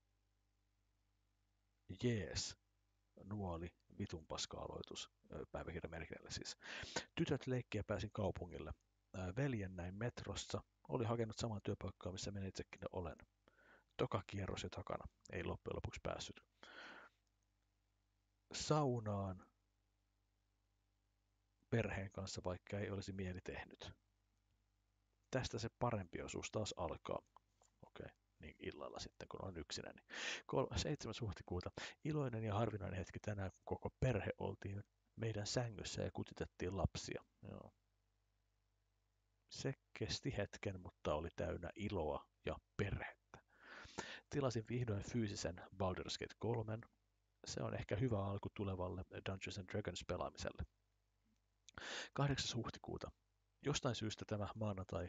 jees. Nuoli, vitun paska-aloitus. Päiväkirjamerkinnällä siis. Tytöt leikkiä pääsin kaupungille. Veljen näin metrossa. Oli hakenut saman työpaikkaa, missä minä itsekin olen. Toka kierros jo takana. Ei loppujen lopuksi päässyt. Saunaan perheen kanssa, vaikka ei olisi mieli tehnyt. Tästä se parempi osuus taas alkaa. Okei, okay. Niin illalla sitten, kun on yksinäni. seitsemäs huhtikuuta. Iloinen ja harvinainen hetki tänään, kun koko perhe oltiin meidän sängyssä ja kutitettiin lapsia. Joo. Se kesti hetken, mutta oli täynnä iloa ja perhettä. Tilasin vihdoin fyysisen Baldur's Gate kolme. Se on ehkä hyvä alku tulevalle Dungeons and Dragons pelaamiselle. kahdeksas huhtikuuta. Jostain syystä tämä maanantai,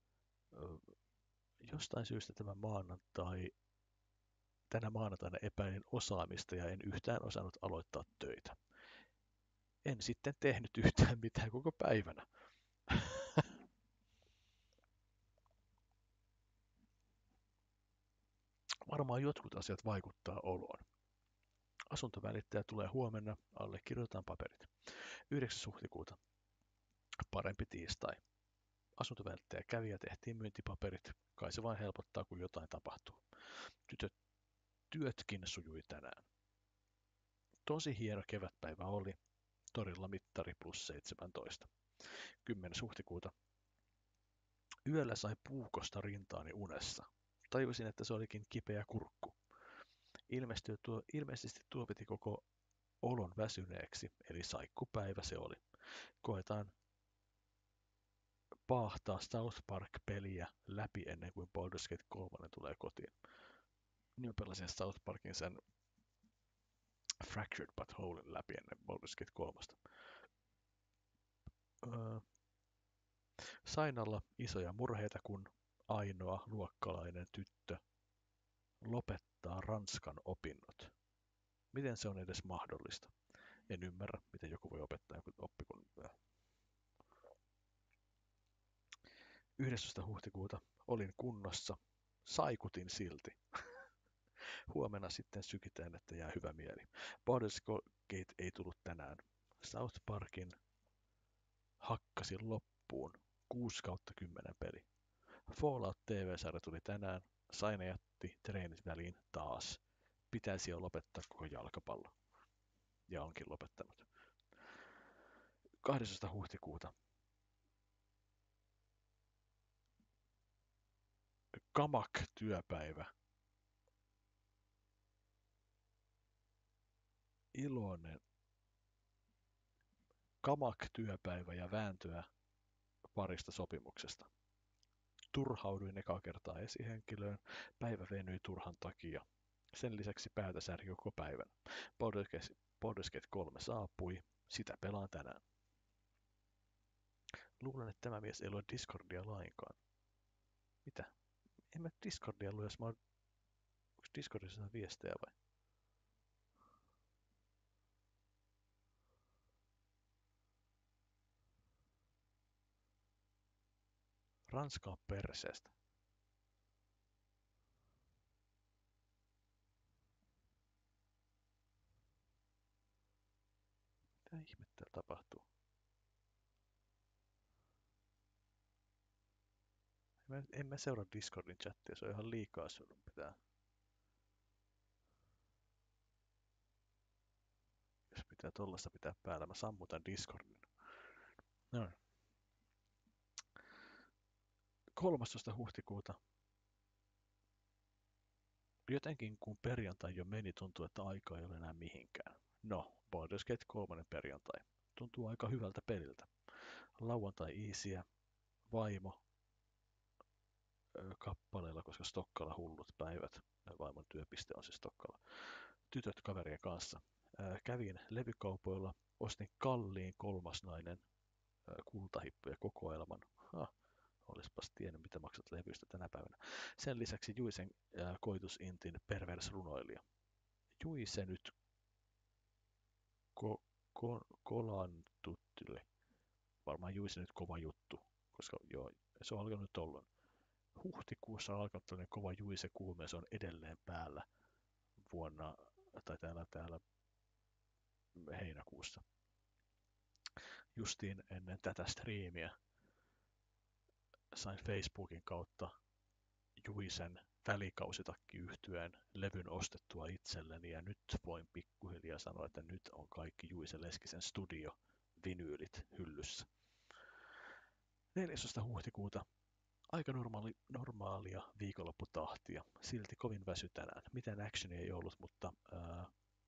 jostain syystä tämä maanantai, tänä maanantaina epäilin osaamista ja en yhtään osannut aloittaa töitä. En sitten tehnyt yhtään mitään koko päivänä. Varmaan jotkut asiat vaikuttaa oloon. Asuntovälittäjä tulee huomenna, allekirjoitetaan paperit. yhdeksäs huhtikuuta. Parempi tiistai. Asuntovälittäjä kävi ja tehtiin myyntipaperit. Kai se vain helpottaa, kun jotain tapahtuu. Tytöt, työtkin sujui tänään. Tosi hieno kevätpäivä oli. Torilla mittari plus seitsemäntoista. kymmenes huhtikuuta. Yöllä sai puukosta rintaani unessa. Tajusin, että se olikin kipeä kurkku. Tuo, ilmeisesti tuo piti koko olon väsyneeksi, eli saikkupäivä se oli. Koetaan paahtaa South Park-peliä läpi ennen kuin Baldur's Gate kolme tulee kotiin. Niin pelasin South Parkin sen Fractured But Wholein läpi ennen Baldur's Gate kolme. Öö, sain olla isoja murheita, kun ainoa luokkalainen tyttö lopettaa ranskan opinnot. Miten se on edes mahdollista? En ymmärrä, miten joku voi opettaa joku oppikun. yhdestoista huhtikuuta olin kunnossa. Saikutin silti. Huomenna sitten sykitään, että jää hyvä mieli. Baldur's Gate ei tullut tänään. South Parkin hakkasin loppuun. kuusi kautta kymmenen peli. Fallout T V-sarja tuli tänään. Sain ja jätti treenit väliin taas. pitäisi jo lopettaa koko jalkapallo. Ja onkin lopettanut. kahdestoista huhtikuuta Kamak-työpäivä. Iloinen Kamak-työpäivä ja vääntöä parista sopimuksesta. Turhauduin ekaa kertaa esihenkilöön. Päivä venyi turhan takia. Sen lisäksi päätä särki koko päivän. Baldur's Gate kolme saapui. Sitä pelaan tänään. Luulen, että tämä mies ei lue Discordia lainkaan. Mitä? En mä Discordia lue, jos mä oon... Onko Discordissa viestejä vai? Ranska on perseestä. Mitä ihmettä tapahtuu? En mä, en mä seuraa Discordin chattia, se on ihan liikaa sun pitää. Jos pitää tollaista pitää päällä, mä sammutan Discordin. Noin. kolmastoista huhtikuuta. Jotenkin kun perjantai jo meni, tuntuu, että aika ei ole enää mihinkään. No, Baldur's Gate kolme perjantai. Tuntuu aika hyvältä peliltä. Lauantai easyä, vaimo ö, kappaleella, koska Stokkalla hullut päivät. Vaimon työpiste on siis Stokkalla. Tytöt kaverien kanssa. Ö, kävin levykaupoilla, ostin kalliin kolmasnainen ö, kultahippuja kokoelman. Ha, olispas tiennyt, mitä maksat levyistä tänä päivänä. Sen lisäksi Juisen ö, koitusintin pervers runoilija. Juise nyt ko, ko, kolantuttille. Varmaan Juise nyt kova juttu, koska joo, se on alkanut tollon. Huhtikuussa on alkanut tällainen kova Juise kuume, se on edelleen päällä vuonna, tai täällä, täällä heinäkuussa. Justiin ennen tätä striimiä sain Facebookin kautta Juisen välikausitakki-yhtyeen levyn ostettua itselleni, ja nyt voin pikkuhiljaa sanoa, että nyt on kaikki Juise Leskisen studio vinyylit hyllyssä. neljästoista huhtikuuta. Aika normaali, normaalia viikonlopputahtia. Silti kovin väsy tänään. Mitään actionia ei ollut, mutta ää,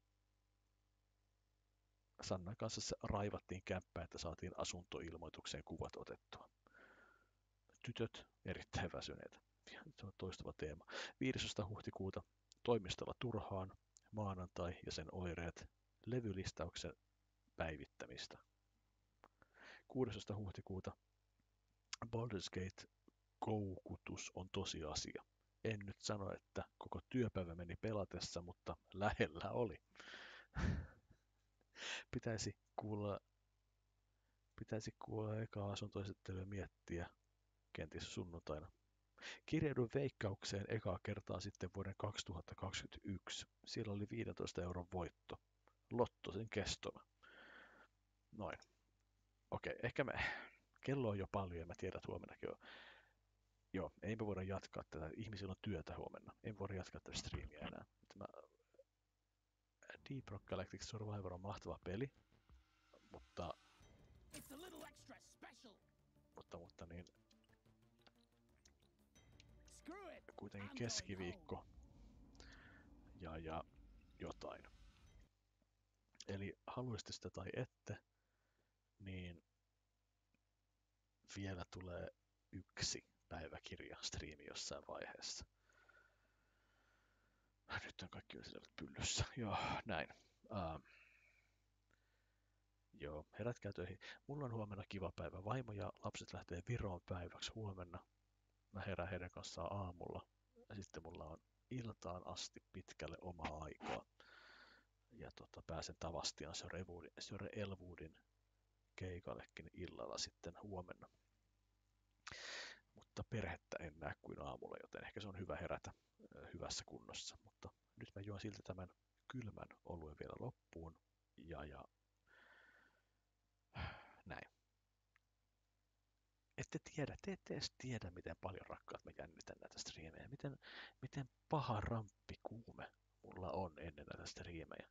Sannan kanssa raivattiin kämppää, että saatiin asuntoilmoitukseen kuvat otettua. Tytöt erittäin väsyneitä. Se on toistuva teema. viidestoista huhtikuuta. Toimistolla turhaan. Maanantai ja sen oireet. Levylistauksen päivittämistä. kuudestoista huhtikuuta. Baldur's Gate koukutus on tosiasia. En nyt sano, että koko työpäivä meni pelatessa, mutta lähellä oli. Pitäisi kuulla, pitäisi kuulla eka asuntoesittelyä miettiä kenties sunnuntaina. Kirjauduin Veikkaukseen ekaa kertaa sitten vuoden kaksituhattakaksikymmentäyksi. Siellä oli viidentoista euron voitto. Lottosin kestona. Noin. Okei, ehkä me... Kello on jo paljon ja mä tiedän, että huomennakin on. Joo, ei me voida jatkaa tätä. Ihmisillä on työtä huomenna. Ei voida jatkaa tätä striimiä enää. Mä... Deep Rock Galactic Survivor on mahtava peli. Mutta... Mutta, mutta niin... Kuitenkin keskiviikko. Ja, ja jotain. Eli haluaisitte sitä tai ette, niin vielä tulee yksi päiväkirja striimi jossain vaiheessa. Nyt on kaikki yleisöt pyllyssä. Joo, näin. Uh, joo, herätkää töihin. Mulla on huomenna kiva päivä. Vaimo ja lapset lähtee Viroon päiväksi huomenna. Mä herään heidän kanssaan aamulla. Ja sitten mulla on iltaan asti pitkälle omaa aikaa. Ja tota, pääsen Tavastian Söre Elwoodin keikallekin illalla sitten huomenna. Mutta perhettä en näe kuin aamulla, joten ehkä se on hyvä herätä hyvässä kunnossa. Mutta nyt mä juon silti tämän kylmän oluen vielä loppuun. Ja, ja näin. Ette tiedä, te ette edes tiedä, miten paljon rakkaat mä jännitän näitä striimejä. Miten, miten paha ramppikuume mulla on ennen näitä striimejä.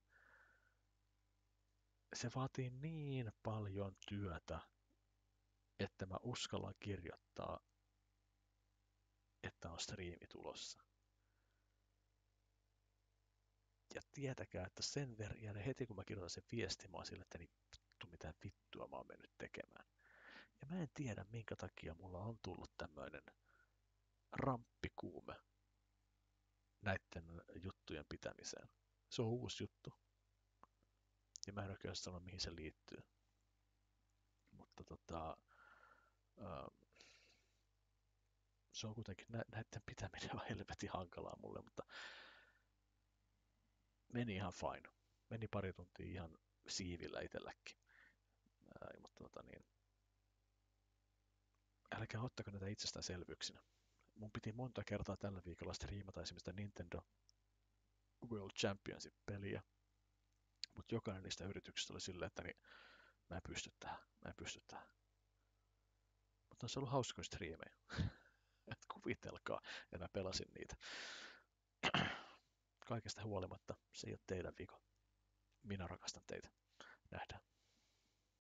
Se vaatii niin paljon työtä, että mä uskallan kirjoittaa, että on striimi tulossa. Ja tietäkää, että sen verran, ja heti kun mä kirjoitan sen viestin, mä oon sille, että niin vittu, mitä vittua mä oon mennyt tekemään. Ja mä en tiedä, minkä takia mulla on tullut tämmöinen ramppikuume näiden juttujen pitämiseen. Se on uusi juttu. Ja mä en oikein sano, mihin se liittyy. Mutta tota, ähm, se on kuitenkin, nä- näiden pitäminen on helvetin hankalaa mulle, mutta meni ihan fine. Meni pari tuntia ihan siivillä itselläkin. Ää, mutta tota niin, älkää ottako näitä itsestäänselvyyksinä. Mun piti monta kertaa tällä viikolla striimata esimerkiksi Nintendo World Championship-peliä, mutta jokainen niistä yrityksistä oli silleen, että niin, mä en pysty tähän, mä en pysty tähän. Mutta on se ollut hauskoja striimejä. Et kuvitelkaa, että mä pelasin niitä. Kaikesta huolimatta, se ei ole teidän vika. Minä rakastan teitä. Nähdään.